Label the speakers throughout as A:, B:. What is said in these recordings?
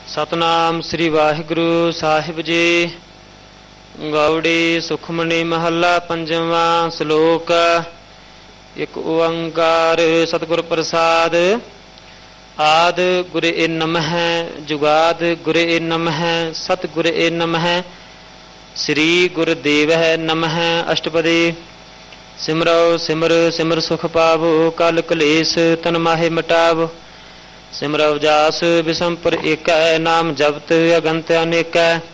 A: सतनाम श्री वाहिगुरु साहिब जी। गौड़ी सुखमणि महला पंजवा श्लोक। एक ओंकार सतगुर प्रसाद। आद गुर ए नमः, जुगाद गुर ए नमः, सतगुर ए नमः, श्री गुरुदेव नमः। अष्टपदी। सिमरो सिमर सिमर सुख पावो, कल कलेश तन माहे मिटावो। सिमरव जास विषमपुर एक, नाम जपत अगंत अनेक।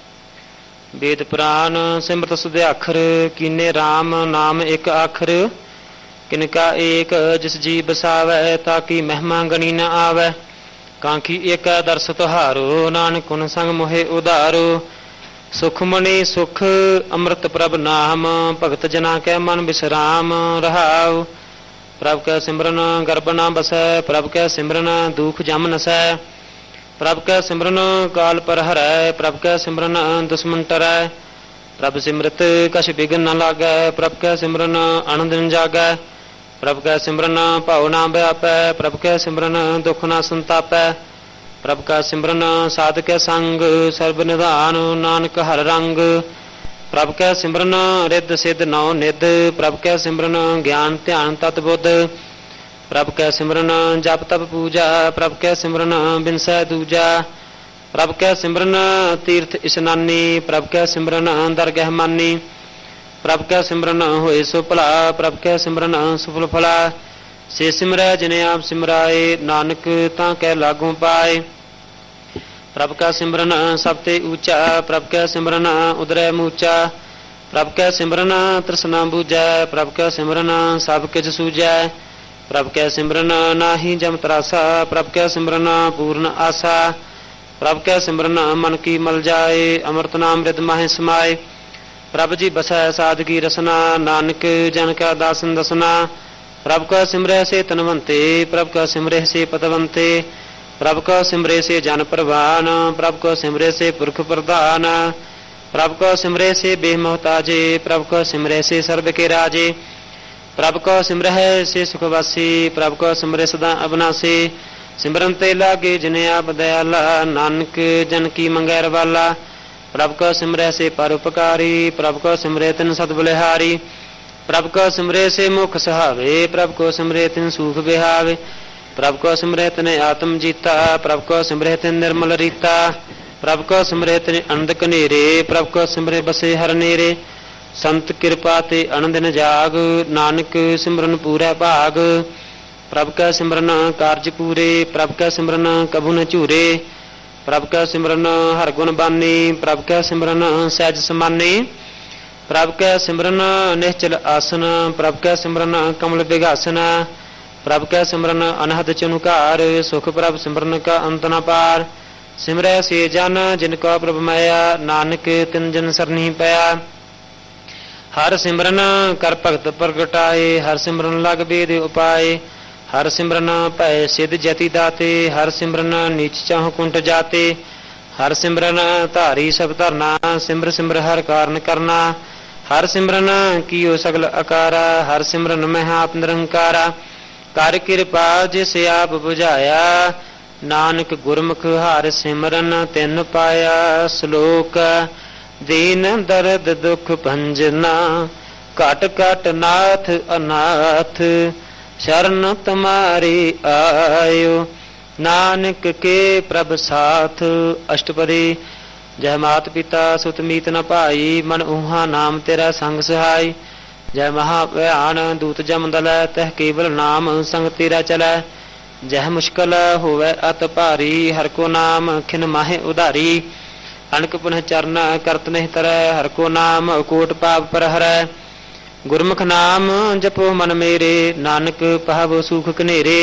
A: वेद पुराण सिमरत सुध अखर, कीने राम नाम एक आखर। किनका एक जिस जी बसावै, ताकि महिमा गणी न आवै। कांखी एक दर्श तुहारो, नानक गुण संग मोहे उदारो। सुखमणि सुख अमृत प्रभ नाम, भगत जना के मन विश्राम रहाओ। प्रभ कै सिमरन गर्भ न बसै, प्रभ कै सिमरन दुख जम नसै। प्रभ कै सिमरन काल पर हरै, प्रभ कै सिमरन दुश्मन टरै। प्रभ सिमरत कछ बिघन न लागै, प्रभ कै सिमरन आनंद न जागै। प्रभ कै सिमरन भाव न व्यापै, प्रभ कै सिमरन दुख न संतापै। प्रभ का सिमरन साध कै संग, सर्ब निधान नानक हर रंग। प्रभ कै सिमरन रिद्ध सिद्ध नौ निध, प्रभ कै सिमरन ज्ञान ध्यान तत बुद्ध। प्रभ कै सिमरन जप तप पूजा, प्रभ कै सिमरन बिनसै दूजा। प्रभ कै सिमरन तीर्थ इशनानी, प्रभ कै सिमरन दरगह मानी। प्रभ कै सिमरन होए सो भला, प्रभ कै सिमरन सुफल फला। से सिमरै जिने आप सिमराए, नानक तां कै लागू पाए। प्रभ का सिमरन सब ते ऊंचा, प्रभ कै सिमरन उदरै मूचा। प्रभ कै सिमरन तृष्णा बूझै, प्रभ कै सिमरन सब किछ सूझै। प्रभ कै सिमरन नाहि जम त्रासा, प्रभ कै सिमरन पूर्ण आशा। प्रभ कै सिमरन मन की मल जाए, अमृत नाम रिद माहे समाए। प्रभ जी बसै सादगी रसना, नानक जन का दासन दसना। प्रभ का सिमरै से तनवंते, प्रभ का सिमरै से पतवंते। प्रभ को सिमरे से जन प्रवान, प्रभ को सिमरे से पुरख प्रधान। प्रभ को सिमरे से बेमोहताजे, प्रभ को सिमरे से सर्व के राजे। प्रभ को सिमरह से सुखवासी, प्रभ को सिमरे सदा अविनाशी। सिमरन ते लागे जिने आप दयाला, नानक जन की मंगैर वाला। प्रभ को सिमरह से परोपकारी, प्रभ को सिमरे तिन सद बलिहारी। प्रभ को सिमरे से मुख सहावे, प्रभ को सिमरे तिन सुख बिहावे। प्रभ को सिमरे तिने आत्म जीता, प्रभ को सिमरे तिन निर्मल रीता। प्रभ को सिमरे तिने आनंद कनेरे, प्रभ को सिमरे बसे हर नेरे। संत कृपा ते आनंद न जाग, नानक सिमरन पूरै भाग। प्रभ का सिमरन कारज पूरे, प्रभ का सिमरन कभू न चूरे। प्रभ का सिमरन हर गुण बानी, प्रभ का सिमरन सहज समानी। प्रभ का सिमरन निश्चल आसन, प्रभ का सिमरन कमल बिघासन। प्रभ कै सिमरन अनहद चुनकार, सुख प्रभ सिमरन का अंत न पार। सिमरै से जन जिनको प्रभ माया, नानक तिन जन सरनी पाया। हर सिमरन कर भगत प्रगटाए, हर सिमरन लग वेद उपाय। हर सिमरन भय सिद्ध जति दाते, हर सिमरन नीच चाहु कुंठ जाते। हर सिमरन धारी सब धरना, सिमर सिमर हर कारण करना। हर सिमरन कियो सगल अकारा, हर सिमरन में आप निरंकारा। कर कृपा जिस आप बुझाया, नानक गुरमुख हर सिमरन तिन पाया। श्लोक। दीन दर्द दुख भंजना, कट कट नाथ अनाथ। शरण तुम्हारी आयो, नानक के प्रभ साथ। अष्टपदी। जय मात पिता सुत मीत न पाई, मन ऊहा नाम तेरा संग सहाय। जय महाभयान दूत जम दलै, तह केवल नाम संग तेरा चलै। जह मुश्किल होवै अत भारी, हर को नाम खिन माहे उधारी। अनक पुनः चरण करत नहीं तरै, हर को नाम कोट पाप पर हरै। गुरमुख नाम जपो मन मेरे, नानक पावो सुख कनेरे।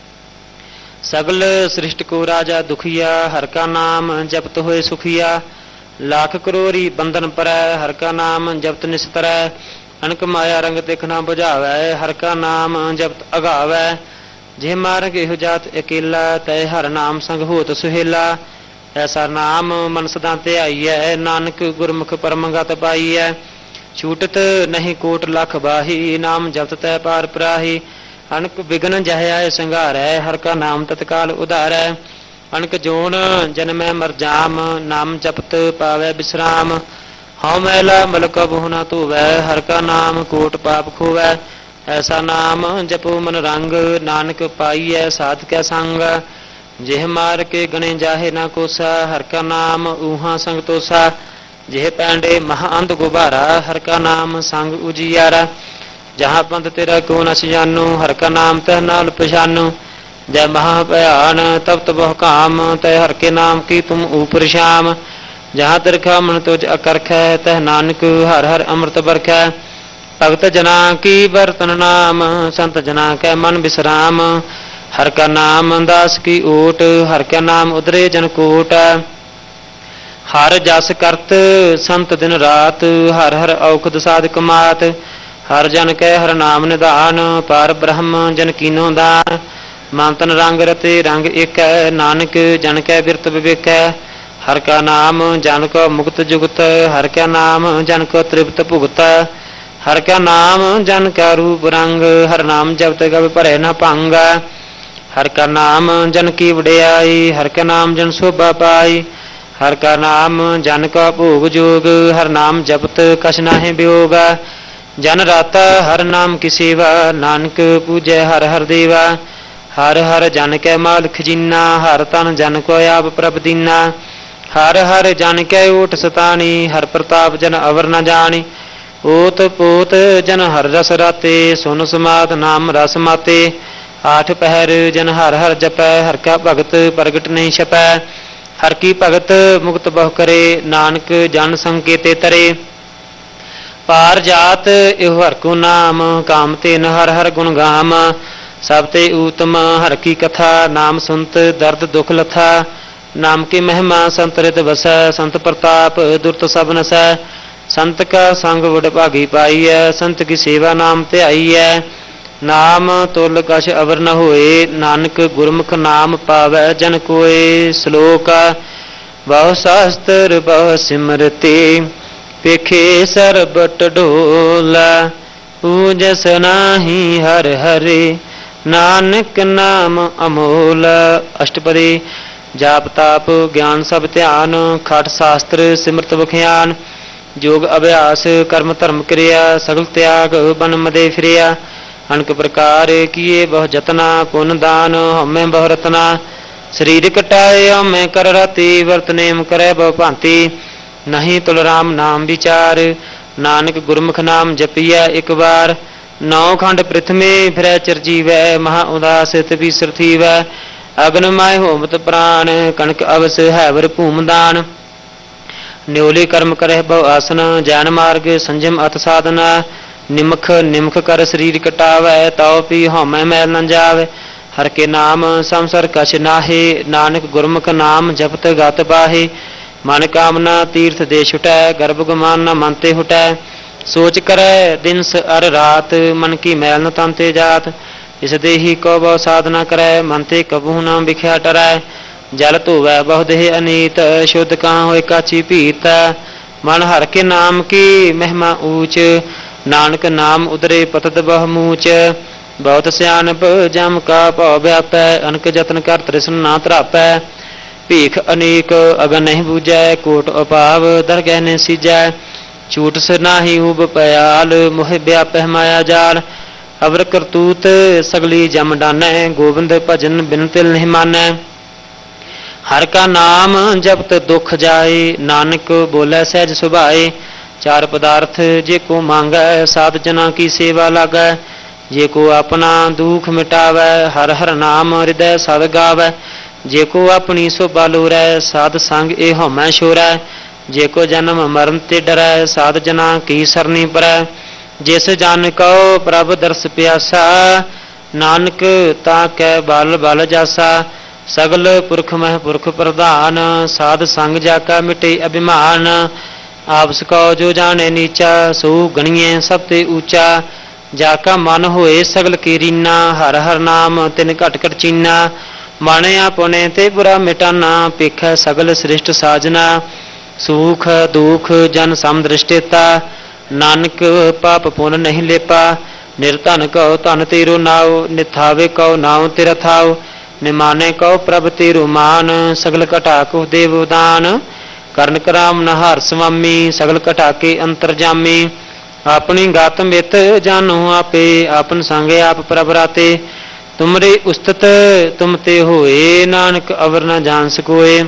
A: सगल सृष्टि को राजा दुखिया, हर का नाम जपत होए सुखिया। लाख करोरी बंधन परै, हर का नाम जपत निस्तरै। अनक माया रंग तिख न बुझावै, हर का नाम जपत अगावै। जे मार्ग एहो जात अकेला, तय हर नाम संग होत सुहेला। ऐसा नाम मन सदा ध्याईऐ, नानक गुरमुख परम गत पाईऐ। छूटत नहीं कोट लख बाही, नाम जपत तै पार पराही। अनक विघन जह आए संघारै, हर का नाम तत्काल उधारै। अनक जोन जन्मै मर जाम, नाम जपत पावै विश्राम। हौ मैला मल कबहु न धोवै, हर का नाम कोट पाप खोवै। ऐसा नाम जपो मन रंग, नानक पाईऐ साध कै संग। जेह मार के गणे जाहे ना कोसा, हर का नाम ऊहा संग तोसा। जेह पैंडे महा अंध गुबारा, हर का नाम संग उजियारा। जहाँ पंथ तेरा को न सिजानो, हर का नाम तह नाल पछानो। जय महा भयान तब तबह काम, तय हर के नाम की तुम ऊपर श्याम। जहाँ तिरखा मन तुझ अकरख, तह नानक हर हर अमृत बरख। भगत जना की बरतन नाम, संत जना कै मन विश्राम। हर का नाम दास की ओट, हर का नाम उदरे जन कोट। हर जस करत संत दिन रात, हर हर औखद साधक मात। हर जन कै हर नाम निधान, पार ब्रह्म जन कीनो दान। मानतन रंग रते रंग एक, नानक जन कै बिरत विवेक। हर का नाम जन को मुक्त जुगत, हर का नाम जन को तृप्त भुगत। हर का नाम जन का रूप रंग, हर नाम जपत गव भरे न भंग। हर का नाम जन की वडियाई, हर का नाम जन शोभा पाई। हर का नाम जन का भोग जोग, हर नाम जपत कछ नाहि वियोग। जन राता हर नाम की सेवा, नानक पूजै हर हर देवा। हर हर जन कै माल खजीना, हर तन जन को आप प्रभ दीना। हर हर जन कै ओट सतानी, हर प्रताप जन अवर न जानी। ओत पोत जन हर रस राते, सुन समात नाम रस माते। आठ पहर जन हर हर जपै, हर का भगत प्रगट नहीं छपै। हर की भगत मुक्त बहु करे, नानक जन संकेते तरे। पार जात एहो हर को नाम, काम ते न हर हर गुण गाम। सब ते उत्तम हर की कथा, नाम सुनत दर्द दुख लथा। नाम की महिमा संत रित वसै, संत प्रताप दुर्त सब नसै। संत का संग वड भागी पाईऐ, संत की सेवा नाम ते आईऐ। नाम तुल कछ अवर न होए, नानक गुरमुख नाम पावै जन कोय। श्लोक बहु शास्त्र बहु सिमरते, पेखे सरबट ढोला। पूजस नाही हर हरे, नानक नाम अमोल। अष्टपदी जाप ताप ज्ञान सब ध्यान, खट शास्त्र सिमरत बख्यान। जोग अभ्यास कर्म धर्म क्रिया, सगल त्याग बन मदे फिरिया। अनक प्रकार किए बहु जतना, पुन दान हमें बहु रतना। शरीर कटाए हमें कर राति, वर्त नेम करे बहु भांति। नहीं तुल राम नाम विचार, नानक गुरमुख नाम जपिया एक बार। नौ खंड पृथ्वी फिरै चिरजीवै, महा उदास तपीसर थीवै। अग्न माय होमत प्राण, कनक अवस हैवर भूमदान। न्योले कर्म करह बहु आसन, जैन मार्ग संजम अत साधना। निमख निमख कर शरीर कटावै, ताओ पी हौमै मैल न जावै। हर के नाम संसर कछ नाहे, नानक गुरमुख नाम जपत गत पाहे। मन कामना तीर्थ दे छुटै, गर्भ गुमान न मन ते हुटै। सोच करै दिन अर रात, मन की मैल न तन ते जात। इस देही को बहु साधना करै, मन ते कबहू न बिख्या टरै। जल धोवै बहु देह अनीत, शुद्ध कहाँ होए काची पीत। मन हर के नाम की महिमा ऊंच, नानक नाम उदरे पतत बहु मूच। बहुत सियानप जम का भौ व्यापै, अनक जतन कर तृष्ण ना त्रापै। भीख अनेक अगन नहीं बूझै, कोट अपाव दरगह ने सीजै। छूट से नाही उब पयाल, मोह व्यापह माया जाल। अवर करतूत सगली जम डानै, गोविंद भजन बिन तिल नहीं मानै। हर का नाम जपत दुख जाए, नानक बोले सहज सुभाए। चार पदार्थ जे को मांगै, साध जना की सेवा लागै। जे को अपना दुख मिटावै, हर हर नाम हृदय सद गावै। जे को अपनी शोभा लोरै, साध संग ए हमै छोरै। जे को जन्म मरण ते डरै, साध जना की सरनी परै। जिस जन को प्रभ दर्श प्यासा, नानक ताकै बल बल जासा। सगल पुरख मह पुरख प्रधान, साध संग जाका मिटे अभिमान। आपस को जो जाने नीचा, सो गणिए सब ते ऊंचा। जाका मन होए सगल की रीना, हर हर नाम तिन घट घट चीना। माने अपने ते बुरा मिटाना, पेखै सगल सृष्ट साजना। सुख दुख जन समदृष्टिता, नानक पाप पुन नहीं लेपा। निर्धन कहो धन तेरो नाव, निथावे कहो नाव तेरा थाव। निमाने कहो प्रभ तेरु मान, सगल कटा को देवदान। करण कराम नहार स्वामी, सगल कटा के अंतरजामी। अपनी गात मित जानो आपे, आपन संगे आप प्रभ राते। तुमरे उस्तत तुम ते होए, नानक अवर न जान सकोए।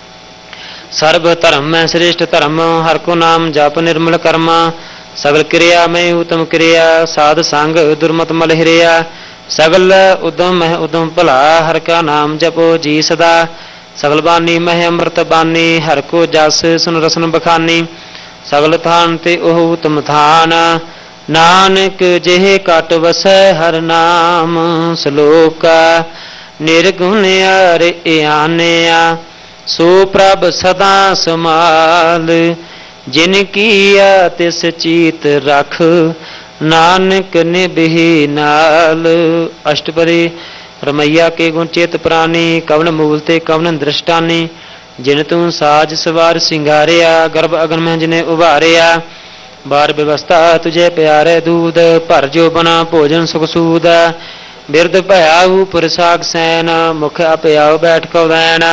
A: सर्व धर्म में श्रेष्ठ धर्म, हर को नाम जप निर्मल कर्मा। सगल क्रिया में उत्तम क्रिया, साध संग दुर्मत मल हिरिया। सगल उद्यम मह उद्यम भला, हर का नाम जपो जी सदा। सगल बानी मह अमृत बानी, हर को जस सुन रसन बखानी। सगल थान ते ओह उत्तम थान, नानक जेह काट वसै हर नाम। श्लोक निर्गुण अर आनया, सो प्रभ सदा समाल। जिन किया तिस चीत रख, नानक निभि नाल। अष्टपदी। रमैया के गुण चेत प्राणी, कवन मूल ते कवन दृष्टानी। जिन तू साज सवार सिंगारिया, गर्भ अगन में जिने उभारिया। बार व्यवस्था तुझे प्यारे दूध, भर जो बना भोजन सुख सूद। बिरद भयाऊ पुरसाग सैन, मुख अपयाओ बैठ कौदैन।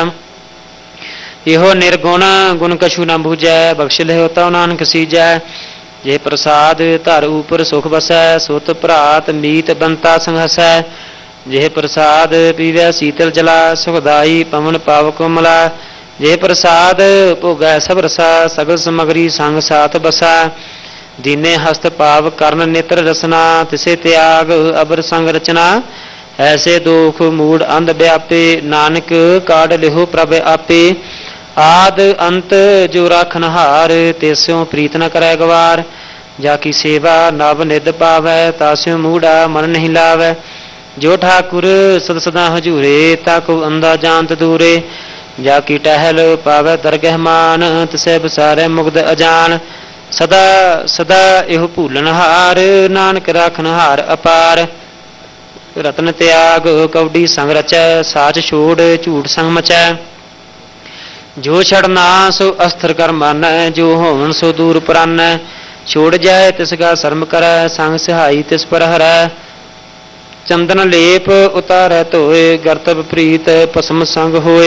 A: इहो निर्गुण गुण कछु न बूझै, बख्श लिहो तव नानक सीजै। जे प्रसाद धर ऊपर सुख बसै, सुत भरात मीत बंता संघसै। जे प्रसाद पीवै शीतल जला, सुखदाई पवन पावक मला। जे प्रसाद भोगै सब रसा, सगल समगरी संग साथ बसा। दीने हस्त पाव कर्ण नेत्र रसना, तिसे त्याग अबर संग रचना। ऐसे दुख मूड अंध व्यापे, नानक काढ़ लिहो प्रभ आपे। आद अंत जो राखन हार, तेस्यों प्रीत न करे गवार। जाकी सेवा नव निध पावै, तास्यों मूढ़ा मन नहीं लावै। जो ठाकुर सद सदा हजूरे, ताको अंधा जानत दूरे। जाकी टहल पावै दरगह मान, तिसे बसारे मुग्ध अजान। सदा सदा एहो भूलन हार, नानक राखन हार अपार। रतन त्याग कवडी संग रचै, साच छोड़ झूठ संग मचै। जो छड़ना सो अस्त्र कर मानै, जो होवन सो दूर परानै। छोड़ जाए तिसका शर्म करै, संग सहाई तिस पर हरै। चंदन लेप उतारै धोए, गर्तव प्रीत पसम संग होए।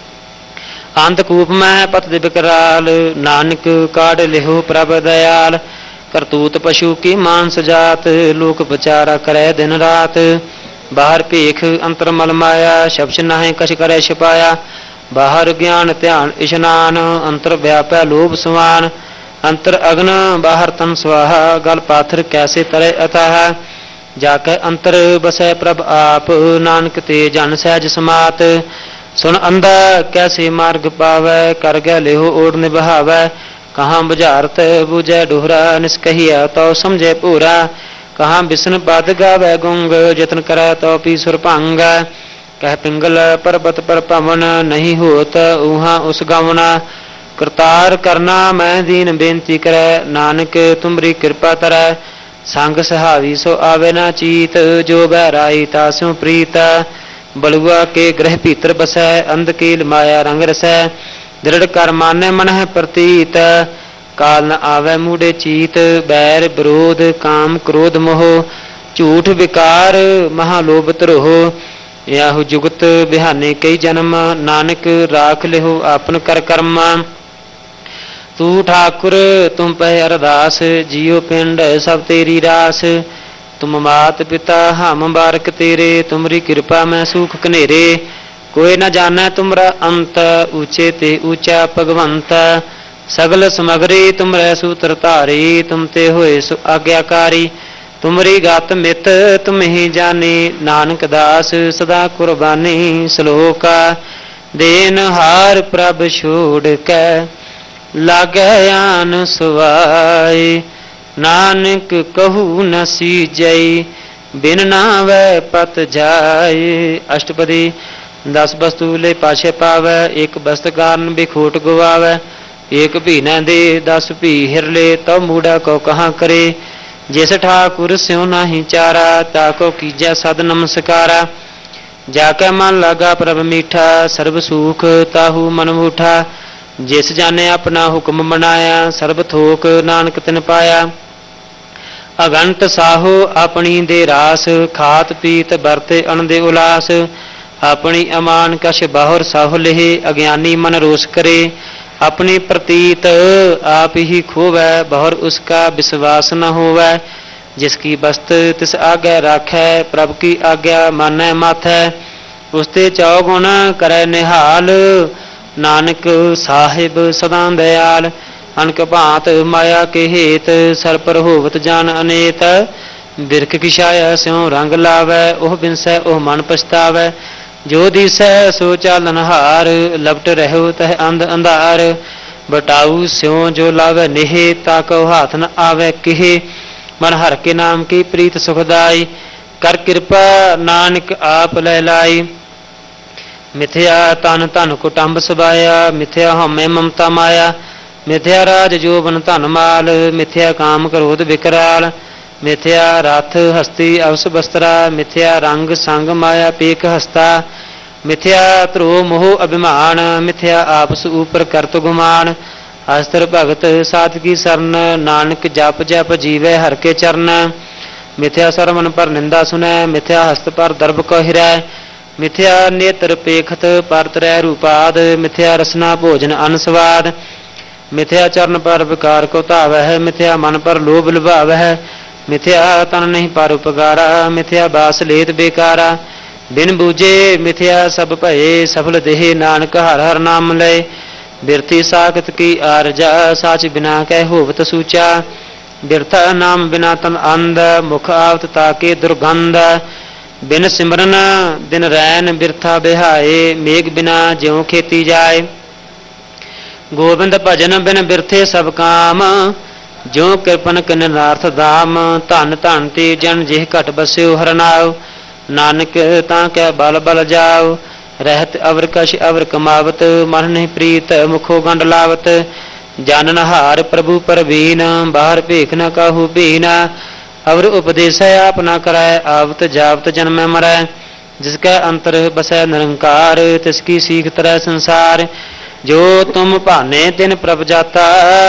A: अंधकूप में पत दिव कराल, नानक काढ़ लिहो प्रभ दयाल। करतूत पशु की मांस जात, लोक बचारा करे दिन रात। बाहर भीख अंतर मल माया, शब्द नाहे कछ करे छिपाया। बाहर ज्ञान ध्यान इशनान, अंतर व्यापै लोभ सुमान। अंतर अग्न बाहर तन स्वाहा, गल पाथर कैसे तरे अथाह। जाके अंतर बसै प्रभ आप, नानक ते जन सहज समात। सुन अंधा कैसे मार्ग पावै, कर गै लेहो ओढ़ निभावै। कहाँ बुझारत बुझै डोहरा, निष्कहिया तो समझे पूरा। कहाँ बिसन पद गावै गुंग, जतन करै तो पी सुर भंग। कह पिंगल पर्वत पर पवन, नहीं होत ऊहा उस गवना। करतार करना मैं दीन बेनती करै, नानक तुमरी कृपा तरै। संग सहावी सो आवे ना चीत, जो बहराई तास्यों प्रीत। बलुआ के ग्रह भीतर बसै, अंधकील माया रंग रसै। दृढ़ कर माने मन है प्रतीत, काल न आवे मूढ़े चीत। बैर विरोध काम क्रोध मोह, झूठ विकार महालोभ त्रोह। याहु जुगत बिहाने कई जन्म, नानक राख लिहो आपन कर कर्म। तू ठाकुर तुम पे अरदास, जियो पिंड सब तेरी रास। तुम मात पिता हम बारक तेरे, तुमरी कृपा में सुख कनेरे। कोई न जाने तुमरा अंत, ऊंचे ते ऊंचा भगवंत। सगल समगरी तुमरे सूत्र धारी, तुम ते होए सु आज्ञाकारी। तुमरी गात मित तुम ही जानी, नानक दास सदा कुर्बानी। श्लोका देन हार प्रभ छोड़ कै, लागे आन सुवाय। नानक कहू न सीजई, बिन नावै पत जाय। अष्टपदी। 10 वस्तु ले पाछे पावै, एक वस्त कारण बिखोट गवावै। एक भी न दे 10 भी हिर ले, तब मूढ़ा को कहाँ करे। जिस ठाकुर स्यों नाही चारा, ताको कीजै सद नमस्कारा। जाके मन लगा प्रभ मीठा, सर्व सुख ताहू मन उठा। जिस जाने अपना हुक्म मनाया, सर्व थोक नानक तिन पाया। अगंत साहो अपनी दे रास, खात पीत बरते अन दे उलास। अपनी अमान कश बाहुर साहु लेहे। अज्ञानी मन रोष करे अपनी प्रतीत आप ही खोवै। बहुर उसका विश्वास न होवै जिसकी वस्त तिस आज्ञा राखै। प्रभु की आज्ञा मानै माथै उसते चौगुण करै निहाल। नानक साहिब सदा दयाल अनक भांत माया के हेत। सर पर होवत जान अनेत बिरख की छाया स्यों रंग लावै। ओह बिनसै ओह मन पछतावै जो दिसै सो चालनहार। लपट रहो तह अंध अंधार बटाऊ स्यों जो लावै नेह। ताको हाथ न आवै किहे मन हर के नाम की प्रीत सुखदाई। कर कृपा नानक आप लै लाई। मिथ्या तन धन कुटुंब सबाया मिथ्या हमें ममता माया। मिथ्या राज जोबन धन माल मिथ्या काम क्रोध विकराल। मिथ्या रथ हस्ती अवस बस्त्रा मिथ्या रंग संग माया पेक हस्ता। मिथ्या ध्रो मोह अभिमान मिथ्या आपस ऊपर करत गुमान। अस्त्र भगत साध की शरण नानक जप जप जीवे हर के चरण। मिथ्या सरमन पर निंदा सुनै मिथ्या हस्त पर दर्भ को हिरै। मिथ्या नेत्र पेखत पर त्रै रूपाद मिथ्या रसना भोजन अनस्वाद। मिथ्या चरण पर विकार को धावै मिथ्या मन पर लोभ लुभावै। मिथ्या तन नहीं पर उपकारा मिथ्या बास लेत बेकारा। बिन बूझे मिथ्या सब भये सफल देह नानक हर हर नाम लय। बिरथी साखत की आरजा साच बिना कह होवत सूचा। बिरथा नाम बिना तन अंध मुख आवत ताके दुर्गंध। बिन सिमरन दिन रैन बिरथा बिहाए मेघ बिना ज्यों खेती जाए। गोबिंद भजन बिन बिरथे सब काम ज्यों कृपन किन नार्थ धाम। धन धन ते जन जिह घट बस्यो हरनाओ नानक तां कै बल बल जाओ। रहत अवर कश अवर कमावत मन नहीं प्रीत मुखो गंड लावत। जानन हार प्रभु परवीन बाहर भेख न काहू बीना। अवर उपदेश आप न कराय आवत जावत जन्म मरै। जिसका अंतर बसै निरंकार तिसकी सीख तरह संसार। जो तुम भाने तिन प्रभ जाता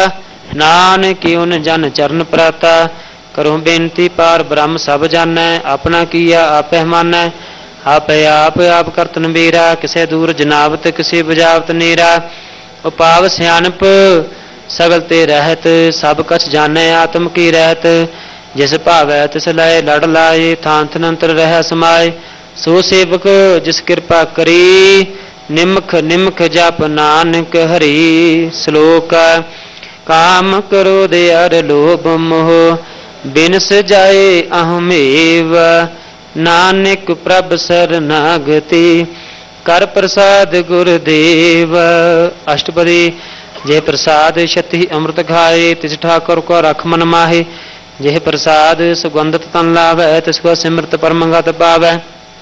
A: नानक उन जन चरण प्राता। करो बेनती पार ब्रह्म सब जानै अपना किया आपै मानै। आपै आप करतन बेरा किसे दूर जनावत किसे बजावत नेरा। उपाव सियानप सगल ते रहत सब कछ जानै आत्म की रहत। जिस भावै तिस लय लड़ लाए थान थनंतर रह समाए। सो सेवक जिस कृपा करी निमख निमख जप नानक हरि। श्लोक काम करो दे अर लोभ मोह बिनस जाए अहमेव। नानक प्रभ शरणागति कर प्रसाद गुरुदेव। अष्टपदी जे प्रसाद छत्ती अमृत खाए तिस ठाकुर को रख मन माहे। जेह प्रसाद सुगंधत तन लावै तिसको सिमरत परमगत पावै।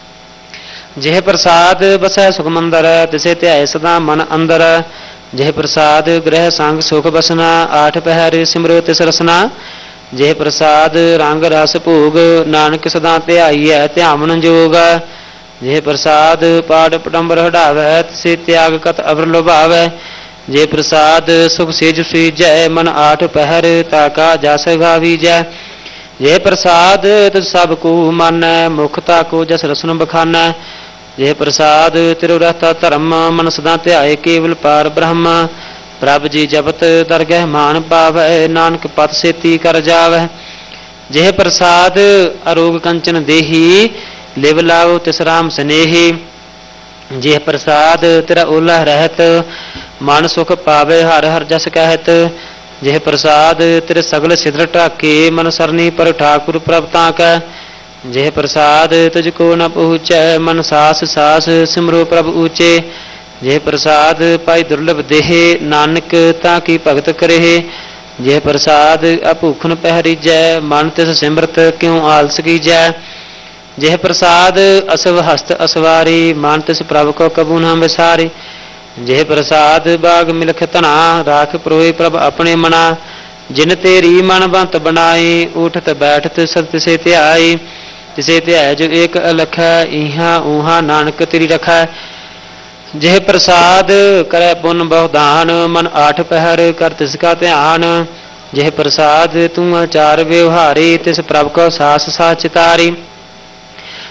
A: जेह प्रसाद बसै सुख मंदर तिसे ध्याय सदा मन अंदर। जेह प्रसाद ग्रह संग सुख बसना आठ पहर सिमरो तिस रसना। जेह प्रसाद रंग रस भोग नानक सदा ध्याईऐ ध्यावन जोग। जेह प्रसाद पाठ पटंबर हटावै तिसे त्याग कत अवर लुभावै। जे प्रसाद सुख सेज सीजै मन आठ पहर ताका जस गावीजै। जे प्रसाद तिस सब को मानै मुखता को जस रसन बखानै। जे प्रसाद तिरु रहता धर्म मन सदा ध्याय केवल पार ब्रह्म। प्रभ जी जपत दरगह मान पावै नानक पत सेती कर जावै। जेह प्रसाद अरोग कंचन देही लिव लाओ तिस राम स्नेही। जेह प्रसाद तेरा ओला रहत मन सुख पावे हर हर जस कहत। जेह प्रसाद तेरे सगल सिद्र ढाके मन सरनी पर ठाकुर प्रभ ताकै। जेह प्रसाद तुझको न पहुँचै मन सास सास सिमरो प्रभ ऊँचे। जेह प्रसाद पाई दुर्लभ देह नानक ताकि भगत करे। जेह प्रसाद अभूखन पहरीजै मन तिस सिमरत क्यों आलस कीजै। जेह प्रसाद असव हस्त असवारी मन तिस प्रभ को कबू न विसारी। जेह प्रसाद बाग मिलख तना राख प्रोए प्रभ अपने मना। जिन तेरी मन बंत बनाई उठत बैठत सत तिसे ध्याई। तिसे ध्याय जो एक अलख इहा ऊहा नानक तेरी रखै। जेह प्रसाद करे पुन बहुदान मन आठ पहर कर तिसका ध्यान। जेह प्रसाद तू आचार व्यवहारी तिस प्रभ को सास साच चितारी।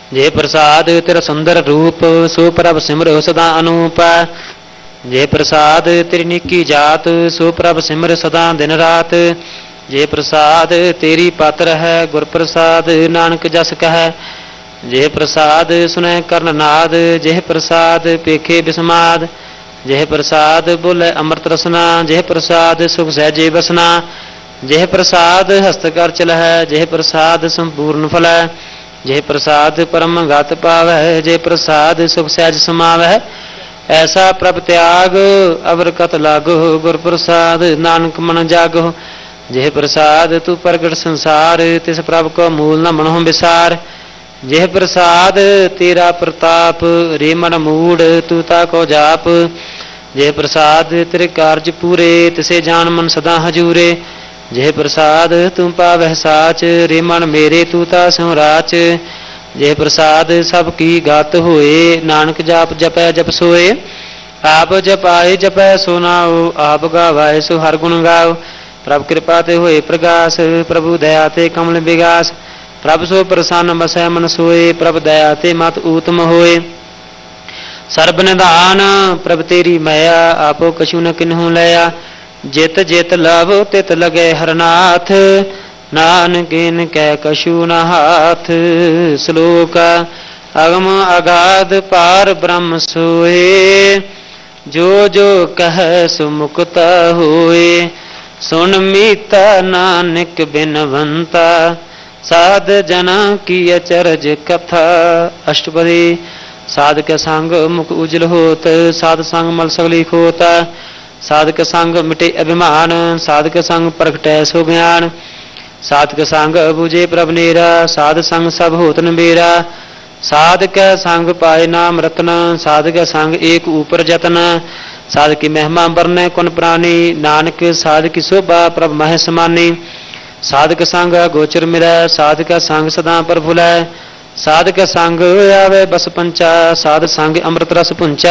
A: जे प्रसाद तेरा सुंदर रूप, सो प्रभ सिमरो सदा अनूप। जे प्रसाद तेरी निकी जात, सो प्रभ सिमर सदा दिन रात। जे प्रसाद तेरी पात्र है, गुर प्रसाद नानक जस कह। जे प्रसाद सुनै कर्ण नाद, जेह प्रसाद पेखे बिस्माद। जेह प्रसाद बोले अमृत रसना, जेह प्रसाद सुख सहजे बसना। जेह प्रसाद हस्त कर चल है, जेह प्रसाद संपूर्ण फल है। जेह प्रसाद परम गत पावै, जेह प्रसाद सुख सहज समावै। ऐसा प्रभ त्याग अवर कत लागो, गुर प्रसाद नानक मन जागो। जेह प्रसाद तू प्रगट संसार, तिस प्रभ को मूल न मनों विसार। जेह प्रसाद तेरा प्रताप, रे मन मूड तू ताको जाप। जेह प्रसाद तेरे कार्य पूरे, तिसे जान मन सदा हजूरे। जेह प्रसाद तू पावह साच, रे मन मेरे तू ता स्यों राच। जेह प्रसाद सब की गात होए, नानक जाप जपै जप सोए। आप जपाए जपै सो नाओ, आप गावाए सो हर गुण गाओ। प्रभु कृपा ते होए प्रगास, प्रभु दया ते कमल विगास। प्रभु सो प्रसन्न बसै मन सोए, प्रभु दया ते मत ऊतम होए। सर्ब निधान प्रभ तेरी मया, आपो कछु न किन्हु लया। जित जित लव तित लगे हरनाथ, नानकिन कै कछु न हाथ। श्लोक अगम अगाध पार ब्रह्म सोए, जो जो कह सुमुक्त होए। सुन मीता नानक बिनवंता, साध जना की अचरज कथा। अष्टपदी साधक संग मुख उजल होत, साध संग मल सगली खोत। साधक संग मिटे अभिमान, साधक संग प्रगटै सो ज्ञान। साधक संग बुझे प्रभ नेरा, साध संग सब होत नबेरा। साधक संग पाए नाम रत्न, साधक संग एक ऊपर जतन। साधक की महिमा बरनै कुन प्राणी, नानक साध की शोभा प्रभ मह समानी। साधक संग गोचर मिलै, साधक संग सदा पर भुलै। साधक संग आवे बस पंचा, साध संग अमृत रस पुंचा।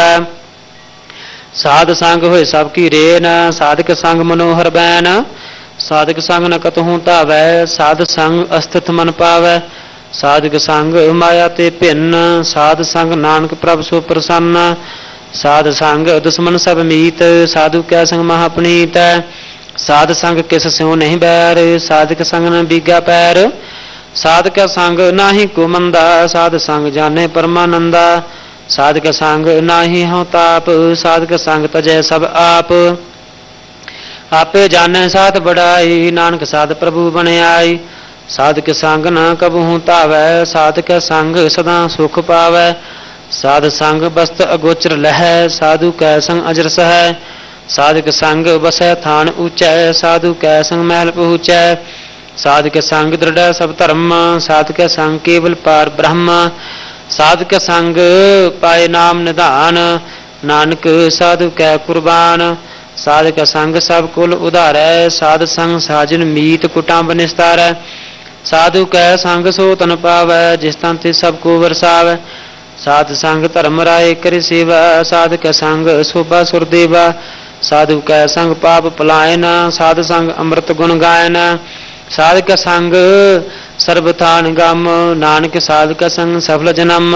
A: साध संग होए सब की रेन, साधक संग मनोहर बैन। साधक संग न कतहु धावै, साध संग अस्थित मन पावै। साधक संग माया ते भिन्न, साध संग नानक प्रभ सो प्रसन्न। साध संग दुश्मन सब मीत, साधु कै संग महापनीत। साध संग किस स्यों नहीं बैर, साधक संग न बीगा पैर। साधक संग नाही को मंदा, साध संग जाने परमानंदा। साधक संग नाही हो ताप, साधक संग तजै सब आप। आपे जाने साध बड़ाई, नानक साध प्रभु बन आई। साधक संग न कबहु तावै, साधक संग सदा सुख पावै। साध संग बस्त अगोचर लहै, साधु कै संग अजर सहै। साधक संग बसै थान ऊंचै, साधु कै संग महल पहुँचै। साधक संग दृढ़ सब धर्म, साधक संग केवल पार ब्रह्म। साधक संग पाए नाम निधान, नानक साधु कै कुर्बान। साधक संग सब कुल उधारै, साध संग साजन मीत कुटांब निस्तारै। साधु कै संग सो तन पावै, जिस तन ते सब को वरसावै। साध संग धर्म राय कर सेवा, साधक संग शोभा सुरदेवा। साधु कै संग पाप पलायन, साध संग अमृत गुण गायन। साधक संग सर्वथान गम, नानक साधक संग सफल जन्म।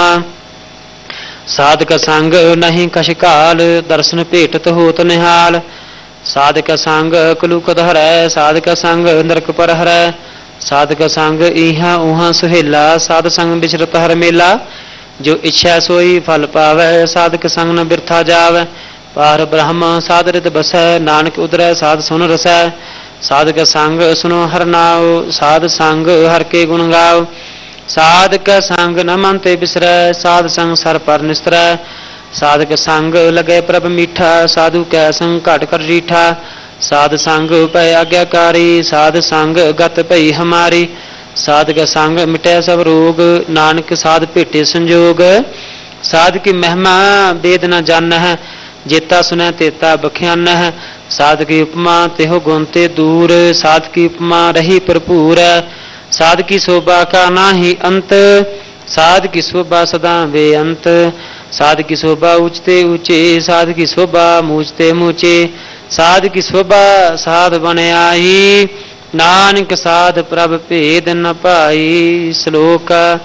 A: साधक संग नहीं कश काल, दर्शन भेटत होत निहाल। साधक संग कलुक हरै, साधक संग नरक पर हरै। साधक संग इहा उहा सुहेला, साध संग विचरत हर मेला। जो इच्छा सोई फल पावै, साधक संग न बिरथा जावै। पार ब्रह्म साध रित बसै, नानक उदरै साध सुन रसै। साधक संग सुनो हर नाओ, साध संग हर के गुण गाओ। साधक संग न मन ते बिसरै, साध संग सर पर निस्तरै। साधक संग लगे प्रभ मीठा, साधु कै संग घट कर रीठा। साध संग पै आज्ञाकारी, साध संग गत भई हमारी। साधक संग मिटै सब रोग, नानक साध भेटे संजोग। साध की महिमा वेद न जान है, जेता सुनै तेता बख्यान है। साध की उपमा तेहो गुण ते दूर, साध की उपमा रही भरपूर। साध की शोभा का नाही अंत, साध की शोभा सदा बेअंत। साध की शोभा ऊंचते ऊंचे, साध की शोभा मूचते मूचे। साध की शोभा साध बन आई, नानक साध प्रभ भेद न पाई। श्लोक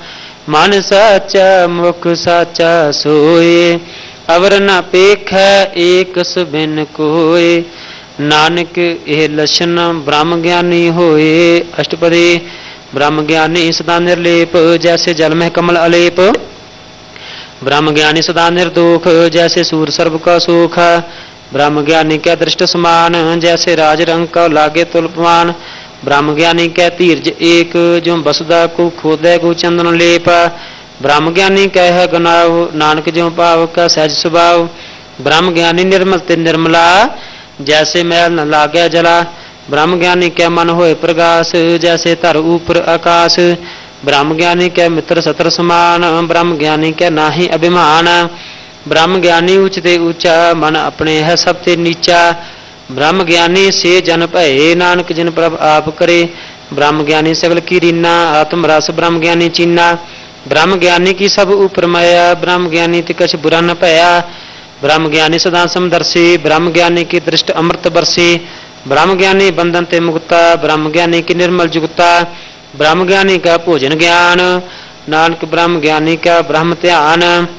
A: मन साचा मुख साचा सोए, अवर न पेखै एक सुबिन कोय। नानक एह लक्षण ब्रह्म ज्ञानी होए। अष्टपदी। ब्रह्म ज्ञानी सदा निर्लेप, जैसे जल में कमल अलेप। ब्रह्म ज्ञानी सदा निर्दोख, जैसे सूर सर्व का सुख। ब्रह्म ज्ञानी कै दृष्ट समान, जैसे राज रंग का लागे तुलपमान। ब्रह्म ज्ञानी कै धीरज एक, जो बसदा को खोदै को चंदन लेप। ब्रह्म ज्ञानी कह गनाव, नानक जो भाव का सहज स्वभाव। ब्रह्म ज्ञानी निर्मल ते निर्मला, जैसे मैल न लागे जला। ब्रह्म ज्ञानी कै मन होए प्रकाश, जैसे धर ऊपर आकाश। ब्रह्म ज्ञानी कै मित्र सतर समान, ब्रह्म ज्ञानी कै नाहि अभिमान। ब्रह्म ज्ञानी उचते ऊंचा, मन अपने है सब ते नीचा। ब्रह्म ज्ञानी से जन भये, नानक जिन प्रभ आप करे। ब्रह्म ज्ञानी सगल की रीना, आत्म रस ब्रह्म ज्ञानी चीना। ब्रह्म ज्ञानी की सब ऊपर माया, ब्रह्म ज्ञानी ते कछ बुरा न पाया। ब्रह्म ज्ञानी सदा समदर्शी, ब्रह्म ज्ञानी की दृष्ट अमृत बरसी। ब्रह्म ज्ञानी बंधन ते मुक्ता, ब्रह्म ज्ञानी की निर्मल जुगता। ब्रह्म ज्ञानी का भोजन ज्ञान, नानक ब्रह्म ज्ञानी का ब्रह्म ध्यान।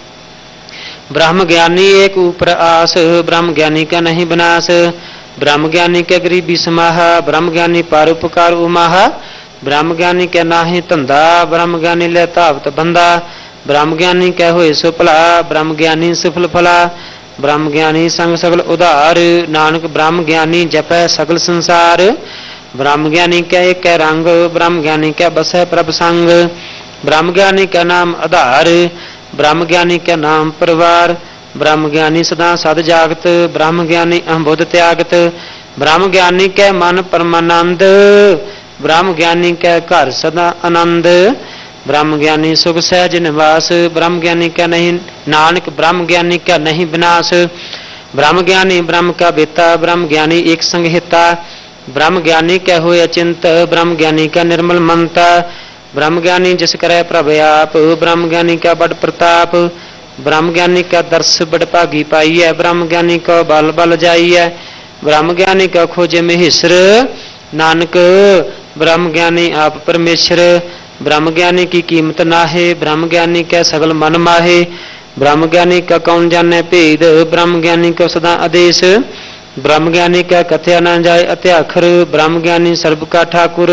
A: ब्रह्म ज्ञानी एक ऊपर आस, ब्रह्म ज्ञानी का नहीं विनाश। ब्रह्म ज्ञानी के गरीबी समाह, ब्रह्म ज्ञानी परोपकार उमाह। ब्रह्म ज्ञानी के नाहि धंधा, ब्रह्म ज्ञानी ले धावत बंदा। ब्रह्म ज्ञानी कै होए सो भला, ब्रह्म ज्ञानी सफल फला। ब्रह्म ज्ञानी संग सगल उधार, नानक ब्रह्म ज्ञानी जपै सगल संसार। ब्रह्म ज्ञानी कै एक रंग, ब्रह्म ज्ञानी कै बसै प्रभ संग। ब्रह्म ज्ञानी कै नाम आधार, ब्रह्म ज्ञानी कै नाम परिवार। ब्रह्म ज्ञानी सदा सद जागत, ब्रह्म ज्ञानी अहंबुध त्यागत। ब्रह्म ज्ञानी कै मन परमानंद, ब्रह्म ज्ञानी कै घर सदा आनंद। ब्रह्म ज्ञानी सुख सहज निवास, ब्रह्म ज्ञानी क्या नहीं नानक ब्रह्म ज्ञानी क्या नहीं विनाश। ब्रह्म ज्ञानी ब्रह्म का बेता, ब्रह्म ज्ञानी एक संग हिता। ब्रह्म ज्ञानी क्या हो अचिंत, ब्रह्म ज्ञानी का निर्मल मनता। ब्रह्म ज्ञानी जिस करे प्रभ आप, ब्रह्म ज्ञानी का बड़ प्रताप। ब्रह्म ज्ञानी का दर्श बड़ भागी पाई है, ब्रह्म ज्ञानी का बल बल जाई है। ब्रह्म ज्ञानी का खोजे महेश्वर, नानक ब्रह्म ज्ञानी आप परमेश्वर। ब्रह्म ज्ञानी की कीमत नाहे, ब्रह्म ज्ञानी का सगल मन माहे। ब्रह्म ज्ञानी का कौन जाने भेद, ब्रह्म ज्ञानी का सदा आदेश। ब्रह्म ज्ञानी का कथया न जाए अत्याखर, ब्रह्म ज्ञानी सर्व का ठाकुर।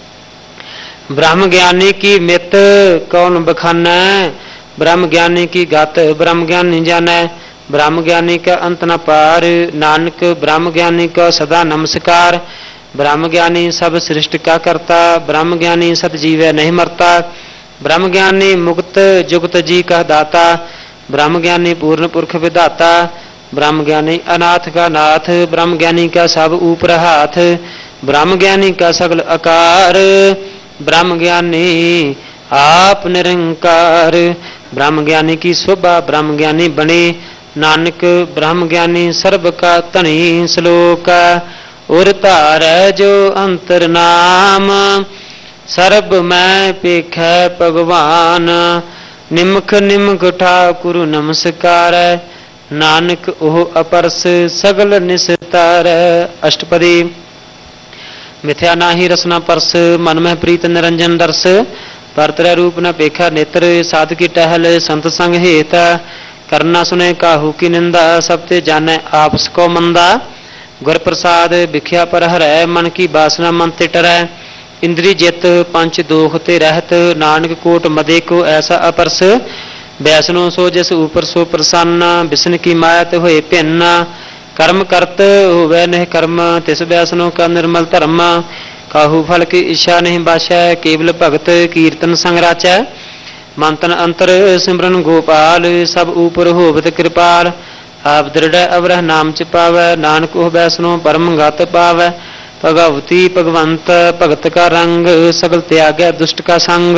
A: ब्रह्म ज्ञानी की मित कौन बखाना, ब्रह्म ज्ञानी की गात ब्रह्म ज्ञानी जाने। ब्रह्म ज्ञानी का अंत न पार, नानक ब्रह्म ज्ञानी का सदा नमस्कार। ब्रह्म ज्ञानी सब सृष्टि का करता, ब्रह्म ज्ञानी सतजीव नहीं मरता। ब्रह्म ज्ञानी मुक्त जुगत जी का दाता, ब्रह्म ज्ञानी पूर्ण पुरख विदाता। ब्रह्म ज्ञानी अनाथ का नाथ, ब्रह्म ज्ञानी का सब ऊपर हाथ। ब्रह्म ज्ञानी का सगल आकार, ब्रह्म ज्ञानी आप निरंकार। ब्रह्म ज्ञानी की शोभा ब्रह्म ज्ञानी बने, नानक ब्रह्म ज्ञानी सर्व का धनी। श्लोक उर धार जो अंतर नाम, सर्ब मैं पेखै भगवान। निमख निमख ठाकुर नमस्कार, नानक ओह अपरस सगल निस्तार। अष्टपदी। मिथ्या नाही रसना परस, मन में प्रीत निरंजन दर्श। परतर रूप न पेखा नेत्र, साध की टहल संत संग हेत। करना सुने काहू की निंदा, सबते जाने आपस को मंदा। गुर प्रसाद भिख्या पर हरै, मन की बासना मन ते टरै। इंद्री जित पंच दोख ते रहत, नानक कोट मदे को ऐसा अपरस। बैसनो सो जिस ऊपर सो प्रसन्न, बिसन की माया ते होए भिन्न। कर्म करत होवै नह कर्म, तिस बैसनो का निर्मल धर्म। काहू फल की इच्छा नहीं बाशै, केवल भगत कीर्तन संग राचै। मंतन अंतर सिमरन गोपाल, सब ऊपर होवत कृपाल। आप दृढ़ अवरह नाम च पावै, नानक ओह बैसनो परम गत पावै। भगवती भगवंत भगत का रंग, सगल त्यागै दुष्ट का संग।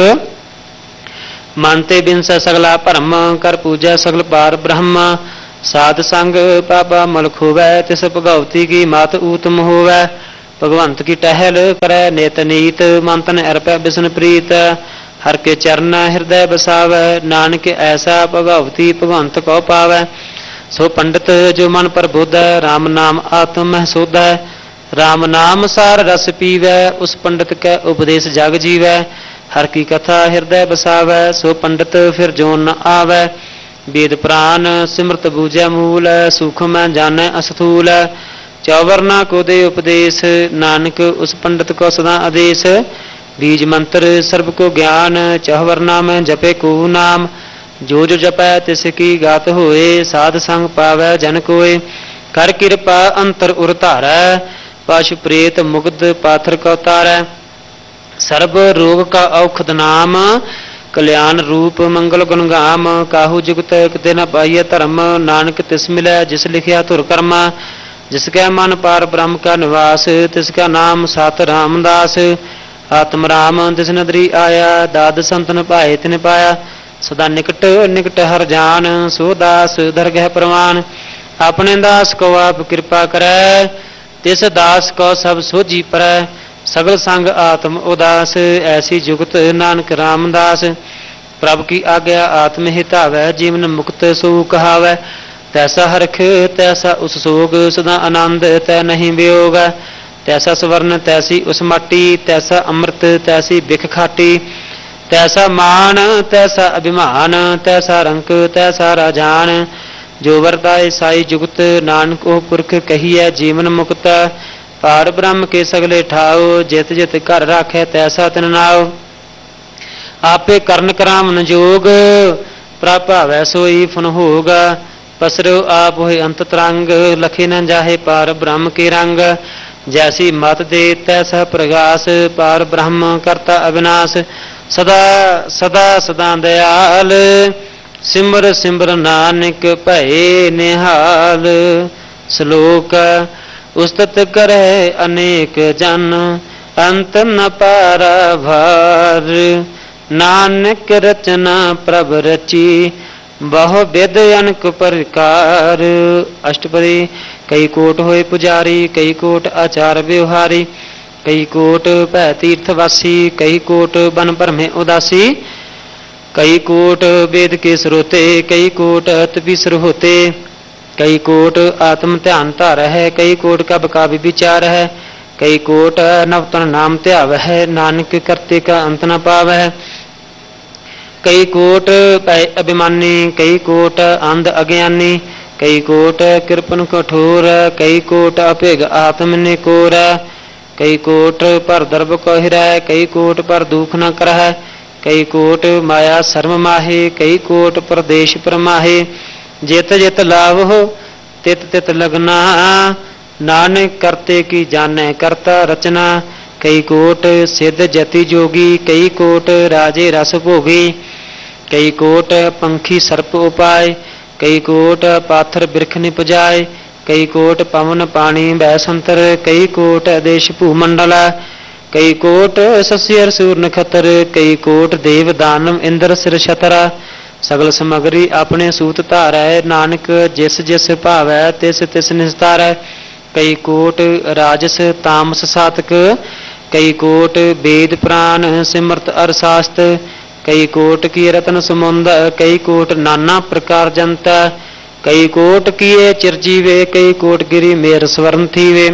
A: मानते बिनस सगला भरम, कर पूजा सगल पार ब्रह्म। साध संग पापा मल खोवै, तिस भगवती की मात ऊतम होवै। भगवंत की टहल करै नित नीत, मंतन अर्पै बिसन प्रीत। हर के चरण हृदय बसावै, नानक ऐसा भगवती भगवंत को पावै। सो पंडित जो मन पर बुध, राम नाम आत्म में शोध है। राम नाम सार रस पीवै, उस पंडित कै उपदेश जग जीवै। हर की कथा हृदय बसावै, सो पंडित फिर जोन न आवै। वेद प्राण सिमरत बूझै मूल, सूक्ष्म जानै अस्थूल। चौवर्णा को दे उपदेश, नानक उस पंडित को सदा आदेश। बीज मंत्र सर्व को ज्ञान, चौवर्णा में जपे को नाम। जो जो जपै तिसकी गात होए, साध संग पावै जन कोय। कर कृपा अंतर उर धारै, पशु प्रेत मुग्ध पाथर को तारै। सर्व रोग का औखद नाम, कल्याण रूप मंगल गुणगाम। काहू जुगत किते न पाइय धर्म, नानक तिस मिलै जिस लिखिया धुर कर्म। जिसका मन पार ब्रह्म का निवास, तिसका नाम सात रामदास। आत्म राम तिस नदरी आया, दाद संतन पाए तिन पाया। सदा निकट निकट हर जान, सो दास दरगह प्रवान। अपने दास को आप कृपा करै, तिस दास को सब सोझी परै। सगल संग आत्म उदास, ऐसी जुगत नानक रामदास। प्रभु की आज्ञा आत्म हितावै, जीवन मुक्त सो कहावै। तैसा हरख तैसा उस सोग, सदा आनंद तै नहीं वियोग। तैसा स्वर्ण तैसी उस माटी, तैसा अमृत तैसी बिख खाटी। तैसा मान तैसा अभिमान, तैसा रंक तैसा राजान। जो वरदाय साई जुगत, नानक ओ पुरख कहिए जीवन मुक्त। पार ब्रह्म के सगले ठाओ, जित जित घर राखे तैसा तिन नाओ। आपे करण करावन जोग, प्रभावै सोई फुन होग। पसरो आप होए अंत तरंग, लखे न जाहे पार ब्रह्म के रंग। जैसी मत दे तैसा प्रगास, पार ब्रह्म करता अविनाश। सदा सदा सदा दयाल, सिमर सिमर नानक भये निहाल। श्लोक उस्तत करे अनेक जन, अंत न पारा भार। नानक रचना प्रभ रची, बहु विध अनक प्रकार। अष्टपदी कई कोट होए पुजारी, कई कोट आचार व्यवहारी। कई कोट भै तीर्थवासी, कई कोट बन भरमे उदासी। कई कोट वेद के स्रोते, कई कोट तपीसर होते। कई कोट आत्म ध्यान धार है, कई कोट कब का विचार है। कई कोट नवतन नाम त्याव है, नानक करते का अंत न पाव है। कई कोट भय अभिमानी, कई कोट अंध अज्ञानी। कई कोट कृपन कठोर, कई कोट अपेग आत्म निकोर। कई कोट पर दर्भ को हिरै, कई कोट पर दुख न करह। कई कोट माया शर्म माहे, कई कोट प्रदेश परमाहे। जित जित लाभ हो तित तित लगना, नानक करते की जाने करता रचना। कई कोट सिद्ध जति जोगी, कई कोट राजे रस भोगी। कई कोट पंखी सर्प उपाय, कई कोट पाथर बिरख निपजाय। कई कोट पवन पानी भय संतर, कई कोट देश भूमंडल। कई कोट सस्यर सूर नखतर, कई कोट देव दानव इंद्र सिर छतर। सगल समगरी अपने सूत धारै, नानक जिस जिस भावै तिस तिस निस्तारै। कई कोट राजस तामस सातक, कई कोट वेद प्राण सिमरत अर शास्त्र। कई कोट की रतन समुंद, कई कोट नाना प्रकार जंत। कई कोट किए चिरजीवे, कई कोट गिरी मेर स्वर्ण थीवे।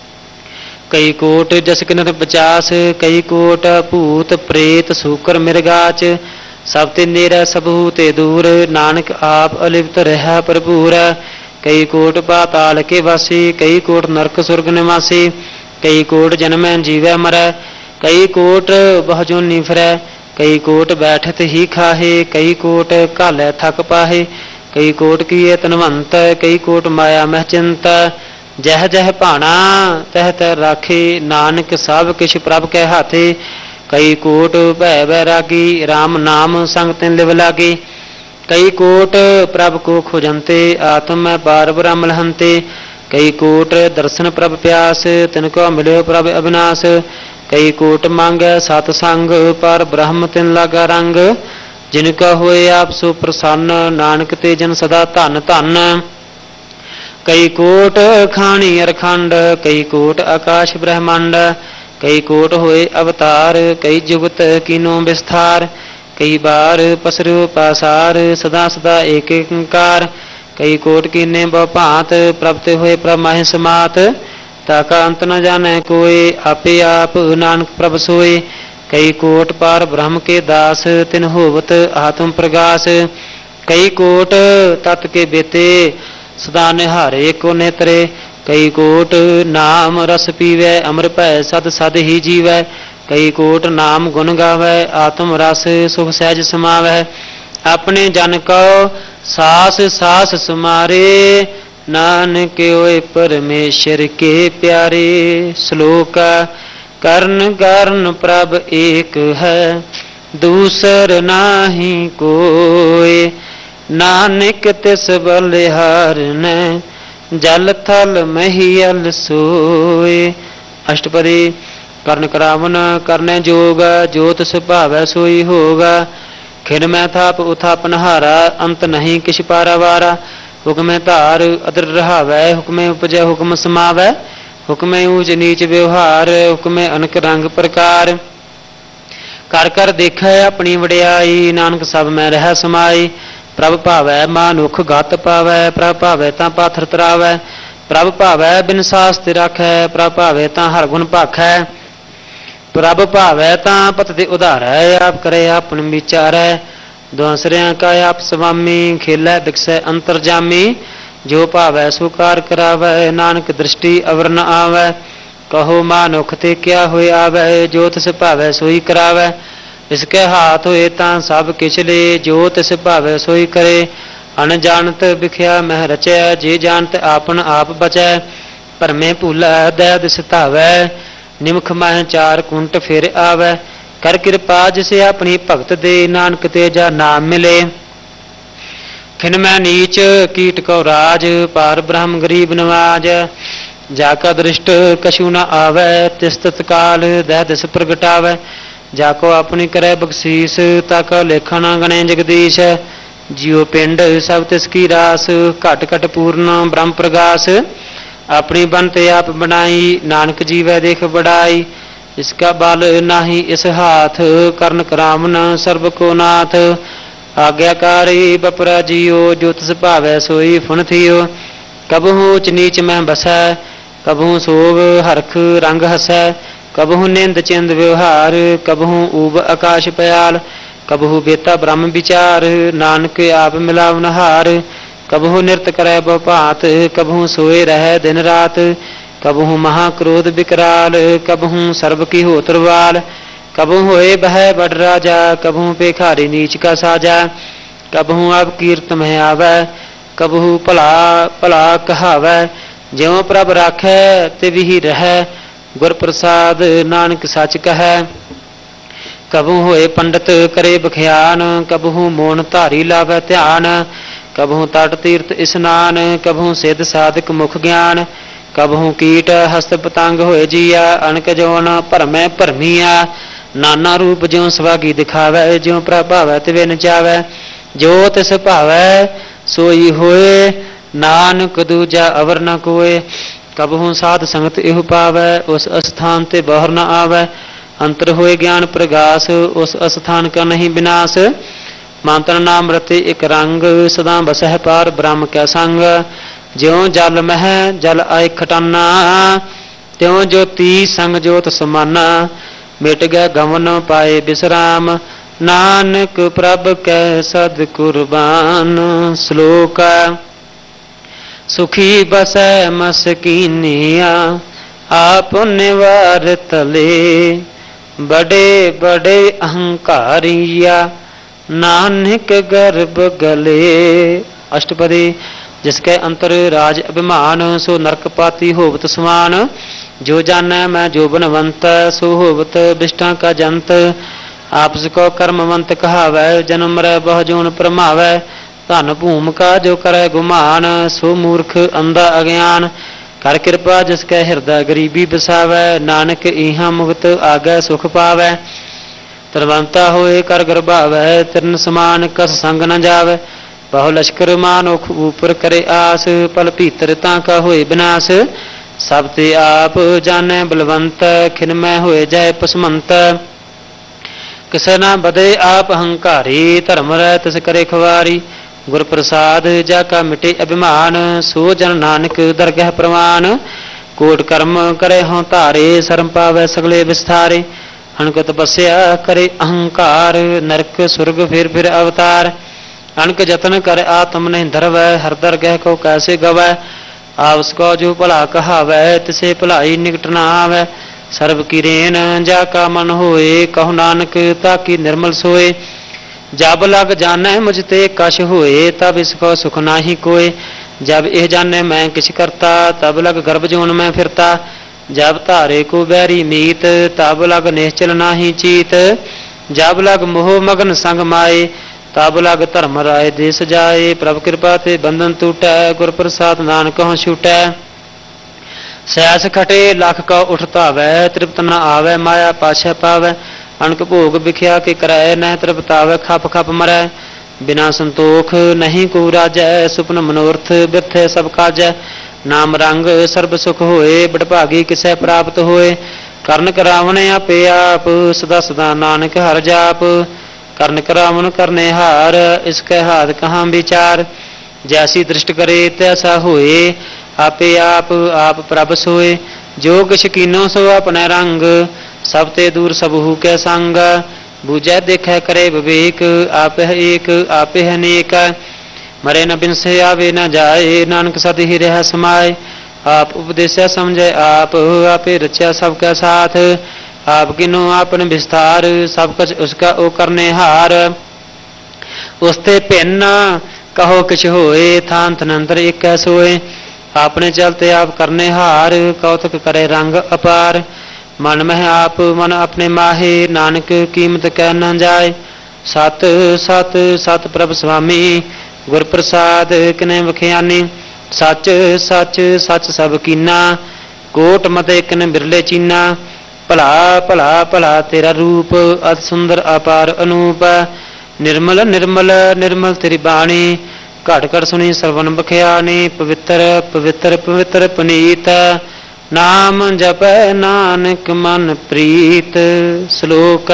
A: कई कोट जस किन्नर 50, कई कोट भूत प्रेत सूकर मिर्गाच। सब ते नेरै सबहू ते दूर, नानक आप अलिप्त रहा भरपूर। कई कोट पाताल के वासी, कई कोट नरक सुरग निवासी। कई कोट जन्मै जीवै मरै, कई कोट बहुजोनी फिरै। कई कोट बैठत ही खाहे, कई कोट घालै थक पाहे। कई कोट किए तनवंत, कई कोट माया मह चिंत। जह जह भाना तह तह राखे, नानक सब किछ प्रभ कै हाथे। कई कोट भै बैरागी, राम नाम संग तिन लिव लागी। कई कोट प्रभ को खोजंते, आत्म बार ब्रह्म लहंते। कई कोट दर्शन प्रभ प्यास, तिनको मिलो प्रभ अविनाश। कई कोट मांगै सतसंग, पर ब्रह्म तिन लागा रंग। जिनका होए आप सो प्रसन्न, नानक ते जन सदा धन धन। कई कोट खानी अरखंड, कई कोट आकाश ब्रह्मांड। कई कोट होए अवतार, कई जुगत कीनो विस्तार। कई बार पसरो पासार, सदा सदा एक ओंकार। कई कोट कीने बहु भांत, प्रभते होए प्रभ माहि समात। ताका अंत न जाने कोय, आपे आप नानक प्रभ सोए। कई कोट पार ब्रह्म के दास, तिन होवत आत्म प्रगास। कई कोट तत् के बेते, सदा निहारे को नेत्रे। कई कोट नाम रस पीवै, अमर भै सद सद ही जीवै। कई कोट नाम गुण गावै, आत्म रस सुख सहज समावै। अपने जन को सास सास समारे, नानक होए परमेश्वर के प्यारे। श्लोक कर्ण कर्ण प्रभ एक है, दूसर नाही कोय। नानक तिस बलिहारनै, जल थल महियल सोय। अष्टपदी कर्ण करावन करने जोग, जोत सुभावै सोई होगा। खिन मैं थाप उथापन हारा, अंत नहीं किछ पारावारा। हुक्म धार अदर रहावै, हुक्म उपजै हुक्म समावै। हुक्म ऊंच नीच व्यवहार, हुक्म अनक रंग प्रकार। कर कर देखै अपनी वडियाई, नानक सब मैं रह समाई। प्रभ भावै मानुख गत पावै, प्रभ भावै तां पाथर तरावै। प्रभ भावै बिन सास ते राखै, प्रभ भावै तां हर गुण भाखै। प्रभ भावै तां पत ते उधारै, आप करे आपन विचारै। दुआसरियां का आप स्वामी, खेलै दिखसै अंतरजामी। जो भावै सो कार करावै, नानक दृष्टि अवर न आवै। कहो मानुख ते क्या होए आवै, जो तिस भावै सोई करावै। इसके हाथ होए तां सब किछ ले, जो तिस भावै सोई करे। अनजानत बिख्या मह रचै, जे जानत आपन आप बचै। भरमे भूलै दै दिस धावै, निमख मह चार कुंट फिर आवै। कर कृपा जिसे अपनी भगत दे, नानक ते जा नाम मिले। खिन मैं नीच कीट को राज, पार ब्रह्म गरीब नवाज। जाका दृष्ट कछु न आवै, तिस तत्काल दह दिस प्रगटावै। जाको अपनी करे बख्शीस, ताका लेखा न गणे जगदीश। जियो पिंड सब तिसकी रास, घट घट पूर्ण ब्रह्म प्रगास। अपनी बनते आप बनाई, नानक जीवै देख बड़ाई। इसका बल नाही इस हाथ, कर्ण करावन सर्व को नाथ। आज्ञाकारी बपरा जियो, जो तिस भावै सोई फुन थियो। कबहू ऊच नीच मह बसै, कबहू सोभ हरख रंग हसै। कबहू निंद चिंद व्यवहार, कबहू ऊब आकाश पयाल। कबहू बेता ब्रह्म विचार, नानक आप मिलावन हार। कबहू नृत करै बहु भांत, कबहू सोए रह दिन रात। कबहू महाक्रोध विकराल, कबहू सर्व की होत्रवाल। कबहू होए बह बड़ राजा, कबहू पेखारी नीच का साजा। कबहू अब कीर्त में आवै, कबहू भला भला कहावै। ज्यों प्रभ राखै तिवि ही रहै, गुर प्रसाद नानक सच कहै। कबहू होए पंडित करे बख्यान, कबहू मोन धारी लावै ध्यान। कबहू तट तीर्थ स्नान, कबहू सिद्ध साधक मुख ज्ञान। कबहू कीट हस्त पतंग होए जिया, अनक जोन भरमै भरमिया। नाना रूप ज्यों सवागी दिखावै, ज्यों प्रभावै तिवे नचावै। जो तिस भावै सोई होए, नानक दूजा अवर न कोय। कबहू साध संगत इहु पावै, उस स्थान ते बहर न आवै। अंतर होए ज्ञान प्रगास, उस स्थान का नहीं विनाश। मांतन नाम रते एक रंग, सदा बसह पार ब्रह्म कै संग। ज्यों जल मह जल आए खटाना, त्यों ज्योति संग ज्योत समाना। मिट गए गवन पाए विश्राम, नानक प्रभ कै सद कुर्बान। श्लोक सुखी बसै मस्कीनिया, आप निवार तले। बड़े बड़े अहंकारिया, नानक गर्भ गले। अष्टपदी जिसके अंतर राज अभिमान, सो नरक पाती होवत समान। जो जानै मैं जो बनवंत, सो होवत बिष्टा का जंत। आपस को कर्मवंत कहावै, जन्म रै बहु जोन परमावै। धन भूम का जो करे गुमान, सो मूर्ख अंधा अज्ञान। कर कृपा जिसके हृदय गरीबी बसावै, नानक इहां मुक्त आगै सुख पावै। तरवंता होए कर गर्भावै, तिरन समान कस संग न जावै। बहु लश्कर मानुख ऊपर करे आस, पल भीतर ताका होए विनाश। सब ते आप जाने बलवंत, खिन में होए जाए पसमंत। किसे ना बदे आप अहंकारी, धर्म रै तिस करे खवारी। गुर प्रसाद जाका मिटे अभिमान, सो जन नानक दरगह प्रवान। कोट कर्म करे हों तारे, शर्म पावै सगले विस्तारे। अणक तपस्या करे अहंकार, नरक सुर्ग फिर अवतार। अणक जतन कर आत्म नहीं धरवै, हर दर गह को कैसे गवै। आवस को जो भला कहावै, तिसे भलाई निकट न आवै। सर्व की रेन जा का मन होए, कहो नानक ताकि निर्मल सोए। जब लग जानै मुझ ते कश होए, तब इसको सुख नाही कोय। जब यह जाने मैं किछ करता, तब लग गर्भ जोन में फिरता। जब धारे को बैरी मीत, तब लग निश्चल नाही चीत। जब लग मोह मगन संग माए, तब लग धर्म राय देश जाए। प्रभ कृपा ते बंधन टूटै, गुर प्रसाद नानक हों छूटै। सैस खटे लख का उठता वै, तृप्त न आवे माया पाछै पावै। अणक भोग बिख्या के कराय, नह तृप्तावै खप खप मरै। बिना संतोख नहीं को राजै, सुपन मनोरथ बिरथै सब काजै। नाम रंग सर्ब सुख होए, बड़भागी किसै प्राप्त होए। करण करावण आपे आप, सदा सदा नानक हर जाप। करण करावण करने हार, इसके हाथ कहाँ विचार। जैसी दृष्ट करे तैसा होए, आपे आप प्रभ सोए। जो किछ कीनो सो अपने रंग, सब ते दूर सबहू के संग। बूझै देखै करे विवेक, आप है एक आप है नेक। मरे न बिन से आवे न जाए, नानक सद ही रह समाए। आप उपदेशै समझै आप, आपे रचा सबका साथ। आप किनो आपन विस्तार, सब कुछ उसका ओ करने हार। उसते भिन्न कहो किछ होए, थान तनंतर एक सोए। आपने चलते आप करने हार, कौतुक करे रंग अपार। मन में आप मन अपने माहे, नानक कीमत कह न जाए। सत सत सत प्रभ स्वामी, गुर प्रसाद किने बख्यानी। सच सच सच सब कीना, कोट मते किन बिरले चीना। भला भला भला तेरा रूप, अति सुंदर अपार अनूप। निर्मल निर्मल निर्मल तेरी बाणी, घट घट सुनी श्रवण बख्यानी। पवित्र पवित्र पवित्र पुनीत, नाम जपै नानक मन प्रीत। श्लोक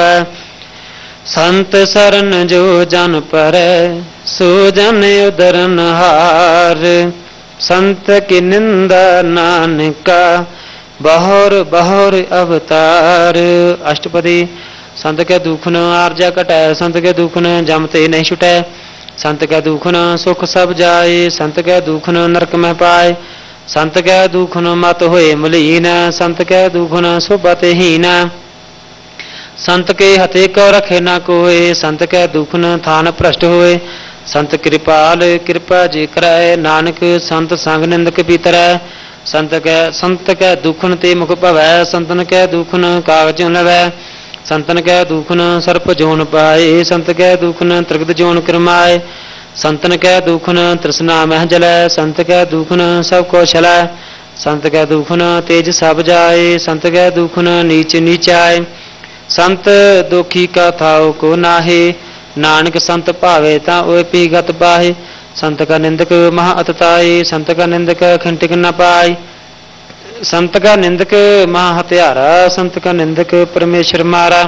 A: संत सरन जो जन परै, सो जन उदरन हार। संत की निंदा नानका, बहुर बहुर अवतार। अष्टपदी। संत के दुख न आरजा कटै, संत के दुख न जमते नहीं छुटै। संत के दुख न सुख सब जाए, संत के दुख न नरक में पाए। संत के दुख न मत होए मलीन, संत के दुख न सोबत हीन। संत के हथे को रखे न कोय, संत के दुख न थान भ्रष्ट होए। संत कृपाल कृपा जी करै, नानक संत संग निंदक भीतरै। संत के दुख न ते मुख भवै, संतन के दुख न कागज लवै। संतन के दुख न सर्प जोन पाए, संत के दुख न त्रिगद जोन करमाए। संतन के दुख न तृष्णा मह जलै, संत के दुख न सब को छलै। संत के दुख न तेज सब जाए, संत के दुख न नीच नीचाए। संत दुखी का थाओ को नाहे, नानक संत भावे ता ओए पीगत पाहे। संत का निंदक महा अतताए, संत का निंदक खंटिक न पाए। संत का निंदक महा हत्यारा, संत का निंदक परमेश्वर मारा।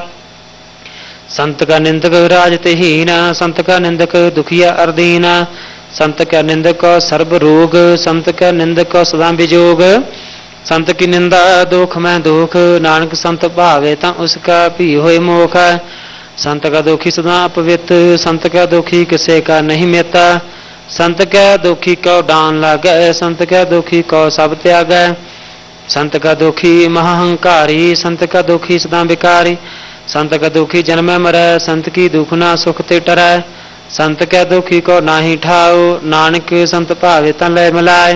A: संत का निंदक राजत हीना, संत का निंदक दुखिया अर्दीना। संत का निंदक सर्व रोग, संत का निंदक सदा विजोग। संत की निंदा दुख में दुख, नानक संत भावे ता उसका भी होए मोख। संत का दुखी सदा अपवित्र, संत का दुखी किसे का नहीं मेता। संत का दुखी को डान लागे, संत का दुखी को सब त्यागै। संत का दुखी महाहंकारी, संत का दुखी सदा विकारी। संत का दुखी जन्म मरै, संत की दुख ना सुख ते टरै। संत का दुखी को नाही ठाओ, नानक संत भावे ता लै मिलाए।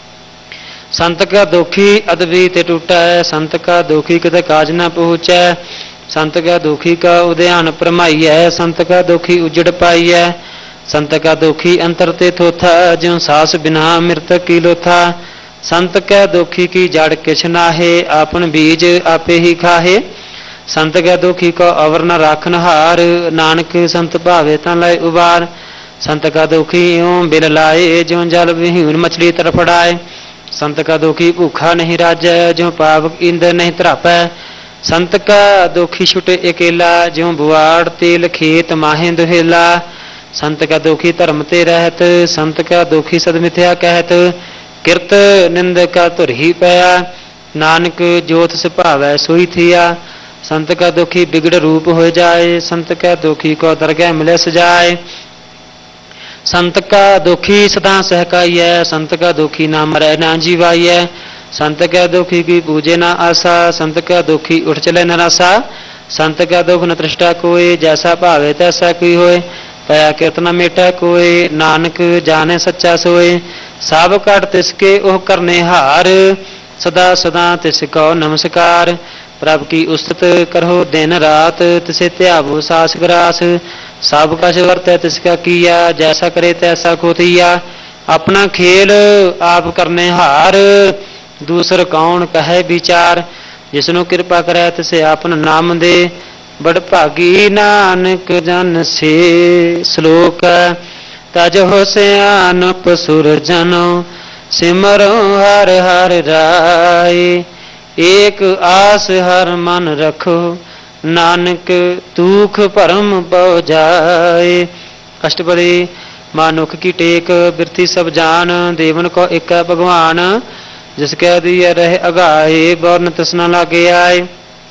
A: संत का दुखी अदबी ते टूटै, संत का दुखी किते काज न पहुँचै। संत का दुखी का उद्यान परमाइयै, संत का दुखी उजड़ पाइयै। संत का दुखी अंतर ते थोथा, ज्यों सास बिना मृतक की लोथा। संत के दुखी की जड़ किछ नाहे, आपन बीज आपे ही खाहे। संत के दुखी को अवर न राखन हार, नानक संत भावे ता लै उबार। संत का दुखी यूं बिल लाए, ज्यों जल विहीन मछली तरफड़ाए। संत का दुखी भूखा नहीं राजै, ज्यों पावक ईंधन नहीं तरापै। संत का दुखी छुटे अकेला, ज्यों बुआड़ तेल खेत माहे दुहेला। संत का दुखी धर्म ते रहत, संत का दुखी सदमिथ्या कहत। किरत निंद का तुर ही पया, नानक जोत सुभावै सोई थिया। संत का दुखी बिगड़ रूप हो जाए, संत का दुखी को दरगाह मिले सजाए। संत का दुखी सदा सहकाइए, संत का दुखी ना मरे ना जीवाइए। संत का दुखी की पूजे ना आशा, संत का दुखी उठ चले नरासा। संत का दुख न तृष्टा कोई, जैसा भावे तैसा कोई होए। पया कीर्तन मेटा कोई, नानक जाने सच्चा सोए। सब कट तिसके ओह करने हार, सदा सदा तिसको नमस्कार। प्रभ की उस्तत करो दिन रात, तिसे त्यागो सास ग्रास। सब कछ वर्तै तिसका किया, जैसा करे तैसा खोतिया। अपना खेल आप करने हार, दूसर कौन कहे विचार। जिसनु कृपा करे तिसे आपन नाम दे, बड़ भागी नानक जन से। श्लोक तजो सियानप सुरजनो, सिमरो हर हर राय। एक आस हर मन रखो, नानक दुख भरम पौ जाए। अष्टपदी मानुख की टेक, बिरथी सब जान। देवन को एक भगवान, जिसके दिया रहे अगाए। बौरन तृष्णा लागे आए,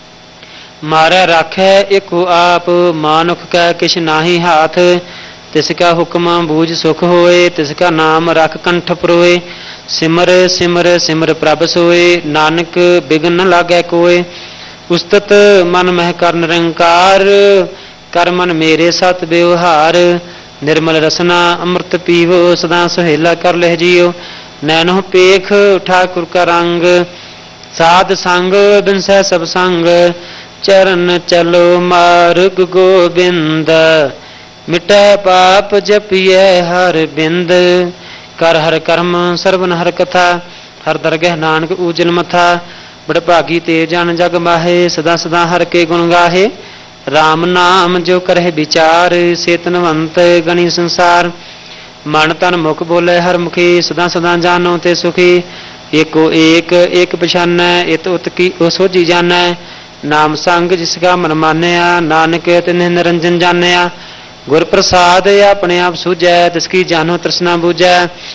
A: मारे राखे एको आप। मानुख का किश नाही हाथ, तिसका हुक्म बूझ सुख होए। तिसका नाम रख कंठ परोए, सिमर सिमर सिमर प्रभ सोए। नानक बिघन न लागे कोय, उस्तत मन मह कर निरंकार। कर मन मेरे सत व्यवहार, निर्मल रसना अमृत पीवो। सदा सुहेला कर लह जियो, नैनो पेख ठाकुर का रंग। साध संग बिनसै सब संग, चरण चलो मार्ग गोबिंद। मिटै पाप जपिए हर बिंद, कर हर कर्म सर्वन हर कथा। हर दरगह नानक उजल मथा, बड़ भागी ते जन जग माहे। सदा सदा हर के गुण गाहे, राम नाम जो करहे विचार। सेतनवंत गणी संसार, मन तन मुख बोले हर मुखी। सदा सदा जानो ते सुखी, एको एक एक पछानै। इत उत की ओ सोझी जानै, नाम संग जिसका मन मानया। नानक तिन्ह निरंजन जानिया, गुर प्रसाद अपने आप सूझै। तिसकी जानो तृष्णा बूझै,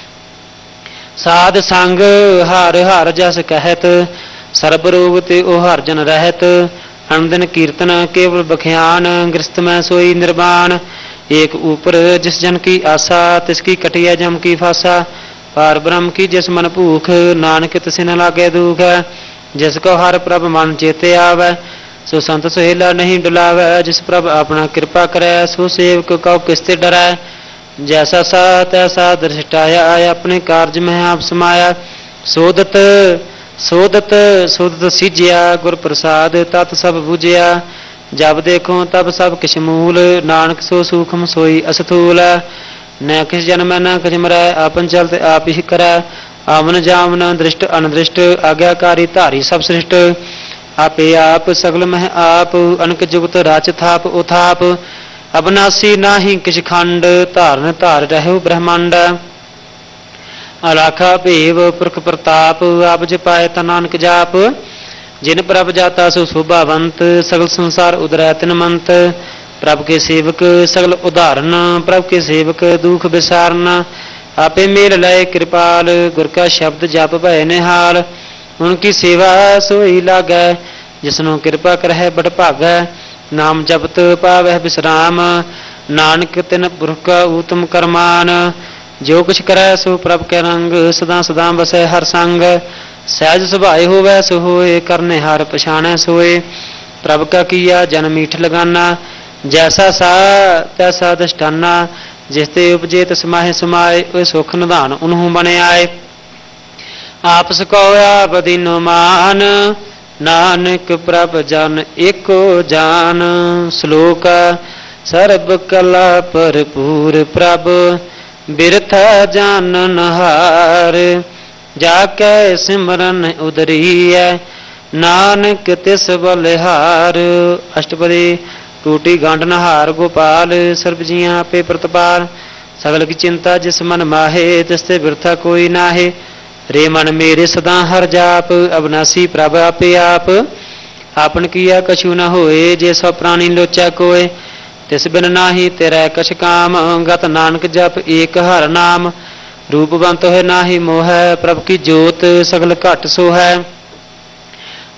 A: साध संग हर हर जस कहत। सर्ब रोग ते ओ हर जन रहत। अनदिन कीर्तन केवल बख्यान, गृहस्थ में सोई निर्वाण। एक ऊपर जिस जन की आशा, तिसकी कटिया जम की फासा। पार ब्रह्म की जिस मन भूख, नानक तिसे न लागे दुख। जिसको हर प्रभ मन चेते आवे, सो संत सुहेला नहीं डुलावे। जिस प्रभ अपना कृपा करे, सो सेवक कौ किसते डरै। जैसा सा तैसा दृष्टाया, अपने कार्य में आप समाया। सोदत सोदत सोदत सीजिया, गुर प्रसाद तत् सब बुझिया। जब देखो तब सब किछ मूल, नानक सो सूक्ष्म सोई अस्थूल। न किस जन्म न किछ मरै, आपन चलते आप ही करै। आवन जावन दृष्ट अनदृष्ट, आज्ञाकारी धारी सब सृष्ट। आपे आप सगल मह आप, अनक जुगत राच थाप उथाप। अबनासी नाही किछ खंड, धारन धार रहो ब्रह्मांड। अलाखा भेव पुरख प्रताप, आप जपाए ता नानक जाप। जिन प्रभ जाता सो शोभावंत, सगल संसार उदरै तिनमंत। प्रभ के सेवक सगल उदाहरण, प्रभ के सेवक दुख विसारन। आपे मेल लय कृपाल, गुर का शब्द जप भय निहाल। उनकी सेवा सोई लागै, जिसनो कृपा करह बड़ भागै। नाम जपत पावह विश्राम, नानक तिन पुरख का उत्तम करमान। जो कुछ करै सो प्रभ के रंग, सदा सदा बसै हर संग। सहज सुभाए होवै सो होए, करने हार पछाणै सोए। प्रभ का किया जन मीठ लगाना, जैसा सा तैसा दृष्टाना। जिसते उपजे तिस माहे समाए, ओए सुख निधान उन्हू बने आए। आपस को आप दीनो मान, नानक प्रभ जन एको जान। श्लोक सर्ब कला भरपूर प्रभ, बिरथा जानन हार। जाकै सिमरन उदरीय, नानक तिस बलिहार। अष्टपदी टूटी गांड नहार गोपाल, सर्ब जिया पे प्रतपाल। सगल की चिंता जिस मन माहे, तिसते बिरथा कोई नाहे। रे मन मेरे सदा हर जाप, अविनाशी प्रभ आपे आप। आपन किया कछु न होए, जे सो प्राणी लोचा कोय। तिस बिन नाही तेरा कछ काम, गत नानक जप एक हर नाम। रूपवंत है नाही मोह, प्रभ की जोत सगल घट सो है।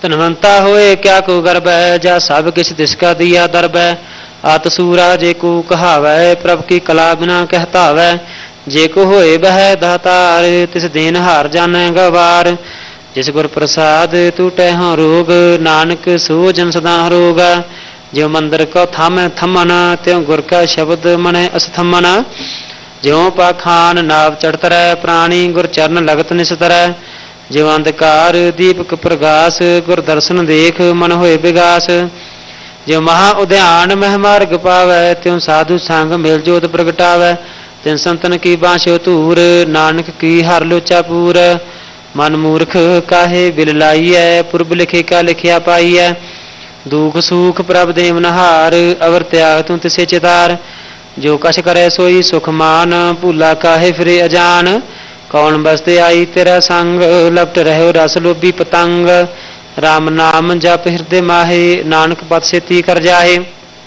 A: ਧਨਵੰਤਾ ਹੋਏ ਕਿਆ ਕੋ ਗਰਬੈ, ਜਾ ਸਭ ਕਿਛ ਤਿਸਕਾ ਦੀਆ ਦਰਬੈ। ਆਤ ਸੂਰਾ ਜੇ ਕੋ ਕਹਾਵੈ, ਪ੍ਰਭ ਕੀ ਕਲਾ ਬਿਨਾ ਕਹਿਤਾਵੈ। ਜੇ ਕੋ ਹੋਏ ਬਹਿ ਦਾਤਾਰ, ਤਿਸ ਦੇਨ ਹਾਰ ਜਾਣੈ ਗਵਾਰ। ਜਿਸ ਗੁਰ ਪ੍ਰਸਾਦ ਟੂਟੈ ਹਾਂ ਰੋਗ, ਨਾਨਕ ਸੋ ਜਨ ਸਦਾ ਰੋਗ। ਜਿਉ ਮੰਦਰ ਕੋ ਥਾਮੈ ਥਮਨ, ਤਿਉ ਗੁਰ ਕਾ ਸ਼ਬਦ ਮਨੈ ਅਸਥਮਨ। ਜਿਉ ਪਾਖਾਨ ਨਾਵ ਚੜਤਰੈ, ਪ੍ਰਾਣੀ ਗੁਰ ਚਰਨ ਲਗਤ ਨਿਸਤਰੈ। ਜਿਉ ਅੰਧਕਾਰ ਦੀਪਕ ਪ੍ਰਗਾਸ, ਗੁਰ ਦਰਸ਼ਨ ਦੇਖ ਮਨ ਹੋਏ ਵਿਗਾਸ। ਜਿਉ ਮਹਾ ਉਦਿਆਨ ਮਹਿ ਮਾਰਗ ਪਾਵੈ, ਤਿਉ ਸਾਧੂ ਸੰਗ ਮਿਲ ਜੋਤ ਪ੍ਰਗਟਾਵੈ। ਤਿਨ ਸੰਤਨ ਕੀ ਬਾਂਛੋ ਧੂਰ, ਨਾਨਕ ਕੀ ਹਰ ਲੋਚਾ ਪੂਰ। ਮਨ ਮੂਰਖ ਕਾਹੇ ਬਿਲ ਲਾਈਐ, ਪੁਰਬ ਲਿਖੇ ਕਾ ਲਿਖਿਆ ਪਾਈਐ। ਦੁਖ ਸੂਖ ਪ੍ਰਭ ਦੇਵ ਨਹਾਰ, ਅਵਰ ਤਿਆਗ ਤੂੰ ਤਿਸੇ ਚਿਤਾਰ। ਜੋ ਕਛ ਕਰੈ ਸੋਈ ਸੁਖ ਮਾਨ, ਭੂਲਾ ਕਾਹੇ ਫਿਰੇ ਅਜਾਨ। ਕੌਣ ਬਸਤੇ ਆਈ ਤੇਰਾ ਸੰਗ, ਲਪਟ ਰਹਿਓ ਰਸ ਲੋਭੀ ਪਤੰਗ। ਰਾਮ ਨਾਮ ਜਪ ਹਿਰਦੇ ਮਾਹੇ, ਨਾਨਕ ਪਤ ਛੇਤੀ ਕਰ ਜਾਏ।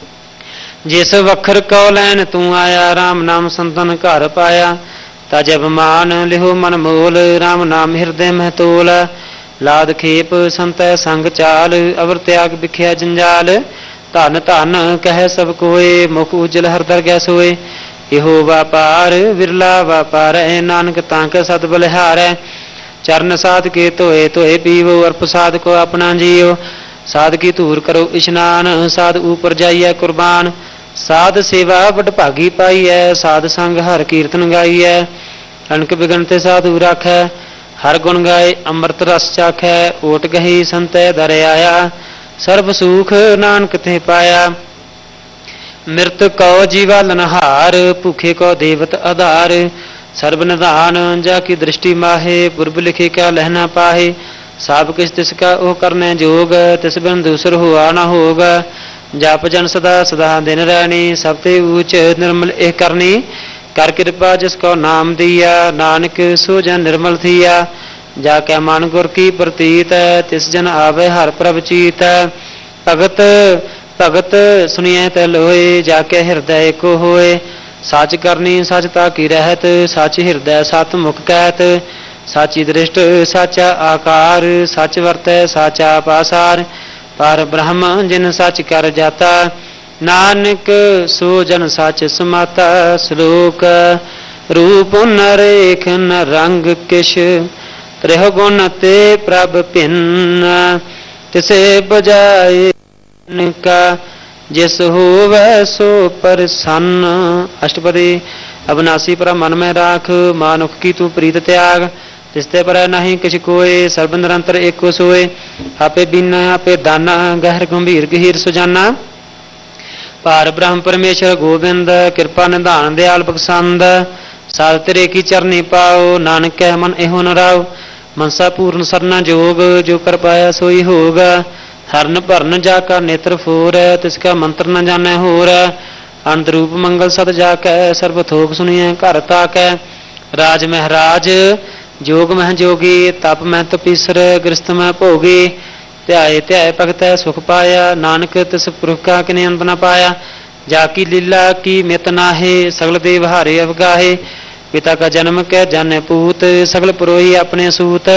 A: ਜਿਸ ਵਖਰ ਕਉ ਲੈਨ ਤੂੰ ਆਇਆ, ਰਾਮ ਨਾਮ ਸੰਤਨ ਘਰ ਪਾਇਆ। ਤਜ ਅਭਿਮਾਨ ਲਿਹੋ ਮਨ ਮੋਲ, ਰਾਮ ਨਾਮ ਹਿਰਦੇ ਮਹਿ ਤੋਲ। ਲਾਦ ਖੇਪ ਸੰਤੈ ਸੰਗ ਚਾਲ, ਅਵਰ ਤਿਆਗ ਵਿਖਿਆ ਜੰਜਾਲ। ਧਨ ਧਨ ਕਹਿ ਸਭ ਕੋਏ, ਮੁਖ ਉਜਲ ਹਰ ਦਰਗਹਿ ਸੋਏ। ਇਹੋ ਵਾਪਾਰ ਵਿਰਲਾ ਵਾਪਾਰੈ, ਨਾਨਕ ਤਾਂ ਕੈ ਸਤ ਬਲਿਹਾਰੈ। ਚਰਨ ਸਾਧ ਕੇ ਧੋਏ ਧੋਏ ਪੀਵੋ, ਅਰਪ ਸਾਧ ਕੋ ਆਪਣਾ ਜੀਓ। ਸਾਧ ਕੀ ਧੂਰ ਕਰੋ ਇਸ਼ਨਾਨ, ਸਾਧ ਊਪਰ ਜਾਈਐ ਕੁਰਬਾਨ। ਸਾਧ ਸੇਵਾ ਵਡ ਭਾਗੀ ਪਾਈਐ, ਸਾਧ ਸੰਗ ਹਰ ਕੀਰਤਨ ਗਾਈਐ। ਅਣਕ ਬਿਗਨ ਤੇ ਸਾਧੂ ਰਾਖੈ, ਹਰ ਗੁਣ ਗਾਏ ਅੰਮ੍ਰਿਤ ਰਸ ਚਾਖੈ। ਓਟ ਗਹੀ ਸੰਤੈ ਦਰ ਆਇਆ, ਸਰਬ ਸੂਖ ਨਾਨਕ ਤੇ ਪਾਇਆ। ਮਿਰਤ ਕਉ ਜੀਵਾ ਲਨਹਾਰ, ਭੂਖੇ ਕਉ ਦੇਵਤ ਆਧਾਰ। ਸਰਬ ਨਿਧਾਨ ਜਾ ਕੀ ਦ੍ਰਿਸ਼ਟੀ ਮਾਹੇ, ਪੁਰਬ ਲਿਖੇ ਕਿਆ ਲਹਿ ਨਾ ਪਾਹੇ। ਸਭ ਕਿਛ ਤਿਸ ਕਾ ਉਹ ਕਰਨੈ ਜੋਗ, ਤਿਸ ਬਿਨ ਦੂਸਰ ਹੁਆ ਨਾ ਹੋਗ। ਜਪ ਜਨ ਸਦਾ ਸਦਾ ਦਿਨ ਰਹਿਣੀ, ਸਭ ਤੇ ਊਚ ਨਿਰਮਲ ਇਹ ਕਰਨੀ। ਕਰ ਕਿਰਪਾ ਜਿਸ ਕੋ ਨਾਮ ਦੀਆ, ਨਾਨਕ ਸੋ ਜਨ ਨਿਰਮਲ ਥੀਆ। ਜਾ ਕੈ ਮਨ ਗੁਰ ਕੀ ਪ੍ਰਤੀਤ, ਤਿਸ ਜਨ ਆਵੇ ਹਰ ਪ੍ਰਭ ਚੀਤ। ਭਗਤ ਭਗਤ ਸੁਣੀਐ ਤੈ ਲੋਏ, ਜਾ ਕੇ ਹਿਰਦੈ ਕੋ ਹੋਏ। ਸੱਚ ਕਰਨੀ ਸੱਚ ਤਾ ਕੀ ਰਹਿਤ, ਸੱਚ ਹਿਰਦੈ ਸਤ ਮੁਖ ਕਹਿਤ। ਸਾਚੀ ਦ੍ਰਿਸ਼ਟ ਸਾਚਾ ਆਕਾਰ, ਸੱਚ ਵਰਤੈ ਸਾਚਾ ਪਾਸਾਰ। ਪਰ ਬ੍ਰਹਮ ਜਿਨ ਸੱਚ ਕਰ ਜਾਤਾ, ਨਾਨਕ ਸੋ ਜਨ ਸੱਚ ਸਮਾਤਾ। ਸ਼ਲੋਕ ਰੂਪ ਨ ਰੇਖ ਨ ਰੰਗ ਕਿਛ, ਤ੍ਰਿਹ ਗੁਣ ਤੇ ਪ੍ਰਭ ਭਿੰਨ। ਤਿਸੇ ਬਜਾਏ ਕਾ, ਜਿਸ ਹੋਵੈ ਸੋ ਪ੍ਰਸੰਨ। ਅਸ਼ਟਪਦੀ ਅਬਨਾਸੀ ਪਰ ਮਨ ਮੈਂ ਰਾਖ, ਮਾਨੁਖ ਕੀ ਤੂੰ ਪ੍ਰੀਤ ਤਿਆਗ। ਤਿਸਤੇ ਪਰ ਨਹੀਂ ਕਿਛ ਕੋਏ, ਸਰਬ ਨਿਰੰਤਰ ਏਕੋ ਸੋਏ। ਆਪੇ ਬੀਨਾ ਆਪੇ ਦਾਨਾ, ਗਹਿਰ ਗੰਭੀਰ ਗਹੀਰ ਸੁਜਾਨਾ। ਭਾਰ ਬ੍ਰਹਮ ਪਰਮੇਸ਼ਰ ਗੋਬਿੰਦ, ਕਿਰਪਾ ਨਿਧਾਨ ਦਿਆਲ ਬਖਸ਼ੰਦ। ਸਾਧ ਤੇਰੇ ਕੀ ਚਰਨੀ ਪਾਓ, ਨਾਨਕ ਕਹਿ ਮਨ ਇਹੋ ਨ ਰਾਓ। ਮਨਸਾ ਪੂਰਨ ਸਰਨਾ ਜੋਗ, ਜੋ ਕਰ ਪਾਇਆ ਸੋਈ ਹੋਗ। ਹਰਨ ਭਰਨ ਜਾ ਕਾ ਨੇਤਰ ਫੋਰ, ਤਿਸ ਕਾ ਮੰਤਰ ਨ ਜਾਣੈ ਹੋਰ। ਅੰਤ ਰੂਪ ਮੰਗਲ ਸਤ ਜਾ ਕੈ, ਸਰਬ ਥੋਕ ਸੁਣੀਐ ਘਰ ਤਾਕੈ। ਰਾਜ ਮਹਿਰਾਜ ਜੋਗ ਮਹਿ ਜੋਗੀ, ਤਪ ਮਹਿ ਤਪੀਸਰ, ਗ੍ਰਸਤ ਮਹਿ ਭੋਗੀ। ਧਿਆਏ ਧਿਆਏ ਭਗਤੈ ਸੁਖ ਪਾਇਆ, ਨਾਨਕ ਤਿਸ ਪੁਰਖ ਕਾ ਕਿਨੇ ਅੰਤ ਨ ਪਾਇਆ। ਜਾ ਕੀ ਲੀਲਾ ਕੀ ਮਿਤ ਨਾਹੇ, ਸਗਲ ਦੇਵ ਹਾਰੇ ਅਵਗਾਹੇ। ਪਿਤਾ ਕਾ ਜਨਮ ਕੈ ਜਾਣੈ ਪੂਤ, ਸਗਲ ਪੁਰੋਹੀ ਆਪਣੇ ਸੂਤ।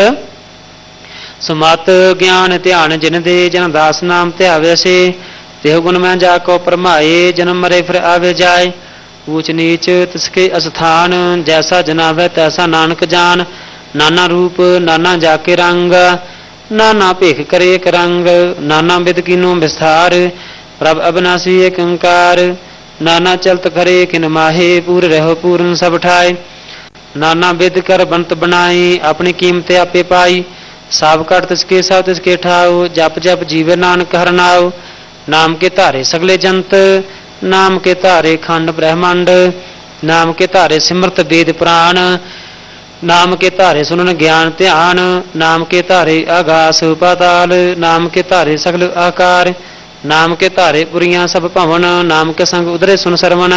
A: ਸੁਮਤ ਗਿਆਨ ਧਿਆਨ ਜਿਨ ਦੇ, ਜਨ ਦਾਸ ਨਾਮ ਧਿਆਵੇ ਸੇ। ਤਿਹ ਗੁਣ ਮੈਂ ਜਾ ਕੋ ਪਰਮਾਏ, ਜਨਮ ਮਰੇ ਫਿਰ ਆਵੇ ਜਾਏ। ਊਚ ਨੀਚ ਤਿਸਕੇ ਅਸਥਾਨ, ਜੈਸਾ ਜਨਾਵੇ ਤੈਸਾ ਨਾਨਕ ਜਾਨ। ਨਾਨਾ ਰੂਪ ਨਾਨਾ ਜਾ ਕੇ ਰੰਗ, ਨਾਨਾ ਭੇਖ ਕਰੇ ਇੱਕ ਰੰਗ। ਨਾਨਾ ਬਿਦ ਕੀਨੋ ਵਿਸਥਾਰ, ਪ੍ਰਭ ਅਬਨਾਸੀ ਏਕ ਓੰਕਾਰ। ਨਾਨਾ ਚਲਤ ਕਰੇ ਕਿਨ ਮਾਹੇ, ਪੂਰ ਰਹੋ ਪੂਰਨ ਸਭ ਠਾਏ। ਨਾਨਾ ਬਿਦ ਕਰ ਬੰਤ ਬਣਾਈ, ਆਪਣੀ ਕੀਮਤ ਆਪੇ ਪਾਈ। ਸਭ ਘਟ ਤਿਸਕੇ ਸਭ ਤਿਸਕੇ ਠਾਓ, ਜਪ ਜਪ ਜੀਵੇ ਨਾਨਕ ਹਰਿ ਨਾਉ। ਨਾਮ ਕੇ ਧਾਰੇ ਸਗਲੇ ਜੰਤ, ਨਾਮ ਕੇ ਧਾਰੇ ਖੰਡ ਬ੍ਰਹਮੰਡ। ਨਾਮ ਕੇ ਧਾਰੇ ਸਿਮਰਤ ਵੇਦ ਪੁਰਾਣ, ਨਾਮ ਕੇ ਧਾਰੇ ਸੁਨਨ ਗਿਆਨ ਧਿਆਨ। ਨਾਮ ਕੇ ਧਾਰੇ ਆਗਾਸ ਪਾਤਾਲ, ਨਾਮ ਕੇ ਧਾਰੇ ਸਗਲ ਆਕਾਰ। ਨਾਮ ਕੇ ਧਾਰੇ ਪੁਰੀਆਂ ਸਭ ਭਵਨ, ਨਾਮ ਕੇ ਸੰਗ ਉਧਰੇ ਸੁਨ ਸਰਵਨ।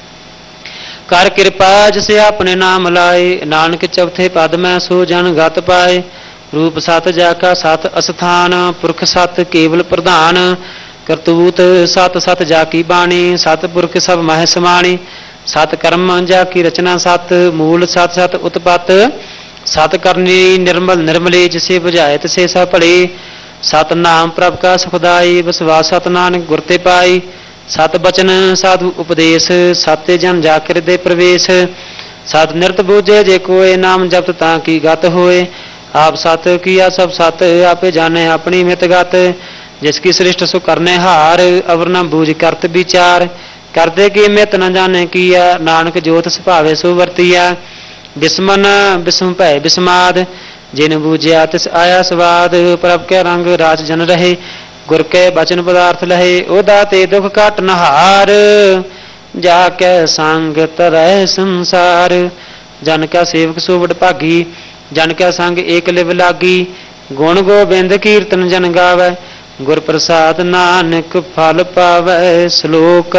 A: ਕਰ ਕਿਰਪਾ ਜਿਸੇ ਆਪਣੇ ਨਾਮ ਲਾਏ, ਨਾਨਕ ਚੌਥੇ ਪਦ ਮੈਂ ਸੋ ਜਨ ਗਤ ਪਾਏ। ਰੂਪ ਸਤ ਜਾ ਕਾ ਸਤ ਅਸਥਾਨ, ਪੁਰਖ ਸਤ ਕੇਵਲ ਪ੍ਰਧਾਨ। ਕਰਤੂਤ ਸਤ ਸਤ ਜਾ ਕੀ ਬਾਣੀ, ਸਤ ਪੁਰਖ ਸਭ ਮਹਿ ਸਮਾਣੀ। ਸਤ ਕਰਮ ਜਾ ਕੀ ਰਚਨਾ ਸਤ, ਮੂਲ ਸਤ ਸਤ ਉਤਪਤ। ਸਤ ਕਰਨੀ ਨਿਰਮਲ ਨਿਰਮਲੇ, ਜਿਸੇ ਬੁਝਾਏ ਤਿਸੇ ਸਭ ਭਲੇ। सतनाम प्रभ का सुखदाई विश्वास सत नानक गुर ते पाई। सत बचन साधु उपदेश सत्य जन जाकर दे प्रवेश। सत निरत बूझे जे कोय नाम जपत ताकि गत होए। आप सत किया सब सत आपे जाने अपनी मित गत। जिसकी सृष्ट सु करने हार अवर न बूझ करत विचार। करते कि मित न जाने किया नानक जोत सुभावे सो वर्तिया। बिस्मन बिस्म भय बिस्माद जिन बूझिया तिस आया स्वाद। प्रभ के रंग राज जन रहे गुर के बचन पदार्थ लहे। ओ दाते दुख काट नहार जाके संग तरह संसार। जन का सेवक सो बड़ भागी जन का संग एक लिव लागी। गुण गोबिंद कीर्तन जन गावै गुर प्रसाद नानक फल पावै। श्लोक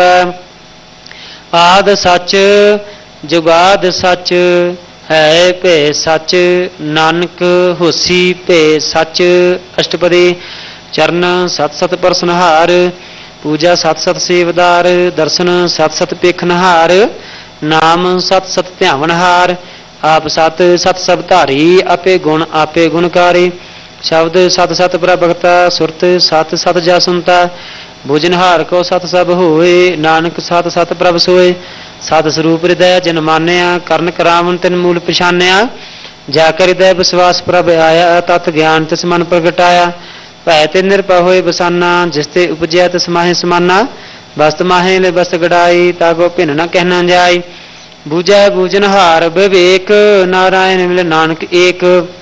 A: आद सच जुगाद सच है पे सच नानक होसी पे सच। अष्टपदी चरण सत सत परसनहार पूजा सत सत सेवदार। दर्शन सत सत पेखनहार नाम सत सत ध्यावनहार। आप सत सत सब धारी आपे गुणकारी। शब्द सत सत प्रभगता सुरत सत सत जा सुनता। भोजनहार को सत सब होए नानक सत सत प्रभ सोए। सत स्वरूप हृदय जिन मान्या करण करावन तिन मूल पछान्या। जाकर हृदय विश्वास प्रभ आया तत् ज्ञान तिस मन प्रगटाया। भय ते निरभय होए बसाना जिसते उपजया तिस माहे समाना। वस्त माहे ले वस्त गड़ाई ताको भिन्न न कहना जाय। बूझै बूझनहार विवेक नारायण मिले नानक एक।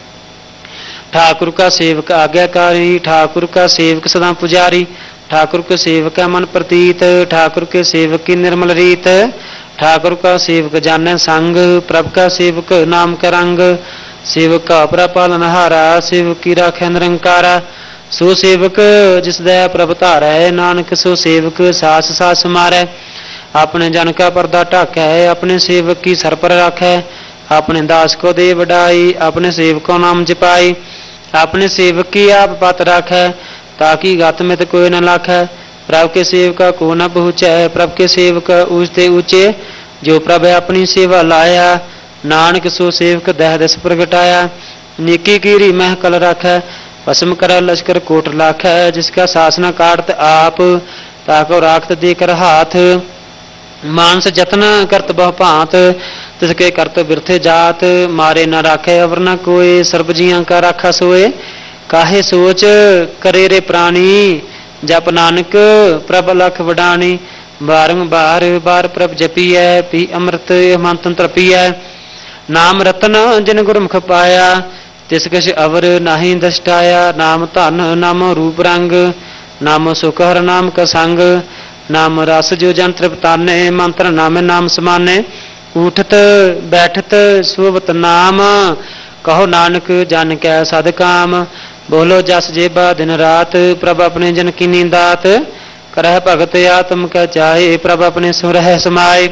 A: ठाकुर का सेवक आज्ञाकारी ठाकुर का सेवक सदा पुजारी। ठाकुर के सेवक है मन प्रतीत ठाकुर के सेवक की निर्मल रीत। ठाकुर का सेवक जाने संग प्रभ का सेवक नाम का रंग। सेवक का अपरा पालनहारा सेवक की राखे निरंकारा। सो सेवक जिस दया प्रभ धारै नानक सो सेवक सास सास मारै। अपने जन का पर्दा ढाकै अपने सेवक की सर पर राखै। अपने दास को दे वडाई अपने सेवक को नाम जपाई। अपने सेवक की आप पत राखै ताकि गत मित कोई न लाखै। प्रभ के सेवक को न पहुँचै प्रभ के सेवक ऊंचते ऊंचे। जो प्रभ अपनी सेवा लाया नानक सो सेवक दह दस प्रगटाया। नेकी कीरी मह कल राखै भस्म कर लश्कर कोट लाखै। जिसका शासन काटत आप ताको राखत देकर हाथ। मानस जतन करत बहु भांत तिसके करत बिरथे जात। मारे न राखे अवर न कोय सर्ब जियां का राखा सोए। काहे सोच करे रे प्राणी जप नानक प्रभ लख वडानी। बारंबार बार प्रभ जपियै पी अमृत मंत्र तृपियै। नाम रतन जिन गुरमुख पाया तिस कछ अवर नाही दष्टाया। नाम धन नाम रूप रंग नाम सुख हर नाम का संग। नाम रस जो जंत्र बताने मंत्र नाम नाम समाने। उठत बैठत सुवत नाम कहो नानक जन कै सद काम। बोलो जस जेबा दिन रात प्रभ अपने जन की नींदात। करह भगत आत्म कै चाहे प्रभ अपने सुरह समाए।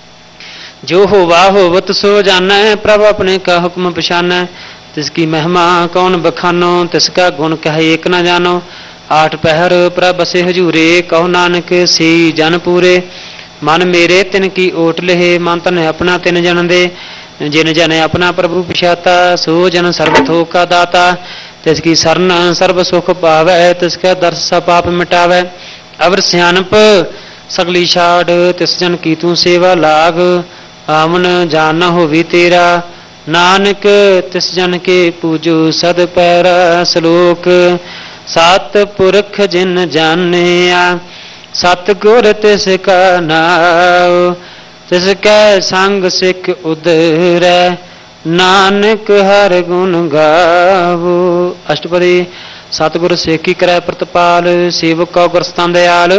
A: जो होवा होवत सो जानै प्रभ अपने का हुक्म पछानै। तिसकी महिमा कौन बखानो तिसका गुण कह एक न जानो। आठ पहर प्रभ बसे हजूरे कहो नानक सी जन पूरे। मन मेरे तिन की ओट लेहे मन तन अपना तिन जन दे। जिन जन अपना प्रभु पिछाता सो जन सर्वथो का दाता। तिसकी शरण सर्व सुख पावै तिसका दर्श सा पाप मिटावै। अवर सियानप सगली छाड़ तिस जन की तू सेवा लाग। आमन जान न होवी तेरा नानक तिस जन के पूजो सद पैरा। श्लोक सत पुरख जिन जानिया सतगुर तिसका नाम। तिसकै संग सिख उदरै नानक हर गुण गावो। अष्टपदी सतगुर सिख की करै प्रतपाल सेवक कौ गुरस्तान दयाल।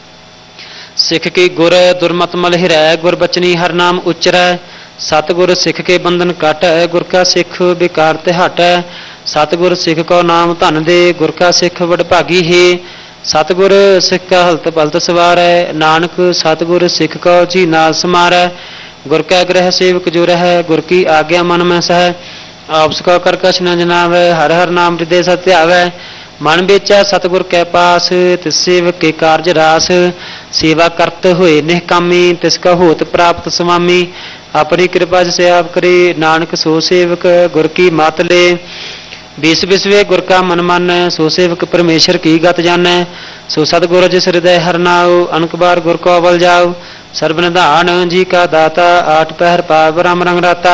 A: सिख की गुर दुर्मत मल हिरै गुर बचनी हर नाम उचरै। सतगुर सिख के बंधन काटै गुर का सिख बेकार ते हटै। सतगुर सिख को नाम धन दे गुर का सिख वडभागी है। सतगुर सिख का हलत पलत सवारै नानक सतगुर सिख को जी नाल समारै। गुर कै ग्रह सेवक जो रह गुर की आज्ञा मन में सह। आपस को कर कछ न जनावै हर हर नाम हृदय सत्यावै। मन बेचा सतगुर कै पास तिस सेवक के कारज रास। सेवा करत होए निहकामी तिसका होत प्राप्त स्वामी। अपनी कृपा से आप करे नानक सो सेवक गुर की मत ले। बीस बिसवे गुर का मन मानै, सो सेवक परमेश्वर की गत जानै। सो सतगुर जिस हृदय हर नाओ, अनक बार गुर को अवल जाओ। सर्ब निधान जी का दाता, आठ पहर पाव राम रंग राता।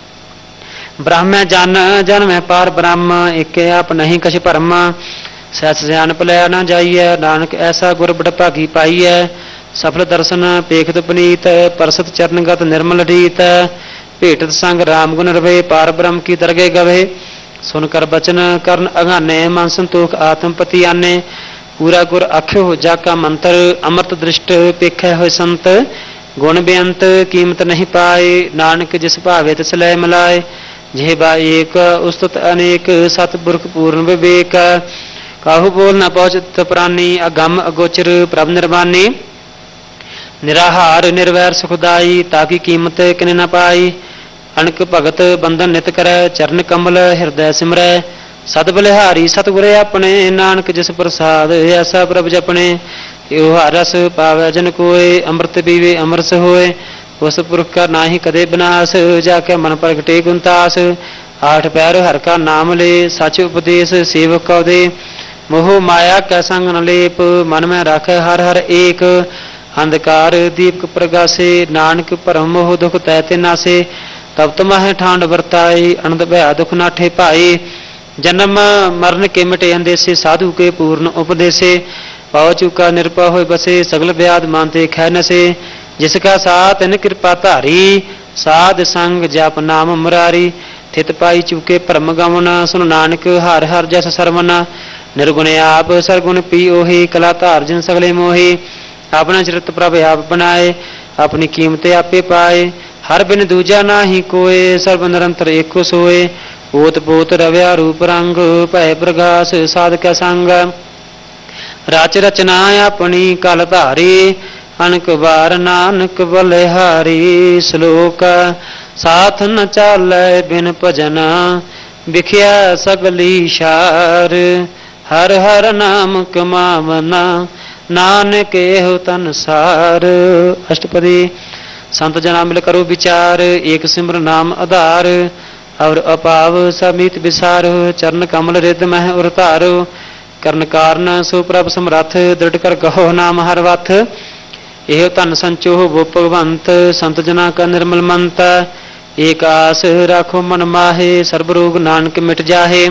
A: ब्रह्म जन जन में पार ब्रह्म, एक आप नहीं कछ भरम। सहस सियानप लै न जाइए, नानक ऐसा गुर बड़ भागी पाइए। सफल दर्शन पेखत पनीत, परसत चरणगत निर्मल रीत। भेटत संग राम गुण रवे, पार ब्रह्म की दरगे गवे। सुन कर बचन करन अघाने, मन संतोख आत्मपति आने। पूरा गुर आख्यो जाका मंत्र, अमृत दृष्ट पेखै होय संत। गुण बेअंत कीमत नहीं पाए, नानक जिस भावे तिस लै मिलाए। जेबा एक उस्तुत अनेक, सतपुरख पूर्ण विवेक। काहू बोल न पहुँचत प्राणी, अगम अगोचर प्रभ निर्वाणी। निराहार निर्वैर सुखदाई, ताकि कीमत किने न पाई। अणक भगत बंधन नित करै, चरण कमल हृदय सिमरै। सद बलिहारी सतगुरे अपने, नानक जिस प्रसाद ऐसा प्रभ जपने। यो हरस पावै जन कोय, अमृत पीवे अमरस होय। उस पुरख का नाहि कदे विनाश, जाके मन प्रगटे गुणतास। आठ पैर हर का नाम ले, सच उपदेश सेवक कौ दे। मोह माया कै संग न लेप, मन में राखै हर हर एक। अंधकार दीपक प्रगासे, नानक परम मोह दुख तैते नासे। तब तमह ठांड वर्ताई, अनंद भया दुख नाठे पाई। जन्म मरण के मिटे अंदेसे, साधु के पूर्ण उपदेसे। पाव चुका निरपा होय बसे, सगल व्याध मानते खै नसे। जिसका साथ इन कृपा धारी, साध संग जप नाम मुरारी। थित पाई चुके परम गमन, सुन नानक हर हर जस सरवण। निर्गुण आप सरगुण पी ओहि, कला धार जिन सगले मोहि। अपना चरित प्रभ आप बनाए, अपनी कीमते आपे पाए। हर बिन दूजा नाही कोय, सर्व निरंतर एको सोए। ओत पोत रव्या रूप रंग, भय प्रगास साधक संग। राच रचना अपनी कल धारी, अनक बार नानक बलिहारी। श्लोक साथ न चालै बिन भजन, बिख्या सगली शार। हर हर नाम कमावना, नानक एहो तन सार। अष्टपदी। संत जना मिल करो विचार, एक सिमर नाम आधार। और अपाव समीत विसार, चरण कमल रिद मह उरतारो। करण कारण सो प्रभ समरथ, दृढ़ कर कहो नाम हर वथ। एह धन संचोह वो भगवंत, संत जना का निर्मल मंत। एक आस राखो मन माहे, सर्ब रोग नानक मिट जाहे।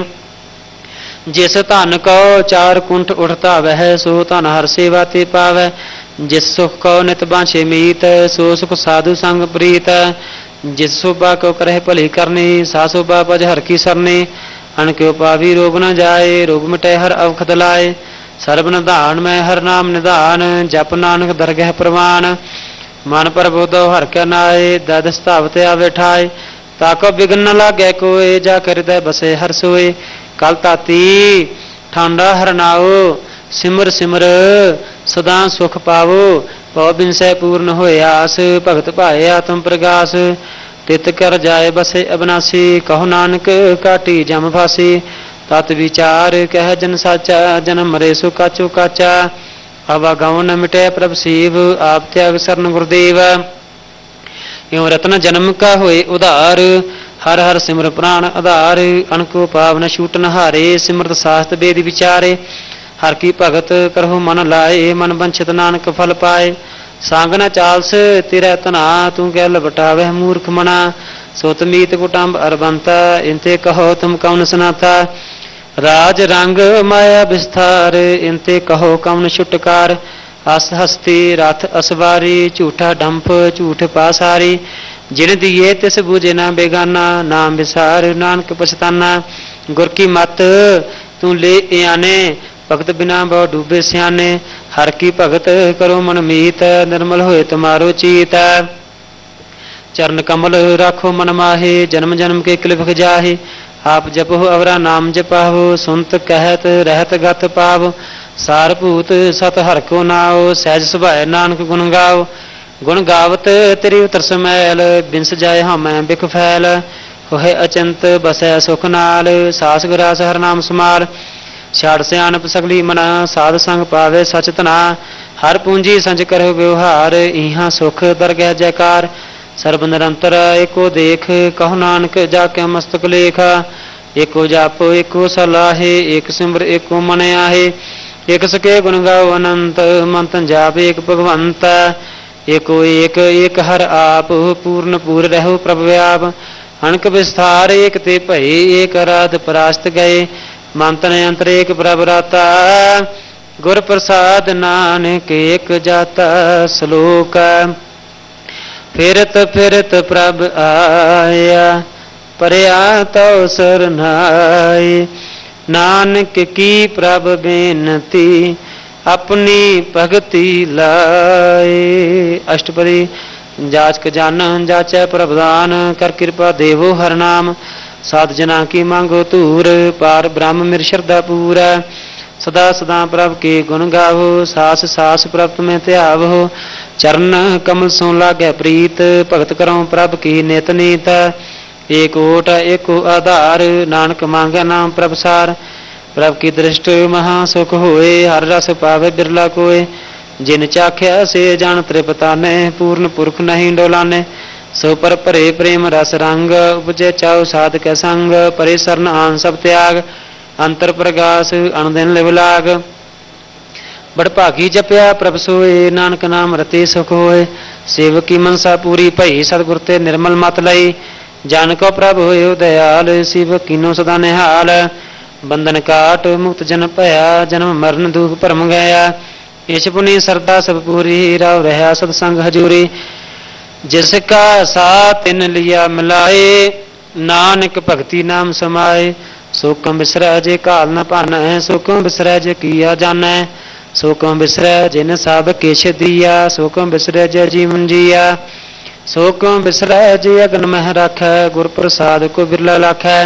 A: जिस धन को चार कुंठ उठता वह, सो धन हर सेवा ते पावै। जिस सुख को नित बांछे मीत, सो सुख साधु संग प्रीत। जिस शोभा को करह भली करनी, सा शोभा पज हर की सरनी। अनक्यो पावी रोग न जाए, रोग मिटे हर अवखत लाए। सर्ब निधान में हर नाम निधान, जप नानक दरगह प्रमाण। मन प्रबोधो हर के नाए, दद स्थावत आवे ठाए। ताको बिघन न लागे कोय, जा हृदय बसे हर सोए। कल ताती ठांडा हर नाओ, सिमर सिमर सदा सुख पावो। पौ बिनसै पूर्ण होए आस, भगत पाए आत्म प्रगास। तित कर जाए बसे अविनाशी, कहो नानक काटी जम फासी। तत विचार कह जन साचा, जन्म मरे सो काचो काचा। आवागम न मिटे प्रभ सीव, आप त्याग शरण गुरुदेव। यो रत्न जन्म का होए उधार, हर हर सिमर प्राण आधार। अनको पावन छूटन हारे, सिमरत शास्त्र वेद विचारे। हर की भगत करहु मन लाए, मन वंचित नानक फल पाए। सांग न चालस तेरा तना, तू गैल बटावह मूर्ख मना। सोत मीत कुटुंब अरबंता, इनते कहो तुम कौन सनाथा। राज रंग माया विस्तार, इनते कहो कौन छुटकार। अस हस्ती रथ असवारी, झूठा डंप झूठ पासारी। जिन दिए तिस बूझे ना बेगाना, नाम विसार नानक पछताना। गुर की मत तू ले आने, भगत बिना बहु डूबे सियाने। हर की भगत करो मन मीत, निर्मल होए तुम्हारो चीत। चरण कमल राखो मन माहे, जन्म जन्म के किलभिख जाहे। आप जपो अवरा नाम जपाहो, सुनत कहत रहत गत पाव। सारभूत सत हर को नाओ, सहज सुभाए नानक गुण गाओ। गुण गावत तेरी उतर समैल, बिंस जाए हम बिख फैल। होए अचंत बसै सुख नाल, सास ग्रास हर नाम समाल। छाड़ सियानप सगली मना, साध संग पावे सच तना। हर पूंजी संज करो व्यवहार, इहाँ सुख दरगह जयकार। सर्ब निरंतर एको देख, कहो नानक जाके मस्तक लेख। एको जापो एको सलाहे, एक सिमर एको मन आहे। एक सके गुण गाओ अनंत, मंतन जाप एक भगवंत। एको एक एक हर आप, पूर्ण पूर रहो प्रभ व्याप। अणक विस्तार एक ते भई, एक रात परास्त गए। मंतन अंतर एक प्रभ राता, गुर प्रसाद नानक एक जाता। श्लोक फिरत फिरत प्रभ आया, परया तो सरनाए। नानक की प्रभ बेनती, अपनी भगति लाए। अष्टपदी। जाचक जान जाचै प्रभदान, कर कृपा देवो हर नाम। साध जना की मांगो तूर, पार ब्रह्म मेरी श्रद्धा पूरा। सदा सदा प्रभ के गुण गावो, सास सास प्रभ में त्यावो। चरण कमल सो लागै प्रीत, भगत करो प्रभ की नित नीत। एक ओट एको आधार, नानक मांगे नाम प्रभ सार। प्रभ की दृष्ट महासुख होए, हर रस पावे बिरला कोय। जिन चाख्या से जान त्रिपताने, पूर्ण पुरख नहीं डोलाने। सो पर परे प्रेम रस रंग, उपजे चाओ साध के संग। परे सरन आन सब त्याग, अंतर प्रगास अनदिन लिव लाग। बड़ भागी जपया प्रभ सोए, नानक नाम रते सुख होए। सेवक की मनसा पूरी भई, सतगुर ते निर्मल मत लई। जान को प्रभ होयो दयाल, शिव कीनो सदा निहाल। बंधन काट मुक्त जन भया, जन्म मरण दुख भरम गया। इस पुनि सरदा सब पूरी, राव रहा सतसंग हजूरी। जिसका साथ तिन लिया मिलाए, नानक भक्ति नाम समाए। सोकम बिसरै जे काल न पाना, सोकम बिसरै जे किया जाना। सोकम बिसरै जिन सब केश दिया, सोकम बिसरै जे जीवन जिया। सोकम बिसरै जे अगन मह राखै, गुर प्रसाद को बिरला लाखै।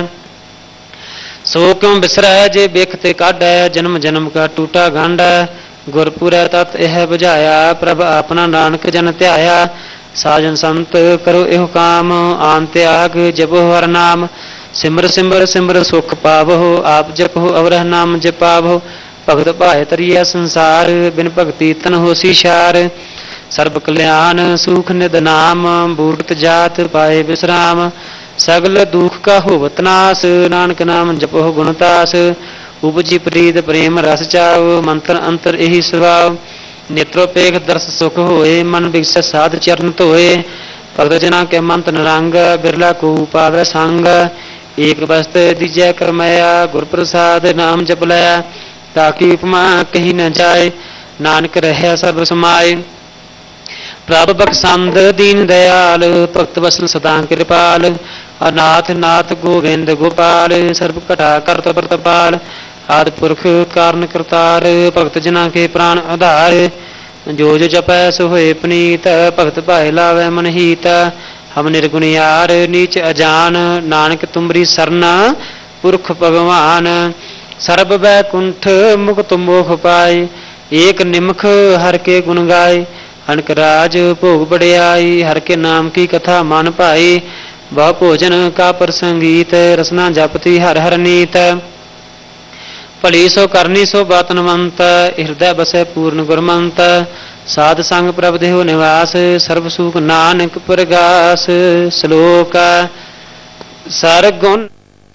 A: सोकम बिसरै जे बेखते काढै, जन्म जन्म का टूटा गंढ। गुरपुरै तत् यह बुझाया, प्रभ अपना नानक जन ध्याया। साजन संत करो एहो काम, आन त्याग जपो हर नाम। सिमर सिमर सिमर सुख पावो, आप जपो अवरह नाम जपावो। भगत भाए तरिया संसार, बिन भगति तन होसी शार। सर्व कल्याण सुख निद नाम, बूढ़त जात पाए विश्राम। सगल दुख का होवत नास, नानक नाम जपो गुणतास। उपजी प्रीत प्रेम रस चाव, मंत्र अंतर यही स्वभाव। नेत्रोपेख दर्श सुख होए, मन विकस साध चरण धोए। भगत जना के मंत्र रंग, बिरला को पावै संग। एक बस्त दीजै करमया, गुर प्रसाद नाम जप लया। ताकि उपमा कहीं न जाए, नानक रहे सर्व समाये। प्रभ बख्शंद दीन दयाल, भक्त वसल सदा कृपाल। अनाथ नाथ गोविंद गोपाल, सर्व कटा करत प्रतपाल। आदि पुरख कारण करतार, भगत जना के प्राण आधार। जो जो जपै सो होए पुनीत, भगत भाए लावै मन हीत। हम निर्गुण यार नीच अजान, नानक तुमरी सरना पुरख भगवान। सर्ब बैकुंठ मुक्त मोख पाए, एक निमख हर के गुण गाय। अनक राज भोग बड़ियाई, हर के नाम की कथा मान पाई। बहु भोजन का प्रसंगीत, रसना जपति हर हर नीत। भली सो करनी सो बातनवंत, हृदय बसै पूर्ण गुरमंत। साध संग प्रभ देहो निवास, सर्व सुख नानक प्रगास। श्लोक सरगुण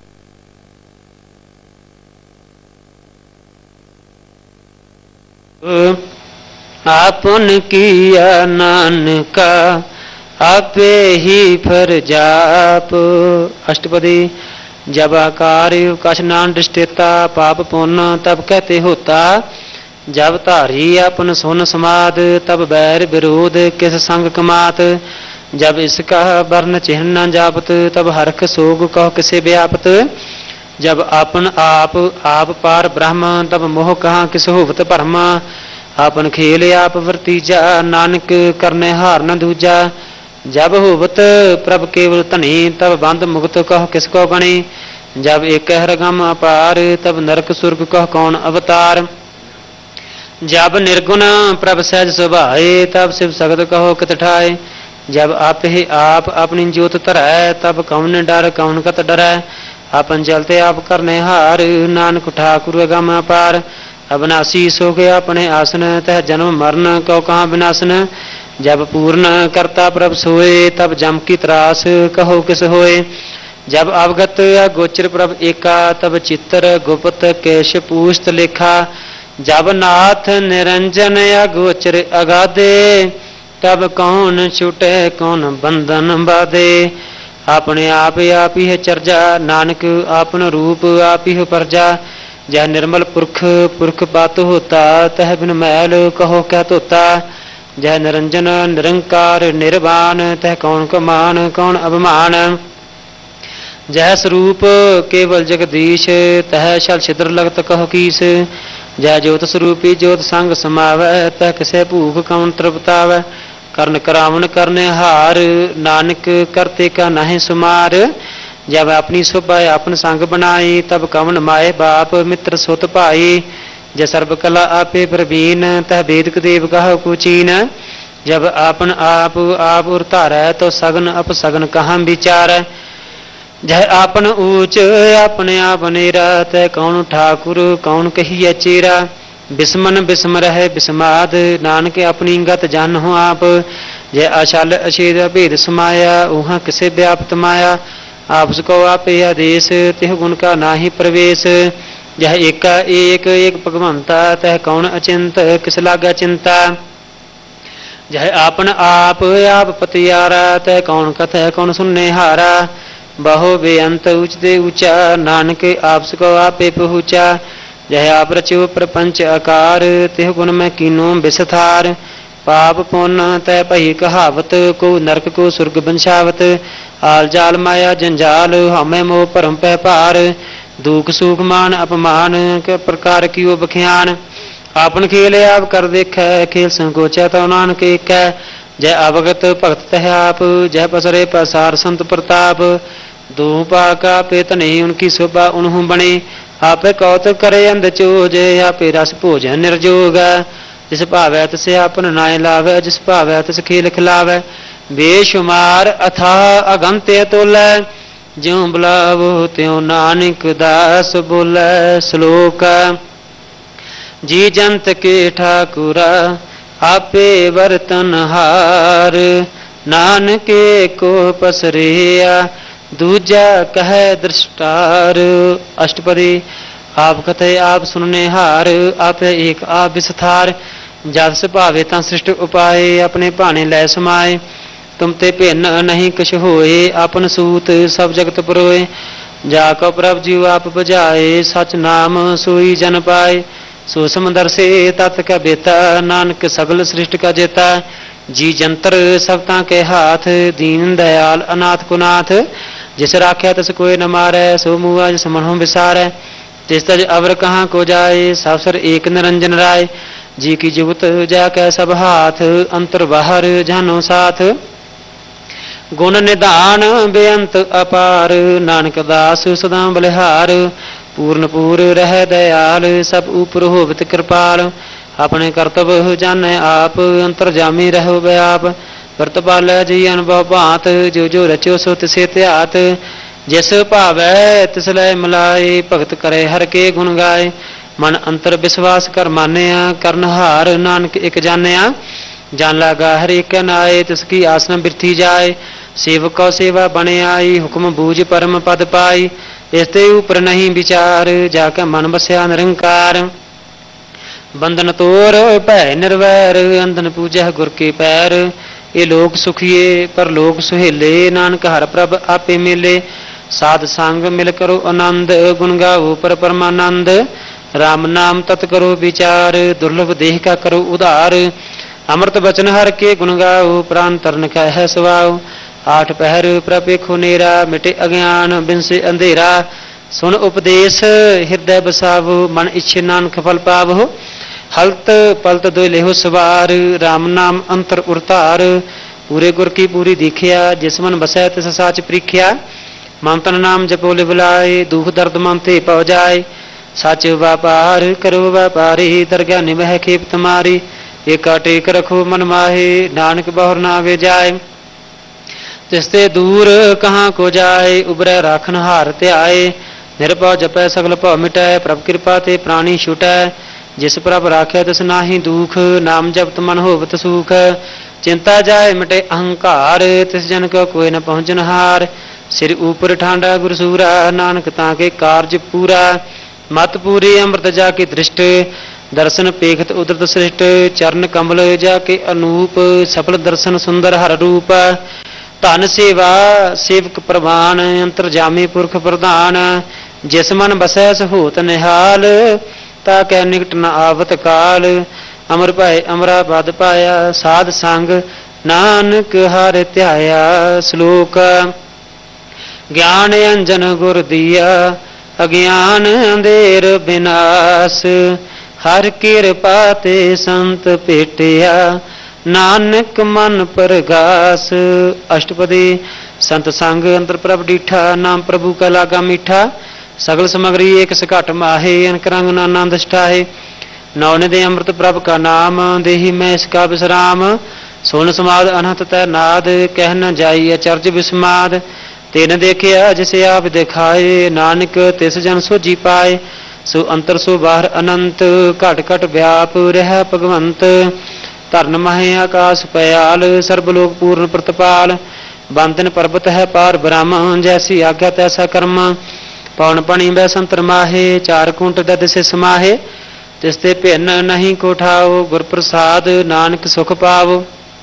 A: आपन किया नानका, आपे ही फर जाप। अष्टपदी। जब आकार कछ नान दृष्टेता, पाप पुण्य तब कहते होता। जब धारी अपन सुन समाद, तब बैर विरोध किस संग कमात। जब इसका वर्ण चिन्ह न जापत, तब हरख सोग कह किसे व्यापत। जब अपन आप पार ब्रह्म, तब मोह कहाँ किस होवत भरम। आपन खेल आप वर्तीजा, नानक करने हार न दूजा। जब होवत प्रभ केवल धनी, तब बंद मुक्त कह किसको गणी। जब एक हरगम अपार, तब नरक सुर्ग कह कौन अवतार। जब निर्गुण प्रभ सहज सुभाए, तब शिव सगत कहो कित ठाए। जब आप ही आप अपनी ज्योत धरै, तब कौन डर कौन कत डरै। अपन चलते आप करने हार, नानक ठाकुर अगम अपार। अविनाशी सो गया अपने आसन, तह जन्म मरण कौ कहाँ विनाशन। जब पूर्ण करता प्रभ सोए, तब जम की त्रास कहो किस होए। जब अवगत गोचर प्रभ एका, तब चित्र गुप्त केश पूस्त लेखा। जब नाथ निरंजन गोचर अगाधे, तब कौन छूटे कौन बंधन बाधे। अपने आप ही चर्जा, नानक आपन रूप आप ही परजा। जह निर्मल पुरख पुरख बात होता, तह बिन मैल कहो क्या तोता। जह निरंजन निरंकार निर्वाण, तह कौन को मान कौन अभिमान। जह स्वरूप केवल जगदीश, तह शल छिद्र लगत कहो कीस। जह ज्योत स्वरूपी ज्योत संग समावै, तह किसे भूख कौन तृप्तावै। कर्ण करावण करने हार, नानक करते का नहीं सुमार। जब अपनी शोभा अपन संग बनाई, तब कवन माए बाप मित्र सुत भाई। जय सर्व कला आपे प्रवीण, तह वेद देव कहो कुचीन। जब आपन आप उतारै, तो सगन अपसगन कहाँ विचार। जय आपन ऊंच अपने आप नेरा, तह कौन ठाकुर कौन कहिए चेरा। बिस्मन बिस्म रहे बिस्माद, नानक अपनी गत जान हो आप। जय अशल अछेद भेद समाया, उहाँ किसे व्याप्त माया। आपस को आप आदेश, तिह गुण का नाही प्रवेश। यह एका एक एक भगवंता, तह कौन अचिंत किस लागा चिंता। यह आपन आप पतियारा, तह कौन कथय कौन सुनने हारा। बहु बेअंत उचते ऊंचा, नानक आपस को आपे पहुँचा। जय आप रचो प्रपंच आकार, तिह गुण में कीनो विस्तार। पाप पुण्य तय पही कहावत, को नरक को स्वर्ग बंशावत। आल जाल माया जंजाल, हमें मोह परम पह पार। दुख सुख मान अपमान, के प्रकार की वो बख्यान। आपन खेल आप कर देख, खेल संकोचा तो नानक एक। जय अवगत भगत तह आप, जय पसरे पसार संत प्रताप। दो पाका पेत नहीं उनकी शोभा उन्हू बने। आपे कौतुक करे अंध चोज, आपे रस भोजन निर्जोग। जिस भावै तिसे आपन नाय लावै, जिस भावै तिस खेल खिलावै। बेशुमार अथा अगंत्य तोलै, ज्यों बुलावो त्यों नानक दास बोलै। श्लोक जी जंत के ठाकुरा, आपे बर्तन हार। नानके को पसरिया, दूजा कह दृष्टार। अष्टपदी आप कथे आप सुनने हार, आप एक आप विस्तार। जस भावे ता सृष्ट उपाय, अपने भाने लै समाए। तुम ते भिन्न नहीं कुछ होए, अपन सूत सब जगत परोए। जाको प्रभ जीव आप बजाए, सच नाम सोई जन पाए। सो समंदर से तत् का बेता, नानक सगल सृष्टि का जेता। जी जंतर सबता के हाथ, दीन दयाल अनाथ कुनाथ। जिस राख्या तिस कोई न मारै, सो मुआ जिस मनों विसारै। तिस तज अवर कहाँ को जाए, सासर एक निरंजन राय। जी की जुगत जाकै सब हाथ, अंतर बाहर जानो साथ। गुण निधान बेअंत अपार, नानक दास सदा बलिहार। पूर्ण पूर रह दयाल, सब ऊपर होवत कृपाल। अपने कर्तव्य जाने आप, अंतर जामी रहो व्याप। व्रत पालै जी अनुभव भांत, जो जो रचो सो तिसे त्यात। जिस भावै तिस लय मिलाए, भगत करे हर के गुण गाए। मन अंतर विश्वास कर मानिया, करन हार नानक एक जानिया। जान लगा हर एक नाए, तिसकी आसन बिरथी जाए। सेवक को सेवा बने आई, हुक्म बूझ परम पद पाई। इसते ऊपर नहीं विचार, जाकर मन बस्या निरंकार। बंधन तोर भय निर्वैर, अंधन पूजह गुर के पैर। ये लोग सुखिए पर लोग सुहेले, नानक हर प्रभ आपे मिले। साध संग मिल करो आनंद, गुण गाओ पर परमानंद। राम नाम तत् करो विचार, दुर्लभ देह का करो उधार। अमृत बचन हर के गुण गाओ, प्राण तरन का है स्वाओ। आठ पहर प्रपेखो नेरा, मिटे अज्ञान बिनसे अंधेरा। सुन उपदेश हृदय बसावो, मन इच्छे नानक फल पावो। हलत पलत दो लेहो सवार, राम नाम अंतर उरतार। पूरे गुर की पूरी दीखिया, जिस मन बसै तिस साच प्रीख्या। ममतन नाम जपो बुलाए, दुख दर्द मन ते पौ जाए। सच व्यापार करो व्यापारी, दरगाह निमह खेप तुम्हारी। एका टेक रखो मन माहे, नानक बहुर ना वे जाए। तिसते दूर कहाँ को जाए, उबरै राखन हार त्याए। निरपौ जपै सगल भौ मिटै, प्रभ कृपा ते प्राणी छुटै। जिस प्रभ राखै तिस नाहि दुख, नाम जपत मन होवत सुख। चिंता जाए मिटे अहंकार, तिस जन को कोई न पहुँचनहार। सिर ऊपर ठांडा गुरसूरा, नानक ताके कार्य पूरा। मत पूरी अमृत जाके दृष्ट, दर्शन पेखत उदरत श्रेष्ठ। चरण कमल जाके अनूप, सफल दर्शन सुंदर हर रूप। धन सेवा सेवक प्रवान, अंतरजामी पुरख प्रधान। जिस मन बसै सहोत निहाल, ताकै निकट न आवत काल। अमर पाए अमरा पद पाया, साध संग नानक हर ध्याया। श्लोक ज्ञान अंजन गुर दिया, अज्ञान अंधेर विनाश। हर कृपा ते संत भेटिया, नानक मन प्रगास। अष्टपदी संत संग अंतर प्रभ डीठा, नाम प्रभु का लागा मीठा। सगल समग्री एक सघट माहे, अनक रंग नानंद स्टाहे। नौने दे अमृत प्रभ का नाम, देही में इसका विश्राम। सोन समाद अनहत तै नाद, कह न जाई अचर्ज विस्माद। तेन देखिया जिसे आप दिखाए, नानक तिस जन सोझी पाए। सो अंतर सो बाहर अनंत, घट घट व्याप रह भगवंत। धरन महे आकाश पयाल, सर्वलोक पूर्ण प्रतपाल। बंदन पर्वत है पार ब्रह्म, जैसी आज्ञा तैसा कर्म। पवन पणी वै संतर माहे, चार कुंट दद से समाहे। तिसते भिन्न नहीं को ठाओ, गुर प्रसाद नानक सुख पाओ।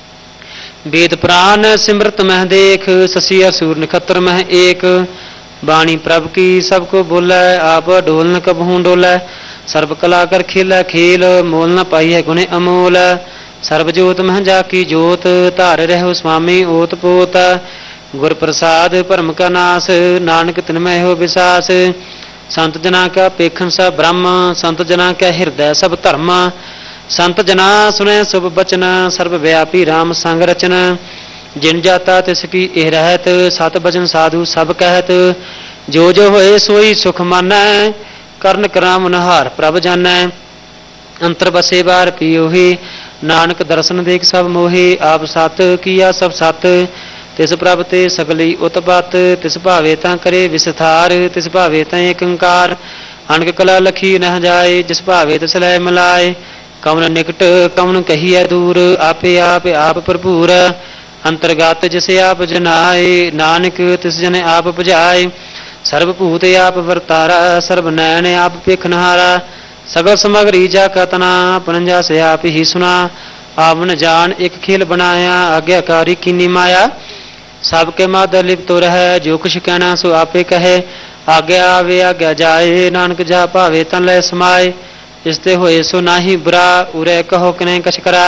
A: वेद प्राण सिमरत मह देख, शशि असुर नखत्र मह एक। बाणी प्रभ की सबको बोलै, आप डोल न कबहू डोलै। सर्व कला कर खेलै खेल, मोल न पाई है गुणे अमोल। सर्वजोत मह जाकी जोत, धार रहो स्वामी ओत पोत। गुर प्रसाद परम का नास, नानक तिनमय हो विसास। संत जना का पेखन सब ब्रह्म, संत जना का हृदय सब धर्म। संत जना सुने शुभ बचन, सर्वव्यापी राम संग रचन। जिन जाता तिसकी एह रहत, सत बचन साधु सब कहत। जो जो होए सोई सुख मानै, करन कराम नहार प्रभ जानै। अंतर बसे बार पियोही, नानक दर्शन देख सब मोहे। आप सत किया सब सत, तिस प्रभ ते सगली उत्पत। तिस भावे तां करे विस्तार, तिस भावे तां एक अंकार। अनक कला लखी न जाए, जिस भावे तिस लै मिलाए। कवन निकट कवन कहिए दूर, आपे आप भरपूर। अंतर्गत जिसे आप जनाए, नानक तिस जन आप पुजाए। सर्वभूत आप वर्तारा, सर्व नैन आप पेखनहारा। सगल समग्री जा का तना, पनंजा से आप ही सुना। आपन जान एक खेल बनाया, आज्ञाकारी कीनी माया। सबके माद लिप्त तो रह, जो कुछ कहना सो आपे कहे। आज्ञा आवे आज्ञा जाए, नानक जा भावे तन लै समाए। इसते होए सो नाही बुरा, उरे कहो कने कछ करा।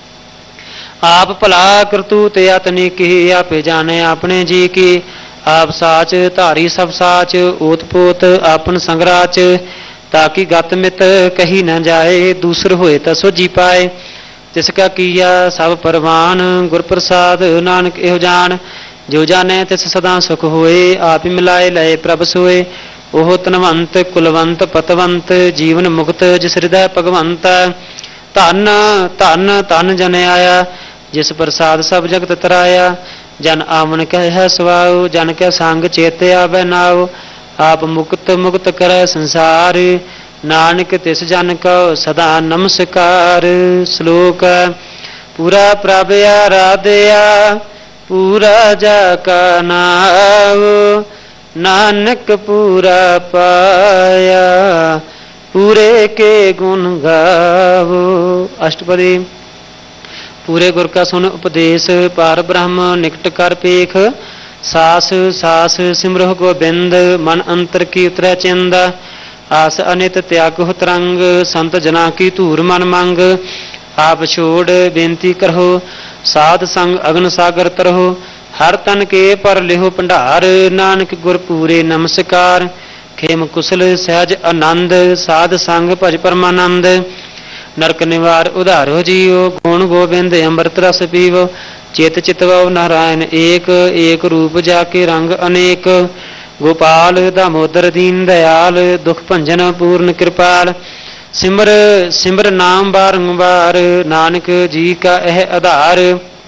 A: आप भला करतूत यातनी की, आपे जाने अपने जी की। आप साच धारी सब साच, ओत पोत आपन संगराच। ताकि गत मित कही न जाए, दूसर होए त सोझी पाए। तिसका किया सब परवान, गुर प्रसाद नानक एहो जान। जो जाने तिस सदा सुख होए, आप ही मिलाए लय प्रभ सोए। ओह तनवंत कुलवंत पतवंत, जीवन मुक्त जिस हृदय भगवंत। धन धन धन जन आया, जिस प्रसाद सब जगत तराया। जन आवन कह सुआओ, जन के संग चेते आवे नाओ। आप मुक्त मुक्त करे संसार, नानक तिस जन को सदा नमस्कार। श्लोक पूरा प्रभ आराध्या, पूरा जाका नाव। नानक पूरा पाया, पूरे के गुण गावो। अष्टपदी पूरे गुर का सुन उपदेश, पार ब्रह्म निकट कर पेख। सास सास सिमरह गोबिंद, मन अंतर की उतरै चिंद। आस अनित त्याग हो तरंग, संत जना की धूर मन मंग। आप छोड़ बेनती करहो, साध संग अग्न सागर तरहो। हर तन के पर लिहो भंडार, नानक गुर पूरे नमस्कार। खेम कुशल सहज आनंद, साध संग भज परमानंद। नरक निवार उधारो जियो, गुण गोविंद अमृत रस पीवो। चित चितवो नारायण एक, एक रूप जाके रंग अनेक। गोपाल दामोदर दीन दयाल, दुख भंजन पूर्ण कृपाल। सिमर सिमर नाम बारंबार, नानक जी का यह आधार।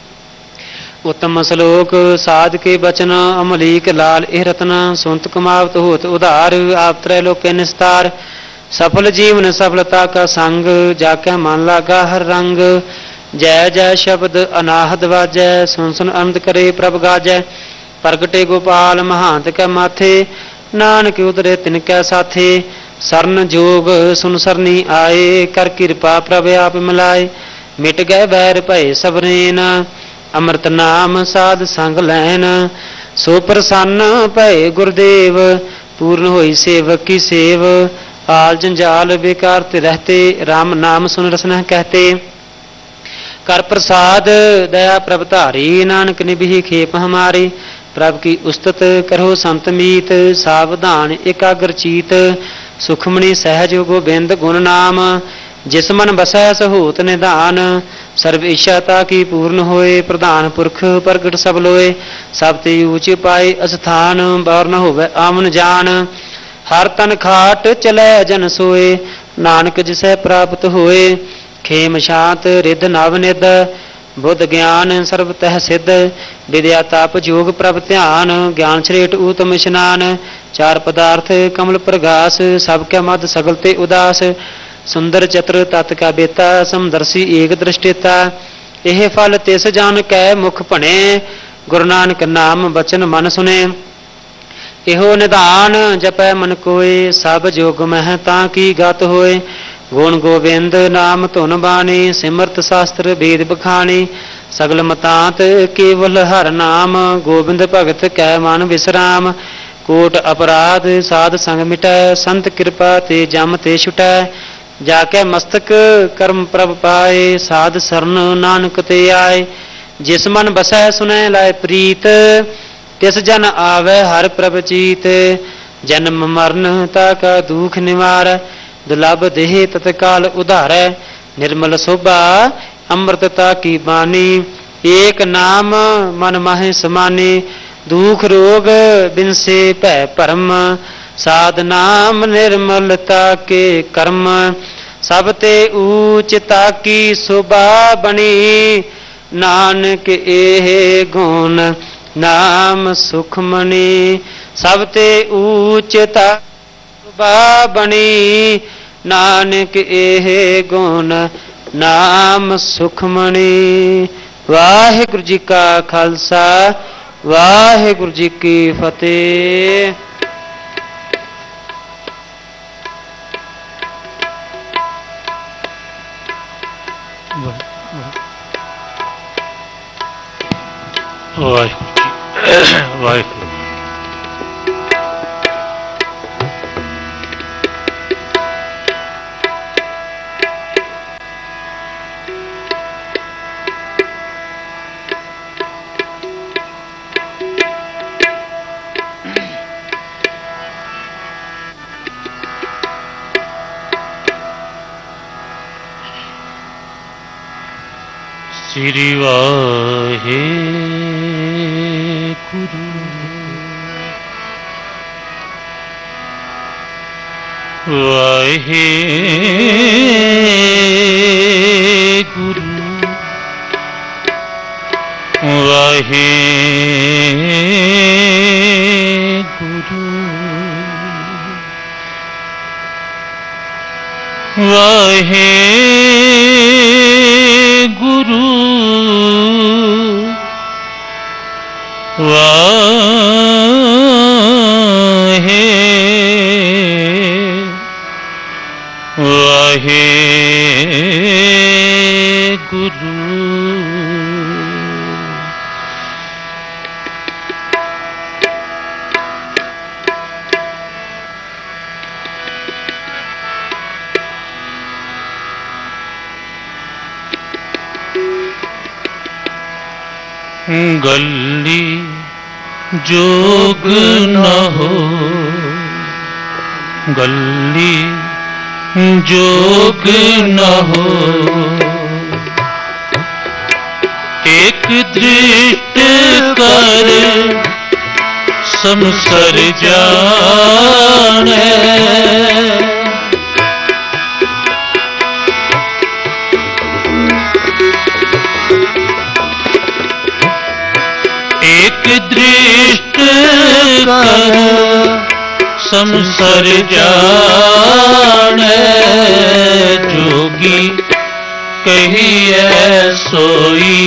A: उत्तम श्लोक साध के बचन, अमलीक लाल एह रतन। सुनत कमावत होत उधार, आप त्रैलोक के निस्तार। सफल जीवन सफलता का संग, जाके मन लागा हर रंग। जय जय शब्द अनाहद वाजै, सुन सुन अनंत करे प्रभ गाजै। प्रगटे गोपाल महांत कै माथे, नानक उतरे तिनकै साथे। सरन जोग सुन सरनी आए, कर कृपा प्रभ आप मिलाए। मिट गए बैर भय सबरेन, अमृत नाम साध संग लैन। सो प्रसन्न भय गुरुदेव, पूर्ण होई सेवक की सेव। आल जंजाल बेकार ते रहते, राम नाम सुन रसना कहते। कर प्रसाद दया प्रभ धारी, नानक निभि खेप हमारी। प्रभ की उस्तत करो संत मीत, सावधान एकाग्र चीत। सुखमणि सहज गोबिंद गुण नाम, जिस मन बसै सहोत निधान। सर्व इच्छा ताकी पूर्ण होए, प्रधान पुरख प्रगट सब लोए। सब ते ऊंच पाए अस्थान, बार न होवे आमन जान। हर तन खाट चलै जन सोए, नानक जिसै प्राप्त होए। खेम शांत रिध नव निध, बुद्ध ज्ञान सर्व तह सिद्ध। विद्या तप जोग प्रभ ध्यान, ज्ञान छरेट उत्तम स्नान। चार पदार्थ कमल प्रगास, सबके मद सगल ते उदास। सुंदर चतुर तत् का बेता, समदर्शी एक दृष्टिता। यह फल तिस जान कै मुख भने, गुरु नानक नाम बचन मन सुने। इहो निधान जपै मन कोय, सब जोग मह ताकी गत होए। गुण गोविंद नाम धुन बाणी, सिमरत शास्त्र वेद बखानी। सगल मतांत केवल हर नाम, गोविंद भगत कै मन विश्राम। कोट अपराध साध संग मिटै, संत कृपा ते जम ते छुटै। जाके मस्तक कर्म प्रभ पाए, साध सरन नानक ते आए। जिस मन बसै सुनै लाए प्रीत, तिस जन आवे हर प्रभ चीत। जन्म मरण ताका दुख निवार, दुर्लभ देह तत्काल उधारै। निर्मल शोभा अमृतता की बानी, एक नाम मन माहे समानी। दुख रोग बिनसे भय भरम, साध नाम निर्मलता के कर्म। सब ते ऊंच ताकी शोभा बनी, नानक एह गुण नाम सुखमणि। सब ते ऊंच शोभा बनी, नानक एह गुण नाम सुखमणि। वाहिगुरु जी का खालसा, वाहिगुरु जी की फतेह।
B: वाहिगुरु श्री वाहे गुरु वाहे गुरु वाहे गुरु वाहे गुरु वाहे वाहे गुरु गली जोग न हो, गली जोग न हो। एक दृष्ट कर संसर जाने, एक दृष्ट कर संसर जाने। जोगी कहिए सोई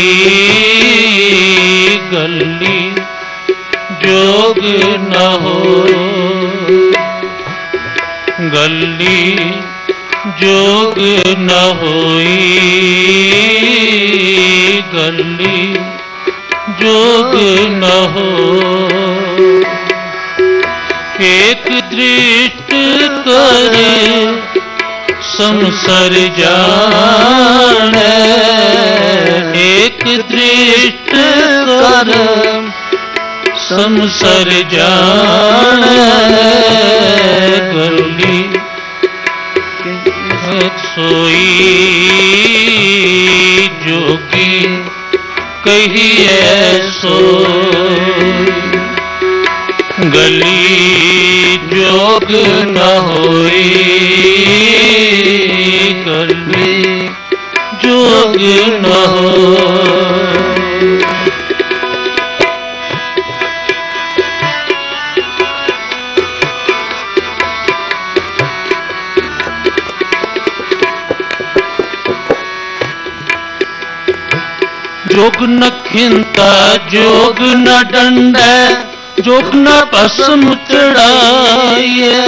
B: गली जोग न हो गली जोग न होई गली जोग न हो एक दृष्ट कर संसर जाने एक दृष्ट कर संसर जाने गली सोई जोगी कहिए सोई गली जोग न होई गली जोग न हो जोग न खिंता जोग न दंड जोग न भस्म चढ़ाइए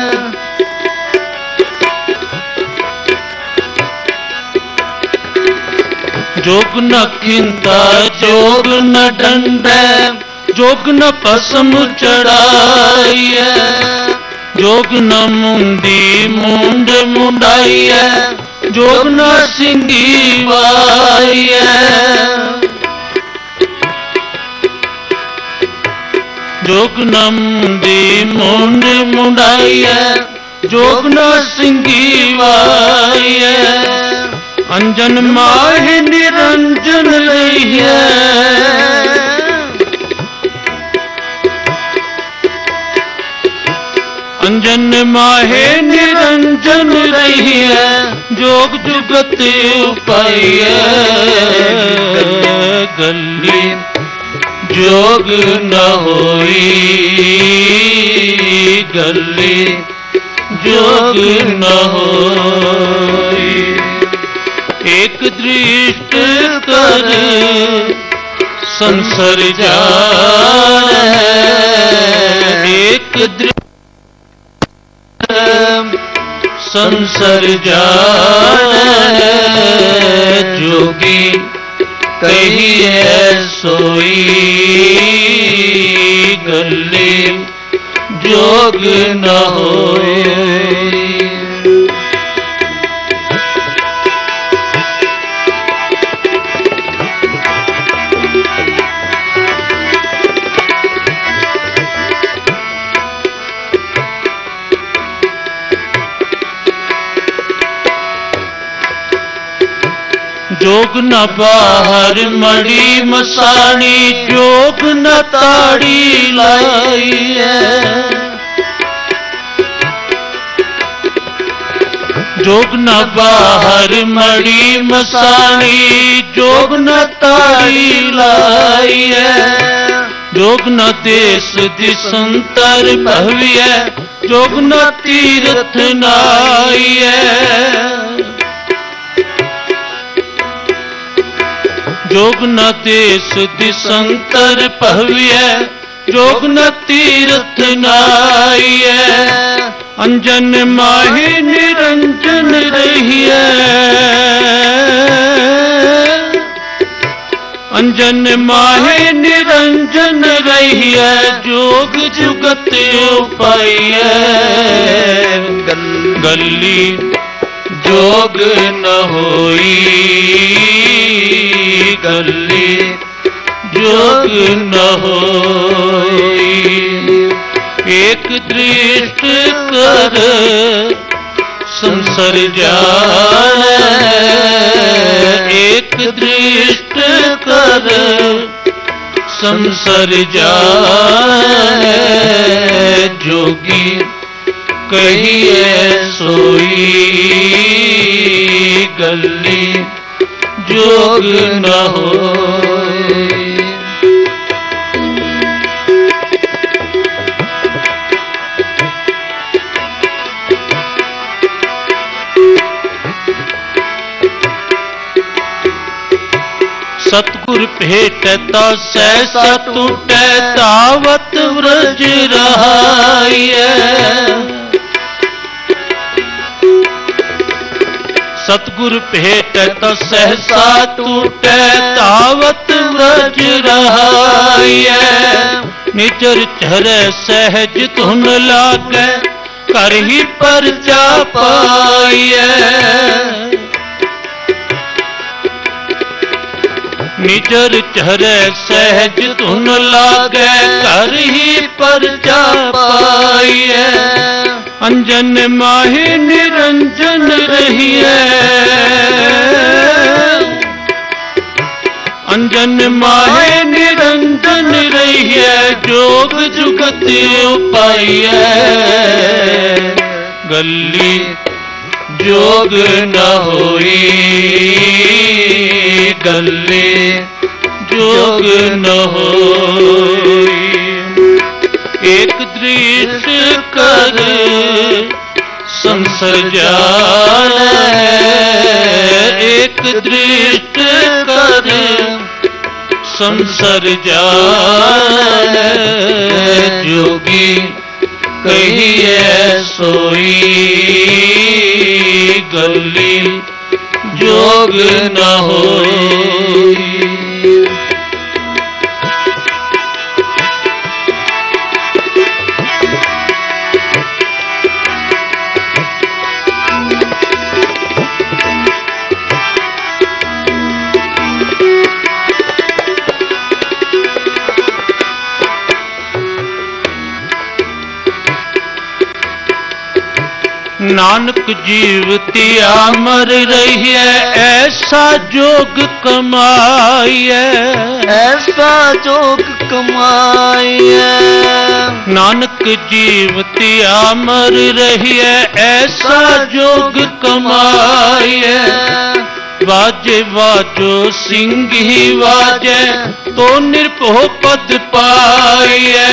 B: जोग न खिंता जोग न दंड जोग न भस्म चढ़ाइए जोग न मुंदी मुंड मुंडाइए जोग न सिंगी वाइए जोग न मुंदी मुंड मुंडाइए जोग न सिंगी वाइए अंजन माहे निरंजन रहिए अंजन माहे निरंजन रहिए जोग जुगत उपाइए गली जोग न होई गली जोग न होई एक दृष्ट कर संसर जाने एक दृष्ट संसर जाने जोगी कहिए सोई गली जोग न होए जोग न बाहर मड़ी मसाणी जोग न ताड़ी लाई है जोग न बाहर मड़ी मसाणी जोग न ताड़ी लाई है जोग न देश दिसंतर भविय जोग न तीर्थ नाई है जोग न देश दिसंतर पहविय जोग न तीर्थ नाइय अंजन माहे निरंजन रहिए अंजन माहे निरंजन रहिए जोग जुगत उपाइय गली जोग न होई गली जोग न होई एक दृष्ट कर संसर जाने एक दृष्ट कर संसर जाने जोगी कहिए सोई गली जोग न होए सतगुर भेटता सहसा टूटे तावत व्रज रहाइए। सतगुर भेटता सहसा टूटे तावत व्रज रहाइए। निजर चरे सहज धुन लागे कर ही परचा पाइए। निजर चरे सहज धुन लागे कर ही परचा पाइए। अंजन माहे निरंजन रहिए। अंजन माहे निरंजन रहिए। जोग जुगत उपाइए। गली जोग न होई। गली जोग न होई। एक दृष्टि कर संसर जाने। एक दृष्टि कर संसर जाने। जोगी कहिए सोई। गली जोग न होई। नानक जीवतिया मर रही है। ऐसा जोग कमाइए।
C: ऐसा जोग कमाइए।
B: नानक जीवतिया मर रही है। ऐसा जोग कमाइए। वाजे वाजो सिंह ही वाजे तो निरभो पद पाइए।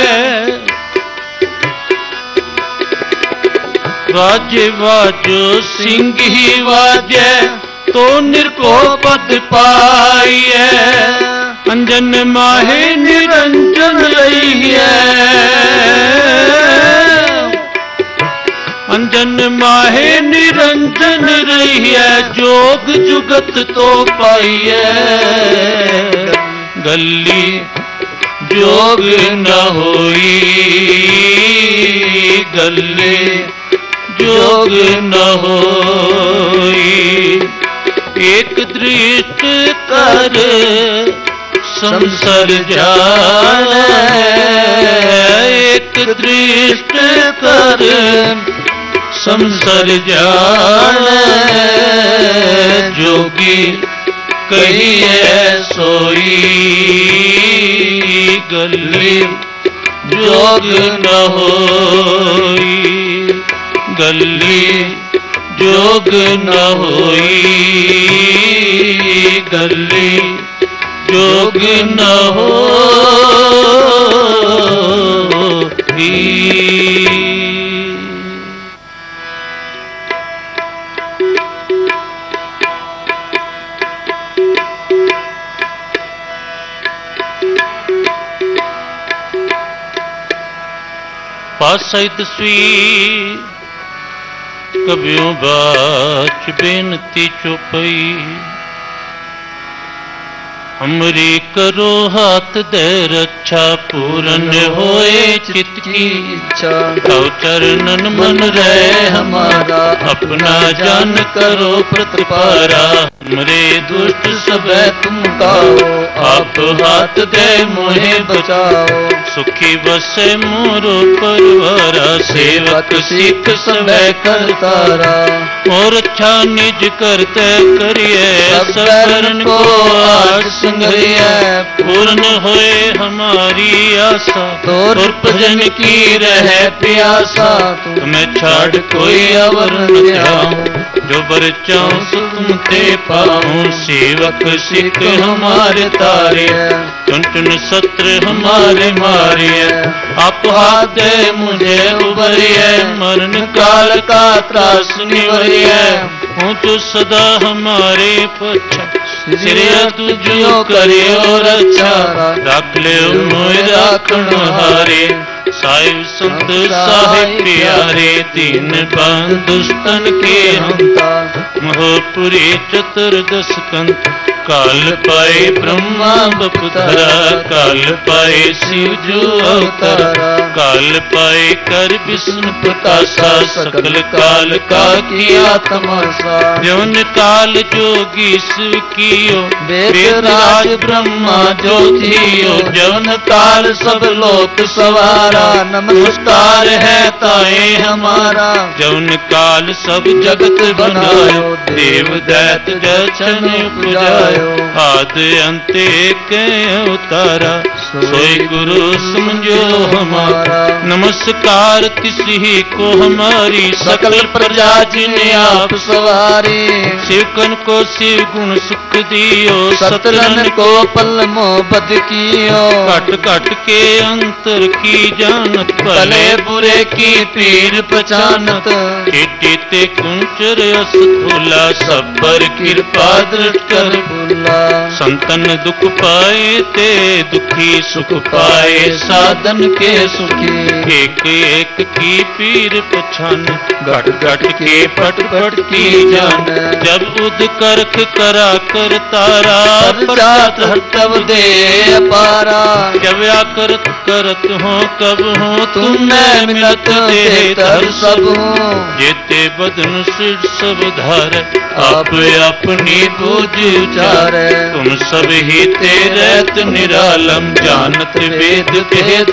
B: वाजे वाजो सिंह ही वाजे तो निरभो पद पाइए। अंजन माहे निरंजन रहिए। अंजन माहे निरंजन रहिए। जोग जुगत तो पाइए। गली जोग न होई। गली जोग न होई। एक दृष्टि कर संसर जाने। एक दृष्टि कर संसर जाने। जोगी कहिए सोई। गली जोग न होई। गली जोग न होई। गली जोग न होई। पासई दसवीं कबियों बाच बेनती चौपई। हमरी करो हाथ दे रक्षा। पूरन होए चित की इच्छा। तव चरणन मन रहे हमारा। अपना जान करो प्रतिपारा। हमरे दुष्ट सब तुम गाओ। आप हाथ दे मोहे बचाओ। सुखी बसे मोरो परवारा। सेवक सिख सब करतारा। और अच्छा निज करते करिए। सबरन को आज संगरिए। पूर्ण होए हमारी आशा। तोर भजन की रहे प्यासा। तुम्हें छाड़ कोई अवर न जाऊं। जो बर चाहूं सो तुम ते पाऊं। सेवक सिख हमारे तारे। चुन चुन सत्र हमारे मारिए। आप हाथ दे मुझे उबरिए। मरण काल का त्रास निवरिए। हूँ तो सदा हमारे पक्ष। सिरिया तुझो करियो रक्षा रख ले मोय राखण हारे साहिब संत साहिब प्यारे दीन बंधु दुष्टन के हंता मोहपुरी चतुर्दश कंत काल पाए ब्रह्मा बपुधरा काल पाए शिव जो अवतारा काल पाए कर विष्णु प्रकाशा सकल काल का किया तमाशा जौन काल जोगी शिव कियो वेदराज ब्रह्मा जो थियो जौन काल सब लोक सवारा नमस्कार है ताए हमारा जौन काल सब जगत बनायो देव दैत जचन पुजायो आदि अंत एक अवतारा सोई गुरु समझो हमारा नमस्कार तिसही को हमारी सकल प्रजा जिन्हें आप सवारी शिवकन को शिव गुण सुख दियो सतरन को पल मोहब्बत कियो कट कट के अंतर की जानत भले बुरे की पीर पहचानत ते कुंचर अस भूला सब पर कृपा दृढ़ कर संतन दुख पाए ते दुखी सुख पाए साधन के सुखी एक एक की पीर पछान घट घट के पट पट की जान जब उद करख करा कर तारा प्रजात हटव दे अपारा जब या करत करत हो कब हो तुमने मिलत दे तर सब हो जेते बदन सिर सब धार आप अपनी बूझ उचार तुम सब ही तेरत निरालम जानत वेद भेद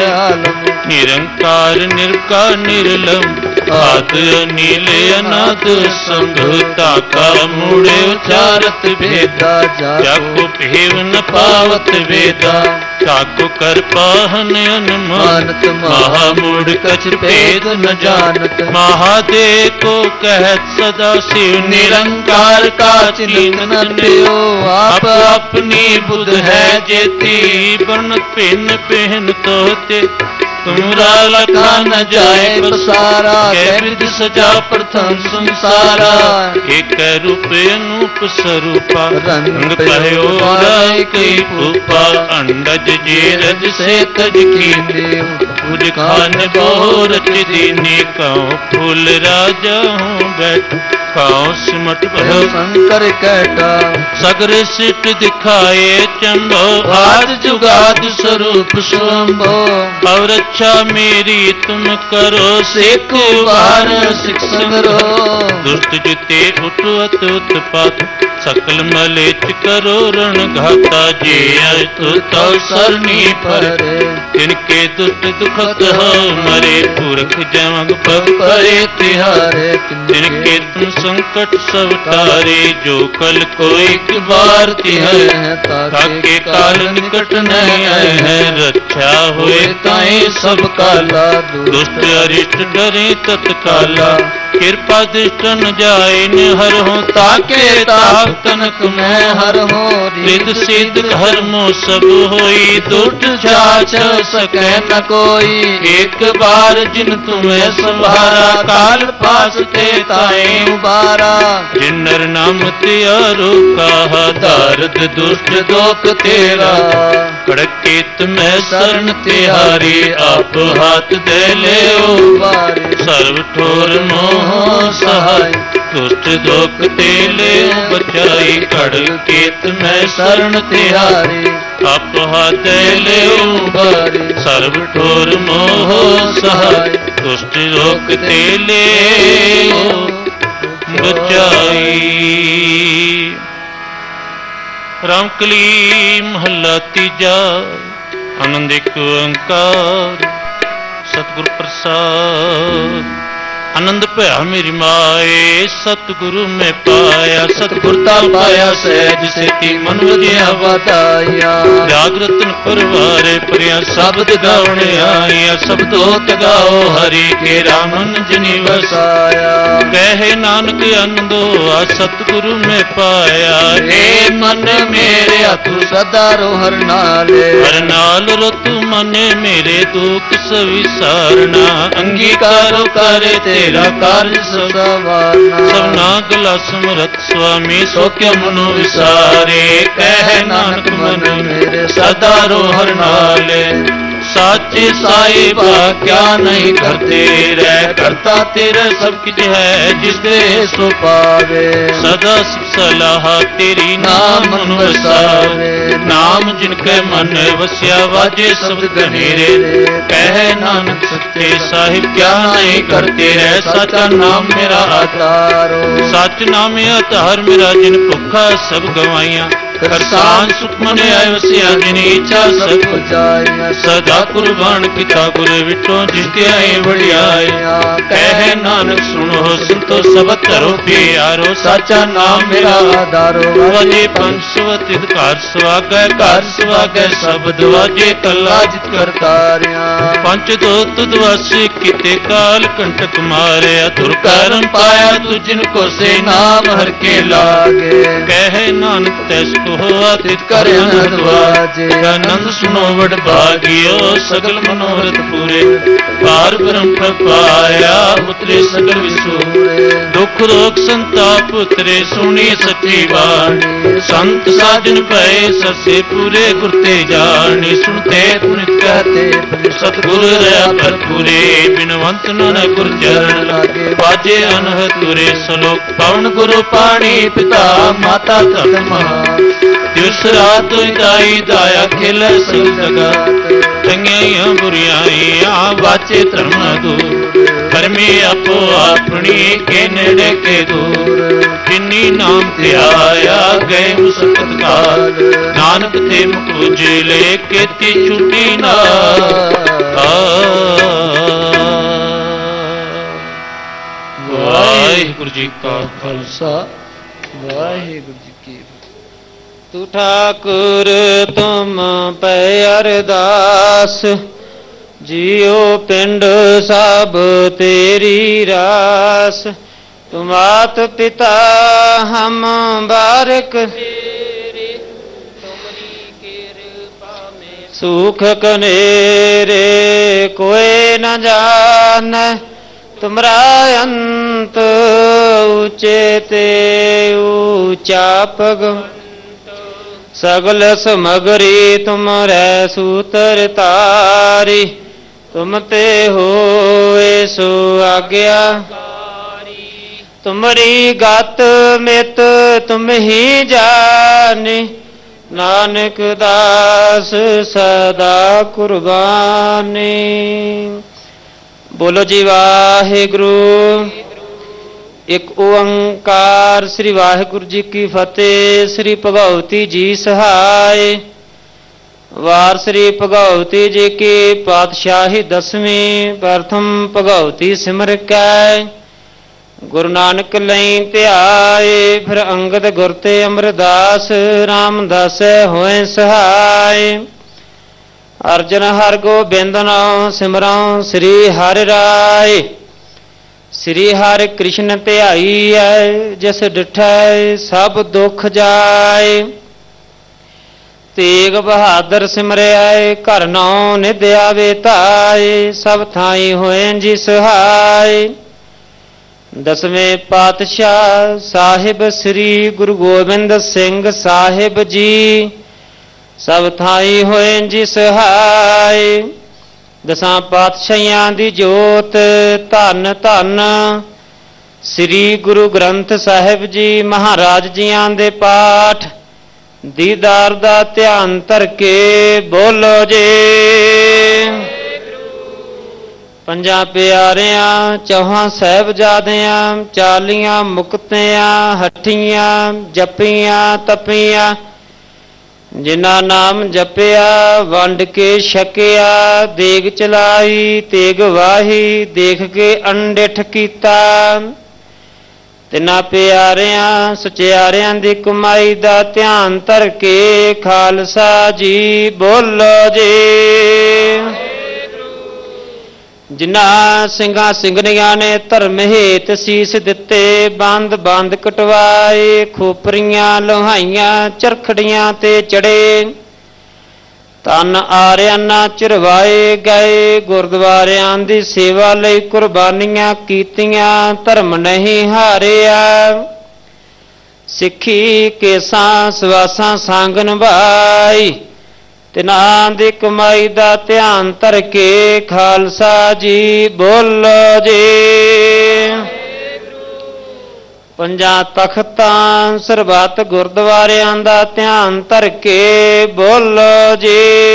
B: आलम निरंकार निर्कार निर्लम आद अनिल अनाद संभुता का मूढ़े उचारत भेदा जाको भेव न पावत वेदा जाको कर पाहन अनुमानत महामूढ़ कछ भेद न जानत महादेव को कहत सदा शिव निरंकार का चिंतन लियो आप अपनी बुध है जेती बनत पिन पहन तोते तुमरा लखा न जाए प्रसारा विध सजा प्रथम संसारा एक रूप अनूप स्वरूपा रंग पहयो राय कई भूपा अंडज जेरज से तज कीने पूज खान बहु रच दीने कहो फूल राजा हूँ बैठ कहो सिमट भयो शंकर कैटा सगर सिट दिखाए चंबो आज जुगाद स्वरूप स्वंभो और अच्छा मेरी तुम करो सिख बार शिक्षण रो दुष्ट जुते उठवत उत्पात सकल मलेच करो रण घाता जे तो सरनी पर तिनके दुष्ट दुखत हो मरे पुरख जमग परे तिहारे तिनके तुम संकट सब तारे जो कल को एक बार तिहारे ताके काल निकट नहीं आए हैं रक्षा हुए ताए सब काला दुष्ट अरिष्ट डरे तत्काला कृपा दृष्ट न जाए हर हो ताके ताक तनक मैं हर हो रिद सिद्ध धर्मो सब होई दुष्ट जाच सके न कोई एक बार जिन तुम्हें संभारा काल पास ते ताए उबारा जिन्नर नाम त्यारो कहा दारद दुष्ट दोख तेरा कड़के तुम्हें शरण तिहारी आप हाथ दे ले उबारे सर्व ठोर मोह सहाय दुष्ट दोख तेले बचाई कड़के तुम्हें शरण तिहारी आप हाथ ले उबारे सर्व ठोर मोह सहाय दुष्ट दोख तेले बचाई। रामकली महला तीजा आनंद एक ओंकार सतगुरु प्रसाद आनंद पाया मेरी माए सतगुरु में पाया सतगुरता पाया सहज से की मन वजिया बताया जागृतन परवारे परिया शब्द गावने आया शब्दोत गाओ हरि के रामन जिनी वसाया कहे नानक आनंदो आ सतगुरु में पाया हे मन मेरे तू सदा रो हर नाल रो तू मन मेरे दुख सविसारना अंगीकारो करे तेरा कारज सवारना। सबना गला समरथ स्वामी सो क्या मनो विसारे, कह नानक मन मेरे सदा रोहर नाले। साचे साहिबा क्या नहीं करते रह, करता तेरा सब कुछ है जिस दे सो पावे। सदा सलाह तेरी नाम मन वसावे, नाम जिनके मन वस्या वाजे शब्द घनेरे। कह नानक सच्चे साहिब क्या नहीं करते रह, सच्चा नाम मेरा आधारो। सच नाम आधार मेरा जिन भुखा सब गवाइया, करसान सुख मन आय वसिया जिन इच्छा सब जाय। सदा कुर्बान किता गुर विटो जिसके आए बढ़ियाई। कह नानक सुनो सुनतो सब करो प्यारो, साचा नाम मेरा आधारो। वाजे पंचवत कार स्वागै, कार स्वागै शब्द वाजे कला जित करतारिया। पंच दो तुदवासी किते काल कंटक मारे, अधुर करम पाया तू जिनको से नाम हर के लागे। कह नानक तैसको आदित कर आनंद सुनो बड़ भागियो, सगल मनोरथ पूरे। पार ब्रह्म पाया उतरे सगल विसूरे, दुख रोग संताप उतरे सुनी सच्ची बाणी। संत साजन पाए ससे पूरे गुरते जानी, सुनते पुनित कहते सतगुर रहा पर पूरे। बिनवंत न गुर चरण लागे, बाजे अनहद तुरे सलोक। पवन गुरु पाणी पिता माता तत महा, दूसरा तो दाई दाया खेल सब जगत। चंगियां बुरियां बाचे धर्म दूर, धर्मी आपो अपनी के नेड़े के दूर। जिन्नी नाम ते आया गए मुसकत काल, नानक ते मुख उजले केती छुटी ना। वाहिगुरु जी का खालसा, वाहिगुरु जी की।
A: तू ठाकुर तुम पै अरदास, जियो पिंड सब तेरी रास। तुम मात पिता हम बारक तेरे, तुमरी कृपा में सुख कनेरे। कोई न जान तुमरा अंत, ऊंचे ते ऊंचा पग। सगल समगरी तुमरे सूतर तारी, तुम ते होए सो आज्ञा। तुमरी गत मित तुम ही जाने, नानक दास सदा कुर्बानी। बोलो जी वाहिगुरु। एक ओंकार। श्री वाहिगुरु जी की फतेह। श्री भगवती जी सहाय। वार श्री भगवती जी की पातशाही 10वीं। प्रथम भगवती सिमर कै, गुरु नानक लई ध्याए। फिर अंगद गुर ते अमरदास, रामदास होए सहाय। अर्जन हर गोबिंद नाम सिमरऊं, श्री हरि राय। श्री हरि कृष्ण ध्याई है, जिस डिठै सब दुख जाए। तेग बहादुर सिमरिया, घर नौ निध आवे ताए। सब थाई होए जी सहाय। 10वें पातशाह साहिब श्री गुरु गोबिंद सिंह साहिब जी, सब थाई होए जी सहाय। 10 पातशाहियां दी जोत धन धन, श्री गुरु ग्रंथ साहिब जी महाराज जियां दे पाठ। दीदार दा ध्यान धर के बोलो जे। पंजा प्यारियां, 4 साहिबजादियां, 40 मुक्तियां, हठियां, जपियां तपियां। जिन्ना नाम जपिया वंड के छकिया। देग चलाई तेग वाही, देख के अंडिठ कीता। तिना प्यारियां सचियारियां दी कमाई दा ध्यान धर के खालसा जी बोलो जी। जिन्ना ਸਿੰਘਾਂ ਸਿੰਘਣੀਆਂ ने धर्म हेत शीस दिते, बंद बंद कटवाए। खोपरियां लोहाइयां चरखड़ियां ते चढ़े, ਤਨ ਆਰਿਆਨਾ ਚਿਰਵਾਏ ਗਏ, ਗੁਰਦੁਆਰਿਆਂ ਦੀ ਸੇਵਾ ਲਈ ਕੁਰਬਾਨੀਆਂ ਕੀਤੀਆਂ, ਧਰਮ ਨਹੀਂ ਹਾਰਿਆ। ਸਿੱਖੀ ਕੇਸਾਂ ਸਵਾਸਾਂ ਸੰਗ ਨਿਭਾਈ, ਤਿਨਾਂ ਦੀ ਕਮਾਈ ਦਾ ਧਿਆਨ ਧਰ ਕੇ ਖਾਲਸਾ ਜੀ ਬੋਲੋ ਜੀ। ਪੰਜਾਂ ਤਖਤਾਂ ਸਰਬੱਤ ਗੁਰਦੁਆਰਿਆਂ ਦਾ ਧਿਆਨ ਧਰ ਕੇ ਬੋਲੋ ਜੀ।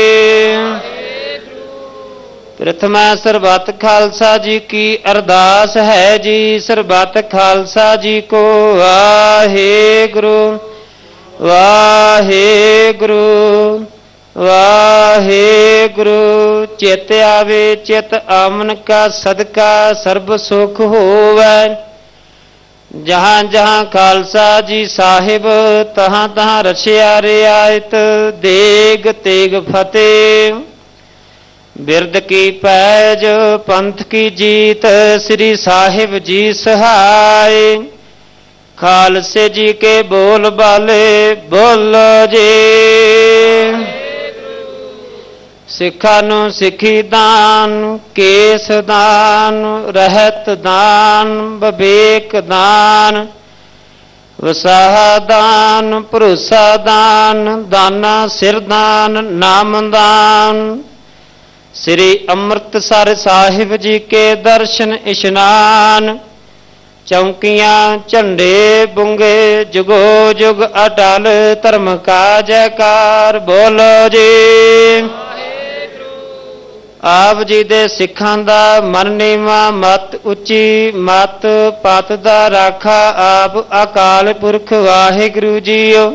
A: ਪ੍ਰਥਮਾ ਸਰਬੱਤ ਖਾਲਸਾ ਜੀ ਕੀ ਅਰਦਾਸ ਹੈ ਜੀ, ਸਰਬੱਤ ਖਾਲਸਾ ਜੀ ਕੋ ਵਾਹਿਗੁਰੂ ਵਾਹਿਗੁਰੂ ਵਾਹਿਗੁਰੂ। ਚਿਤ ਆਵੇ ਚਿਤ ਆਮਨ ਕਾ ਸਦਕਾ ਸਰਬ ਸੁਖ ਹੋਵੈ। ਜਹਾਂ ਜਹਾਂ ਖਾਲਸਾ ਜੀ ਸਾਹਿਬ, ਤਹਾਂ ਤਹਾਂ ਰਛਿਆ ਰਿਆਇਤ, ਦੇਗ ਤੇਗ ਫਤਿਹ। ਬਿਰਦ ਕੀ ਪੈਜ ਪੰਥ ਕੀ ਜੀਤ, ਸ੍ਰੀ ਸਾਹਿਬ ਜੀ ਸਹਾਇ। ਖਾਲਸੇ ਜੀ ਕੇ ਬੋਲ ਬਾਲੇ ਬੋਲੋ ਜੀ। ਸਿੱਖਾਂ ਨੂੰ ਸਿੱਖੀ ਦਾਨ, ਕੇਸ ਦਾਨ, ਰਹਿਤ ਦਾਨ, ਵਿਵੇਕ ਦਾਨ, ਵਸਾਹ ਦਾਨ, ਭਰੋਸਾ ਦਾਨ, ਦਾਨਾ ਸਿਰ ਦਾਨ, ਨਾਮ ਦਾਨ। ਸ੍ਰੀ ਅੰਮ੍ਰਿਤਸਰ ਸਾਹਿਬ ਜੀ ਕੇ ਦਰਸ਼ਨ ਇਸ਼ਨਾਨ, ਚੌਂਕੀਆਂ ਝੰਡੇ ਬੁੰਗੇ, ਜੁਗੋ ਜੁਗ ਅਟਲ ਧਰਮ ਕਾ ਜੈਕਾਰ ਬੋਲੋ ਜੀ। ਆਪ ਜੀ ਦੇ ਸਿੱਖਾਂ ਦਾ ਮਨ ਨੀਵਾਂ, ਮਤ ਉੱਚੀ, ਮਤ ਪਤ ਦਾ ਰਾਖਾ ਆਪ ਅਕਾਲ ਪੁਰਖ ਵਾਹਿਗੁਰੂ ਜੀਓ।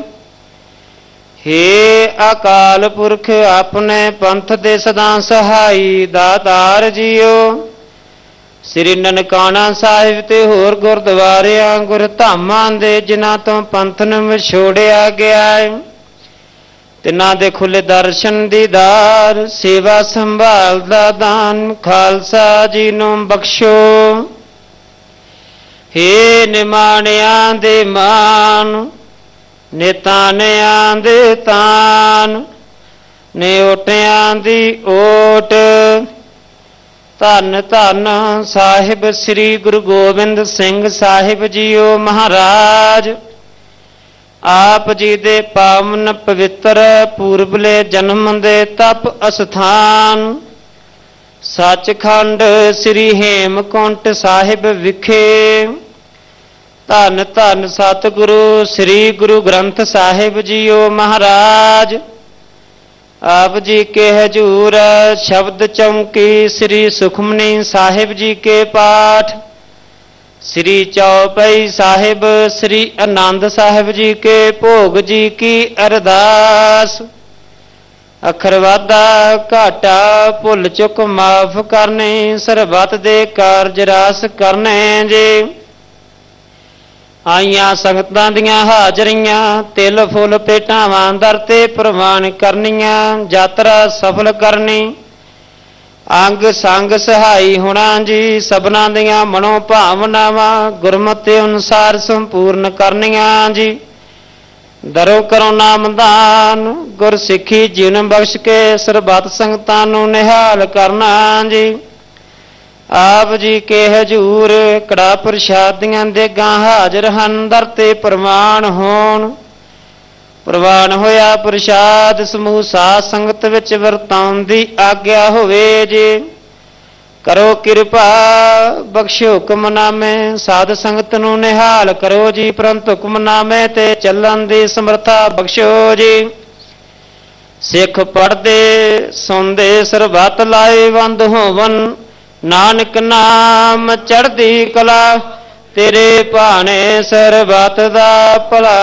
A: ਹੇ ਅਕਾਲ ਪੁਰਖ ਆਪਣੇ ਪੰਥ ਦੇ ਸਦਾ ਸਹਾਈ ਦਾਤਾਰ ਜੀਓ। ਸ੍ਰੀ ਨਨਕਾਣਾ ਸਾਹਿਬ ਤੇ ਹੋਰ ਗੁਰਦੁਆਰਿਆਂ ਗੁਰਧਾਮਾਂ ਦੇ ਜਿਨ੍ਹਾਂ ਤੋਂ ਪੰਥ ਨੂੰ ਵਿਛੋੜਿਆ ਗਿਆ ਹੈ, ਤਿਨਾਂ ਦੇ ਖੁੱਲੇ ਦਰਸ਼ਨ ਦੀਦਾਰ, ਸੇਵਾ ਸੰਭਾਲ ਦਾ ਦਾਨ ਖਾਲਸਾ ਜੀ ਨੂੰ ਬਖਸ਼ੋ। ਹੇ ਨਿਮਾਣਿਆਂ ਦੇ ਮਾਨ, ਨਿਤਾਨਿਆਂ ਦੇ ਤਾਨ, ਨਿਓਟਿਆਂ ਦੀ ਓਟ। ਧੰਨ ਧੰਨ ਸਾਹਿਬ ਸ੍ਰੀ ਗੁਰੂ ਗੋਬਿੰਦ ਸਿੰਘ ਸਾਹਿਬ ਜੀਓ ਮਹਾਰਾਜ। ਆਪ ਜੀ ਦੇ ਪਾਵਨ ਪਵਿੱਤਰ ਪੂਰਬਲੇ ਜਨਮ ਦੇ ਤਪ ਅਸਥਾਨ ਸੱਚਖੰਡ ਸ੍ਰੀ ਹੇਮਕੁੰਟ ਸਾਹਿਬ ਵਿਖੇ ਧੰਨ ਧੰਨ ਸਤਿਗੁਰੂ ਸ੍ਰੀ ਗੁਰੂ ਗ੍ਰੰਥ ਸਾਹਿਬ ਜੀਓ ਮਹਾਰਾਜ। ਆਪ ਜੀ ਕੇ ਹਜੂਰ ਸ਼ਬਦ ਚੌਂਕੀ ਸ੍ਰੀ ਸੁਖਮਨੀ ਸਾਹਿਬ ਜੀ ਕੇ ਪਾਠ, श्री चौपाई साहिब श्री आनंद साहिब जी के भोग जी की अरदास। अखर वाधा घाटा भुल चुक माफ करने, सरबत दे कारज रास करने जे। आईयां संगतां दियां हाजरियां तिल फुल पेटावां दर ते प्रवान करनियां, यात्रा सफल करनी अंग संग सहाई होना जी। सबना दियां मनो भावनावां गुरमति अनुसार संपूर्ण करनियां जी। दरो करो नामदान गुर सिखी जीवन बख्श के सरबत संगतां नूं निहाल करना जी। आप जी के हजूर कड़ा प्रशादियां देगां हाजर हन, दर ते प्रवान होण। प्रवान होया प्रसाद समूह साध संगत विच वरताउण दी आग्या होवे जी। करो किरपा बख्शो हुक्मनामे, साध संगत नूं निहाल करो जी। परंतु हुक्मनामे ते चलन दी समर्था बख्शो जी। सिख पढ़दे सुनदे सरबत लाए वंद होवन, नानक नाम चढ़दी कला तेरे भाने सरबत दा भला।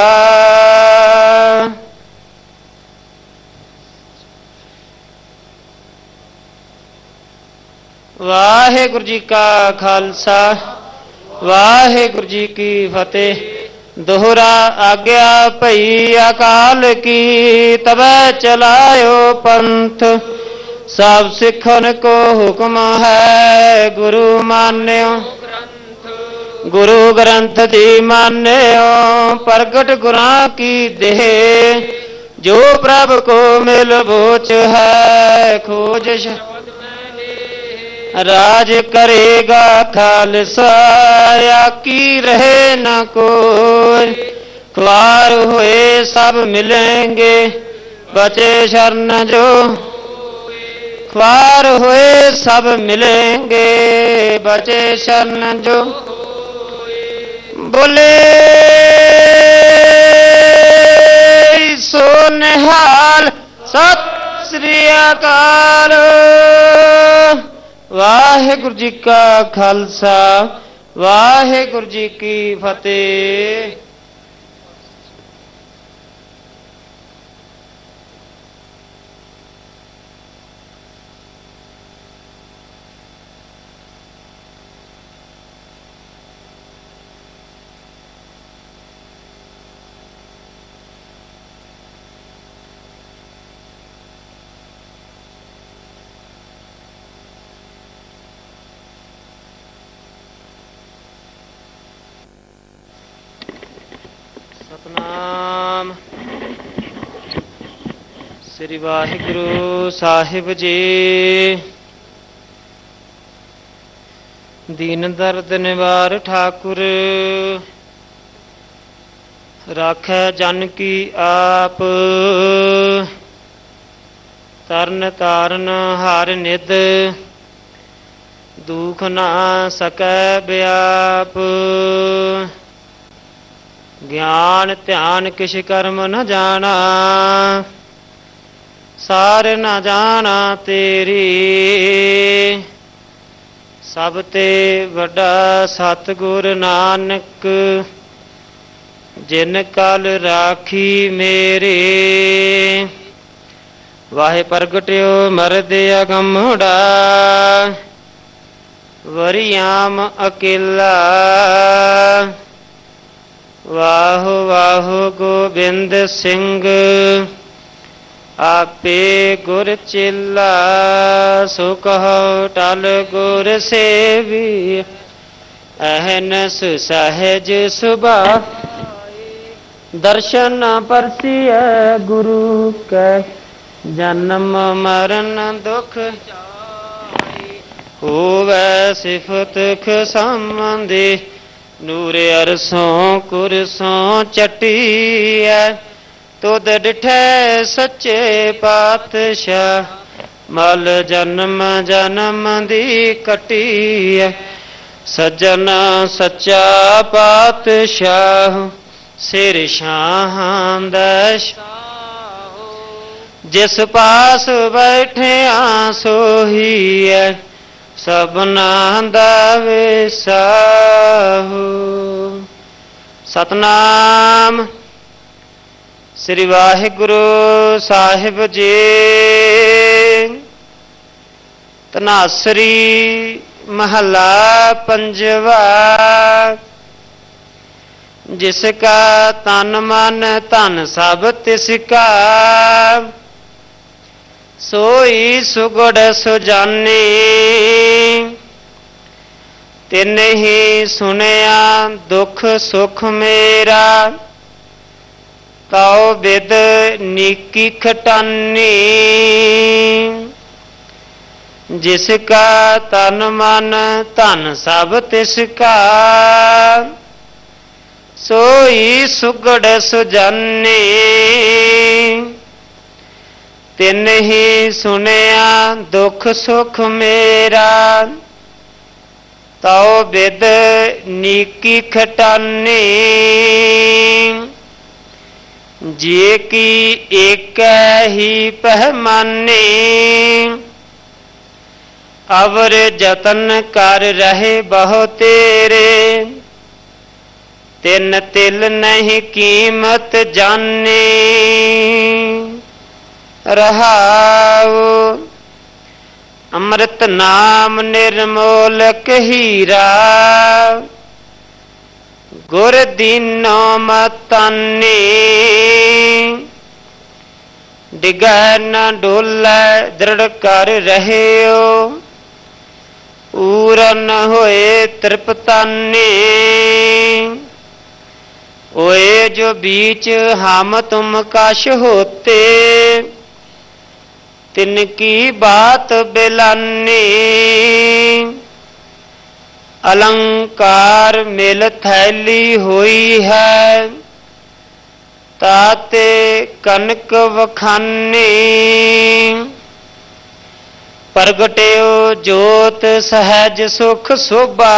A: वाहेगुरु जी का खालसा वाहेगुरु जी की फतेह। दोहरा आज्ञा भई अकाल की, तबै चलायो पंथ। सब सिखन को हुक्म है गुरु मान्यो, गुरु ग्रंथ जी मान्यो। प्रगट गुरां की देह जो प्रभ को मिल बोच है खोज राज करेगा खालसा की रहे न कोई। ख्वार हुए सब मिलेंगे बचे शरण जो ख्वार हुए सब मिलेंगे बचे शरण जो। बोले सो निहाल सत श्री अकाल। वाहेगुरु जी का खालसा वाहेगुरु जी की फतेह। सतनाम श्री वाहिगुरु साहिब जी। दीन दर्द निवार ठाकुर राखै जन की आप। तरन तारन हर निध दुख ना सकै व्याप। ज्ञान ध्यान किश कर्म न जाना सार न जाना तेरी। सब ते वड्डा सतगुर नानक जिन कल राखी मेरे। वाहे प्रगट्यो मरद अगमड़ा वरियाम अकेला। वाहो वाहो गोबिंद सिंह आपे गुर चेला। सो कहो टल गुर सेवी अहनस सहज सुबा। दर्शन परसिय गुरु कै जन्म मरण दुख होवै सिफत खसमंदे। नूरे अरसों कुरसों चटिया तुद डिठै सच्चे पातशाह। मल जन्म जन्म दी कटिया सज्जन सच्चा पातशाह। सिर शाहां दश जिस पास बैठे सोही है सबना दा विसाहु। सतनाम श्री वाहिगुरु साहिब जी। तनासरी महला पंजवा। जिसका तन मन धन सब तिसका सोई सुगुड़ सुजानी। तिन ही सुनिया दुख सुख मेरा ताओ बिद नीकी खटानी। जिसका तन मन धन सब तिसका सोई सुगड़ सुजानी। तिन ही सुनिया दुख सुख मेरा ताओ बिद नीकी खटानी। जे की एक ही पहमानी अवर जतन कर रहे बहु तेरे। तिन तिल नहीं कीमत जाने रहाओ। अमृत नाम निर्मोलक हीरा गुर दीनो मतानी। डिगा न डोला दृढ़ कर रहे हो पूरन होए तृपतानी। ओए जो बीच हम तुम कश होते, तिनकी बात बिलानी। अलंकार मिल थैली हुई है, ताते कनक वखानी। प्रगट्यो जोत सहज सुख शोभा,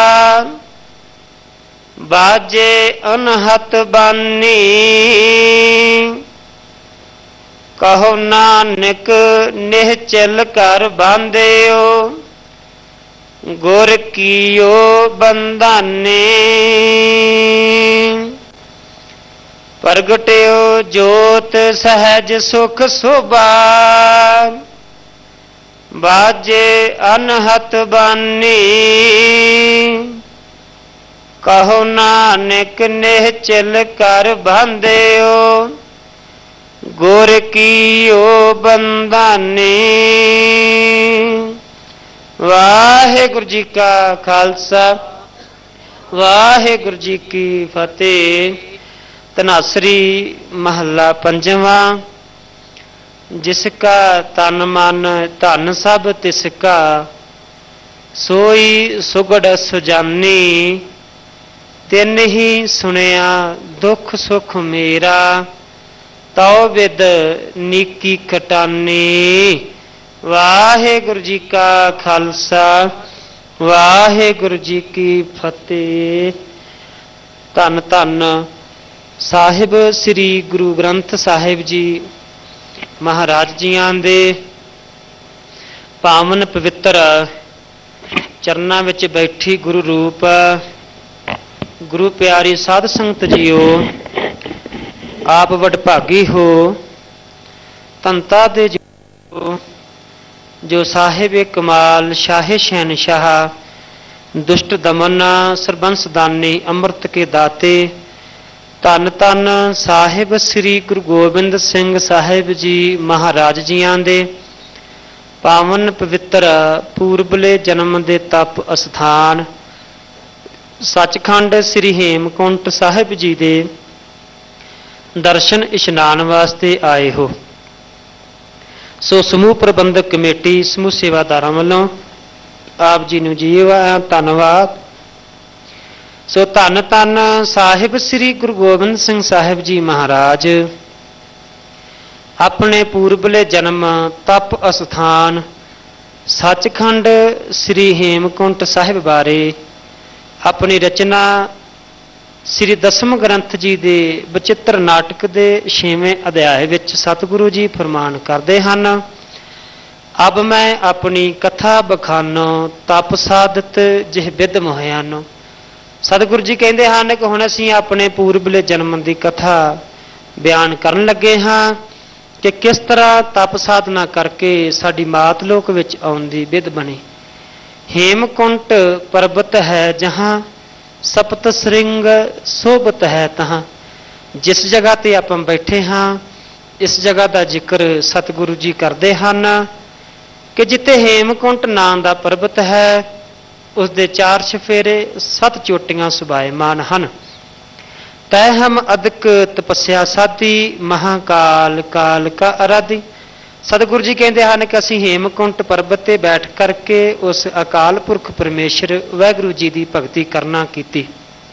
A: बाजे अनहत बानी। कहो नानक निहचल कर बांध्यो, गुर कियो बंधाने। प्रगट्यो जोत सहज सुख शोभा, बाजे अनहत बानी। कहो नानक निहचल कर बांध्यो, गुर कियो बंधाने। वाहेगुरु जी का खालसा, वाहेगुरु जी की फतेह। धनासरी महला पंजवा। जिसका तन मन धन सब तिसका, सोई सुगड़ सुजानी। तिन ही सुनिया दुख सुख मेरा, तौ विद नीकी कटानी। वाहेगुरु जी का खालसा, वाहेगुरु जी की फतेह। धन धन साहिब श्री गुरु ग्रंथ साहिब जी महाराज जियां दे पावन पवित्र चरनां विच बैठी गुरु रूप गुरु प्यारी साध संगत जीओ, आप वडभागी हो। तंता दे जो साहिब कमाल शाहे शहनशाह, दुष्ट दमन सरबंस दानी, अमृत के दाते। धन धन साहिब श्री गुरु गोबिंद सिंह साहिब जी महाराज जियां दे पावन पवित्र पूरबले जन्म दे तप अस्थान सचखंड श्री हेमकुंट साहिब जी दे दर्शन इशनान वास्ते आए हो। सो समूह प्रबंधक कमेटी समूह सेवादारां वालों आप जी नूं जी धन्नवाद। सो धन धन साहिब श्री गुरु गोबिंद सिंह साहिब जी महाराज अपने पूरबले जन्म तप अस्थान सचखंड श्री हेमकुंट साहिब बारे अपनी रचना श्री दसम ग्रंथ जी दे बचित्र नाटक दे 6वें अध्याय विच सतगुरु जी फरमान करते हैं। अब मैं अपनी कथा बखानो तप साधत जिह विद मोहयानो। सतगुरु जी कहते हैं कि हुण असीं अपने पूरबले जन्म की कथा बयान करन लगे हाँ कि किस तरह तप साधना करके साडी मात लोक विच आउण दी विध बनी। हेमकुंट पर्वत है जहाँ सप्त श्रृंग शोभत है तहाँ। जिस जगह ते आप बैठे हाँ इस जगह का जिक्र सतगुरु जी करते हैं कि जिथे हेमकुंट नाम का पर्वत है उसके 4 छफेरे 7 चोटियां सुभायमान हन। तय हम अधिक तपस्या साधी महाकाल काल का आराधी। सतगुरु जी कहते हैं कि असीं हेमकुंट पर्वत ते बैठ करके उस अकाल पुरख परमेश्वर वाहिगुरू जी की भगती करना कीती।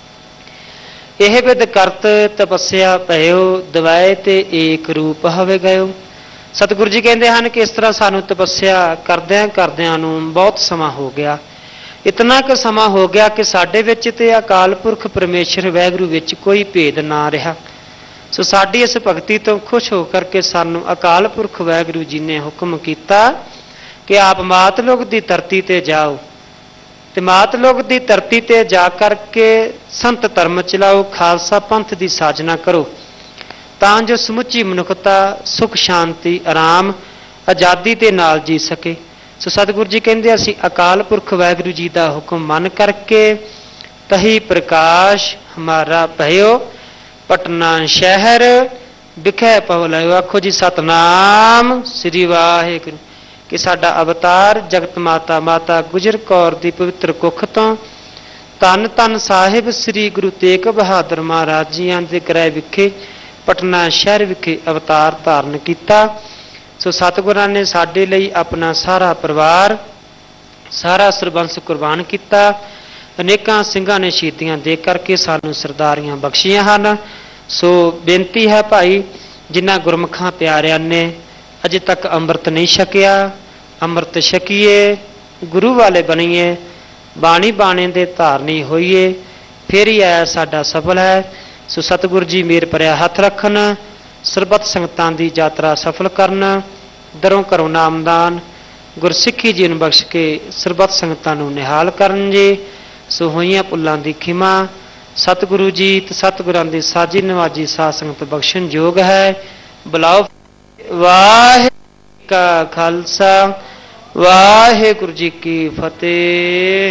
A: यह विद करत तपस्या पयो दवाए ते एक रूप हवे गयो। सतगुरु जी कहते हैं कि इस तरह सानू तपस्या करदियां करदियां नूं बहुत समा हो गया। इतना क समा हो गया कि साडे विच ते अकाल पुरख परमेश्वर वाहिगुरू विच कोई भेद ना रहा। सो साडी इस भगती तो खुश होकर के सानू अकाल पुरख वाहिगुरू जी ने हुक्म किया कि आप मात लोक दी धरती ते जाओ ते मात लोक दी धरती ते जा करके संत धर्म चलाओ, खालसा पंथ की साजना करो तां जो समुची मनुखता सुख शांति आराम आज़ादी के नाल जी सके। सो सतगुरु जी कहते असीं अकाल पुरख वाहिगुरू जी का हुक्म मन करके तही प्रकाश हमारा भयो पटना शहर विखै पवलयो। आखो जी सतनाम श्री वाहिगुरू। कि साडा अवतार जगत माता माता गुजर कौर दी पवित्र कुख तो ਧੰਨ ਧੰਨ ਸਾਹਿਬ ਸ੍ਰੀ ਗੁਰੂ ਤੇਗ ਬਹਾਦਰ ਮਹਾਰਾਜ ਜੀਆਂ ਦੇ ਗ੍ਰਹਿ ਵਿਖੇ ਪਟਨਾ ਸ਼ਹਿਰ ਵਿਖੇ ਅਵਤਾਰ ਧਾਰਨ ਕੀਤਾ। ਸੋ ਸਤਿਗੁਰਾਂ ਨੇ ਸਾਡੇ ਲਈ ਆਪਣਾ ਸਾਰਾ ਪਰਿਵਾਰ, ਸਾਰਾ ਸਰਬੰਸ ਕੁਰਬਾਨ ਕੀਤਾ। ਅਨੇਕਾਂ ਸਿੰਘਾਂ ਨੇ ਸ਼ਹੀਦੀਆਂ ਦੇ ਕਰਕੇ ਸਾਨੂੰ ਸਰਦਾਰੀਆਂ ਬਖਸ਼ੀਆਂ ਹਨ। ਸੋ ਬੇਨਤੀ ਹੈ ਭਾਈ, ਜਿਨ੍ਹਾਂ ਗੁਰਮੁਖਾਂ ਪਿਆਰਿਆਂ ਨੇ ਅਜੇ ਤੱਕ ਅੰਮ੍ਰਿਤ ਨਹੀਂ ਛਕਿਆ, ਅੰਮ੍ਰਿਤ ਛਕੀਏ, ਗੁਰੂ ਵਾਲੇ ਬਣੀਏ, ਬਾਣੀ ਬਾਣੇ ਦੇ ਧਾਰਨੀ ਹੋਈਏ, ਫਿਰ ਹੀ ਆਇਆ ਸਾਡਾ ਸਫਲ ਹੈ। ਸੋ ਸਤਿਗੁਰੂ ਜੀ ਮੇਰ ਭਰਿਆ ਹੱਥ ਰੱਖਣ, ਸਰਬੱਤ ਸੰਗਤਾਂ ਦੀ ਯਾਤਰਾ ਸਫਲ ਕਰਨ, ਦਰੋਂ ਘਰੋਂ ਨਾਮਦਾਨ ਗੁਰਸਿੱਖੀ ਜੀ ਨੂੰ ਬਖਸ਼ ਕੇ ਸਰਬੱਤ ਸੰਗਤਾਂ ਨੂੰ ਨਿਹਾਲ ਕਰਨ ਜੀ। ਸੋ ਹੋਈਆਂ ਭੁੱਲਾਂ ਦੀ ਖਿਮਾ ਸਤਿਗੁਰੂ ਜੀ ਤੇ ਸਤਿਗੁਰਾਂ ਦੀ ਸਾਜੀ ਨਵਾਜੀ ਸਾਧ ਸੰਗਤ ਬਖਸ਼ਣ ਯੋਗ ਹੈ। ਬੁਲਾਓ। ਵਾਹਿਗੁਰੂ ਕਾ ਖਾਲਸਾ, ਵਾਹਿਗੁਰੂ ਜੀ ਕੀ ਫਤਿਹ।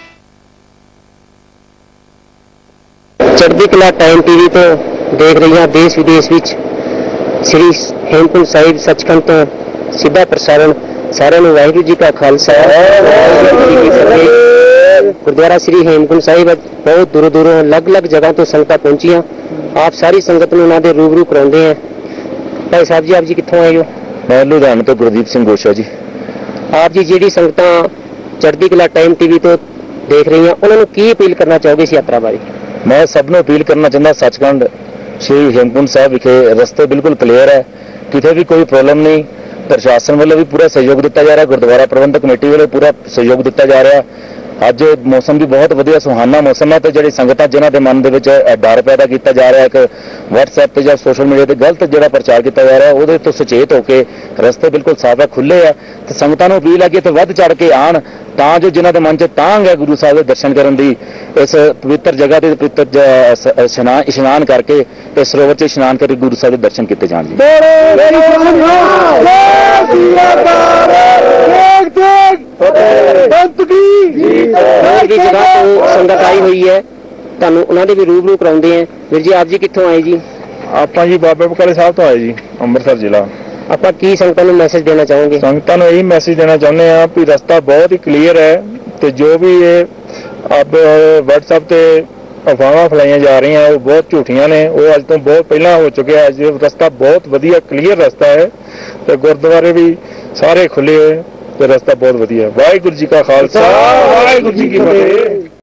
D: ਚੜ੍ਹਦੀ ਕਲਾ ਟਾਈਮ ਟੀਵੀ ਤੋਂ ਦੇਖ ਰਹੀਆਂ ਦੇਸ਼ ਵਿਦੇਸ਼ ਵਿੱਚ ਸ੍ਰੀ ਹੇਮਕੁੰਟ ਸਾਹਿਬ ਸੱਚਖੰਡ ਤੋਂ ਸਿੱਧਾ ਪ੍ਰਸਾਰਣ। ਸਾਰਿਆਂ ਨੂੰ ਵਾਹਿਗੁਰੂ ਜੀ ਕਾ ਖਾਲਸਾ, ਵਾਹਿਗੁਰੂ ਜੀ ਕੀ ਫਤਿਹ। ਗੁਰਦੁਆਰਾ ਸ੍ਰੀ ਹੇਮਕੁੰਟ ਸਾਹਿਬ ਬਹੁਤ ਦੂਰੋਂ ਦੂਰੋਂ ਅਲੱਗ-ਅਲੱਗ ਜਗ੍ਹਾ ਤੋਂ ਸੰਗਤਾਂ ਪਹੁੰਚੀਆਂ। ਆਪ ਸਾਰੀ ਸੰਗਤ ਨੂੰ ਉਹਨਾਂ ਦੇ ਰੂਬਰੂ ਕਰਾਉਂਦੇ हैं। ਭਾਈ ਸਾਹਿਬ ਜੀ, ਆਪ ਜੀ ਕਿੱਥੋਂ ਆਏ ਹੋ?
E: मैं लुधियाने तो गुरदीप सिंह गोशा जी।
D: ਆਪ ਜੀ ਜਿਹੜੀ ਸੰਗਤਾਂ ਚੜ੍ਹਦੀ ਕਲਾ ਟਾਈਮ ਟੀਵੀ ਤੋਂ ਦੇਖ ਰਹੀਆਂ, ਉਹਨਾਂ ਨੂੰ ਕੀ ਅਪੀਲ ਕਰਨਾ ਚਾਹੋਗੇ ਇਸ ਯਾਤਰਾ ਬਾਰੇ?
E: मैं सबनों अपील करना चाहता, सचखंड श्री हेमकुंट साहब विखे रस्ते बिल्कुल क्लीयर है, कितने भी कोई प्रॉब्लम नहीं। प्रशासन वालों भी पूरा सहयोग दिता जा रहा है, गुरुद्वारा प्रबंधक कमेटी वालों पूरा सहयोग दिता जा रहा है। अज मौसम भी बहुत वधिया सुहाना मौसम है, तो जी संगत जिन्हों के मन के डर पैदा किया जा रहा है, एक WhatsApp पर या सोशल मीडिया पर गलत जो प्रचार किया जा रहा है, वो तो सचेत होकर रस्ते बिल्कुल साफ है, खुले है। तो संगतां नूं अपील है कि इत्थे वध चढ़ के आण, तां जो जिन्हों के मन च तांग है गुरु साहब के दर्शन करने की, इस पवित्र जगह से पवित्र इशनान करके इस सरोवर से इशनान करके गुरु साहब के दर्शन किए जाण जी।
D: जगह तो संगत आई हुई है, ਤੁਹਾਨੂੰ ਉਹਨਾਂ ਦੇ ਵੀ ਰੂਬਰੂ ਕਰਾਉਂਦੇ ਆ। ਵੀਰ ਜੀ, ਆਪ ਜੀ ਕਿੱਥੋਂ ਆਏ ਜੀ?
E: ਆਪਾਂ ਜੀ ਬਾਬੇ ਬਕਾਲੇ ਸਾਹਿਬ ਤੋਂ ਆਏ ਜੀ, ਅੰਮ੍ਰਿਤਸਰ ਜ਼ਿਲ੍ਹਾ।
D: ਆਪਾਂ ਕੀ ਸੰਗਤਾਂ ਨੂੰ ਮੈਸੇਜ ਦੇਣਾ ਚਾਹੋਗੇ?
E: ਸੰਗਤਾਂ ਨੂੰ ਇਹੀ ਮੈਸੇਜ ਦੇਣਾ ਚਾਹੁੰਦੇ ਆ ਵੀ ਰਸਤਾ ਬਹੁਤ ਹੀ ਕਲੀਅਰ ਹੈ, ਤੇ ਜੋ ਵੀ ਇਹ ਆਪ WhatsApp ਤੇ ਅਫਵਾਹਾਂ ਫੈਲਾਈਆਂ ਜਾ ਰਹੀਆਂ ਉਹ ਬਹੁਤ ਝੂਠੀਆਂ ਨੇ, ਉਹ ਅੱਜ ਤੋਂ ਬਹੁਤ ਪਹਿਲਾਂ ਹੋ ਚੁੱਕਿਆ। ਅੱਜ ਰਸਤਾ ਬਹੁਤ ਵਧੀਆ ਕਲੀਅਰ ਰਸਤਾ ਹੈ, ਤੇ ਗੁਰਦੁਆਰੇ ਵੀ ਸਾਰੇ ਖੁੱਲੇ ਹੋਏ, ਤੇ ਰਸਤਾ ਬਹੁਤ ਵਧੀਆ। ਵਾਹਿਗੁਰੂ ਜੀ ਕਾ ਖਾਲਸਾ, ਵਾਹਿਗੁਰੂ ਜੀ ਕੀ ਫਤਿਹ।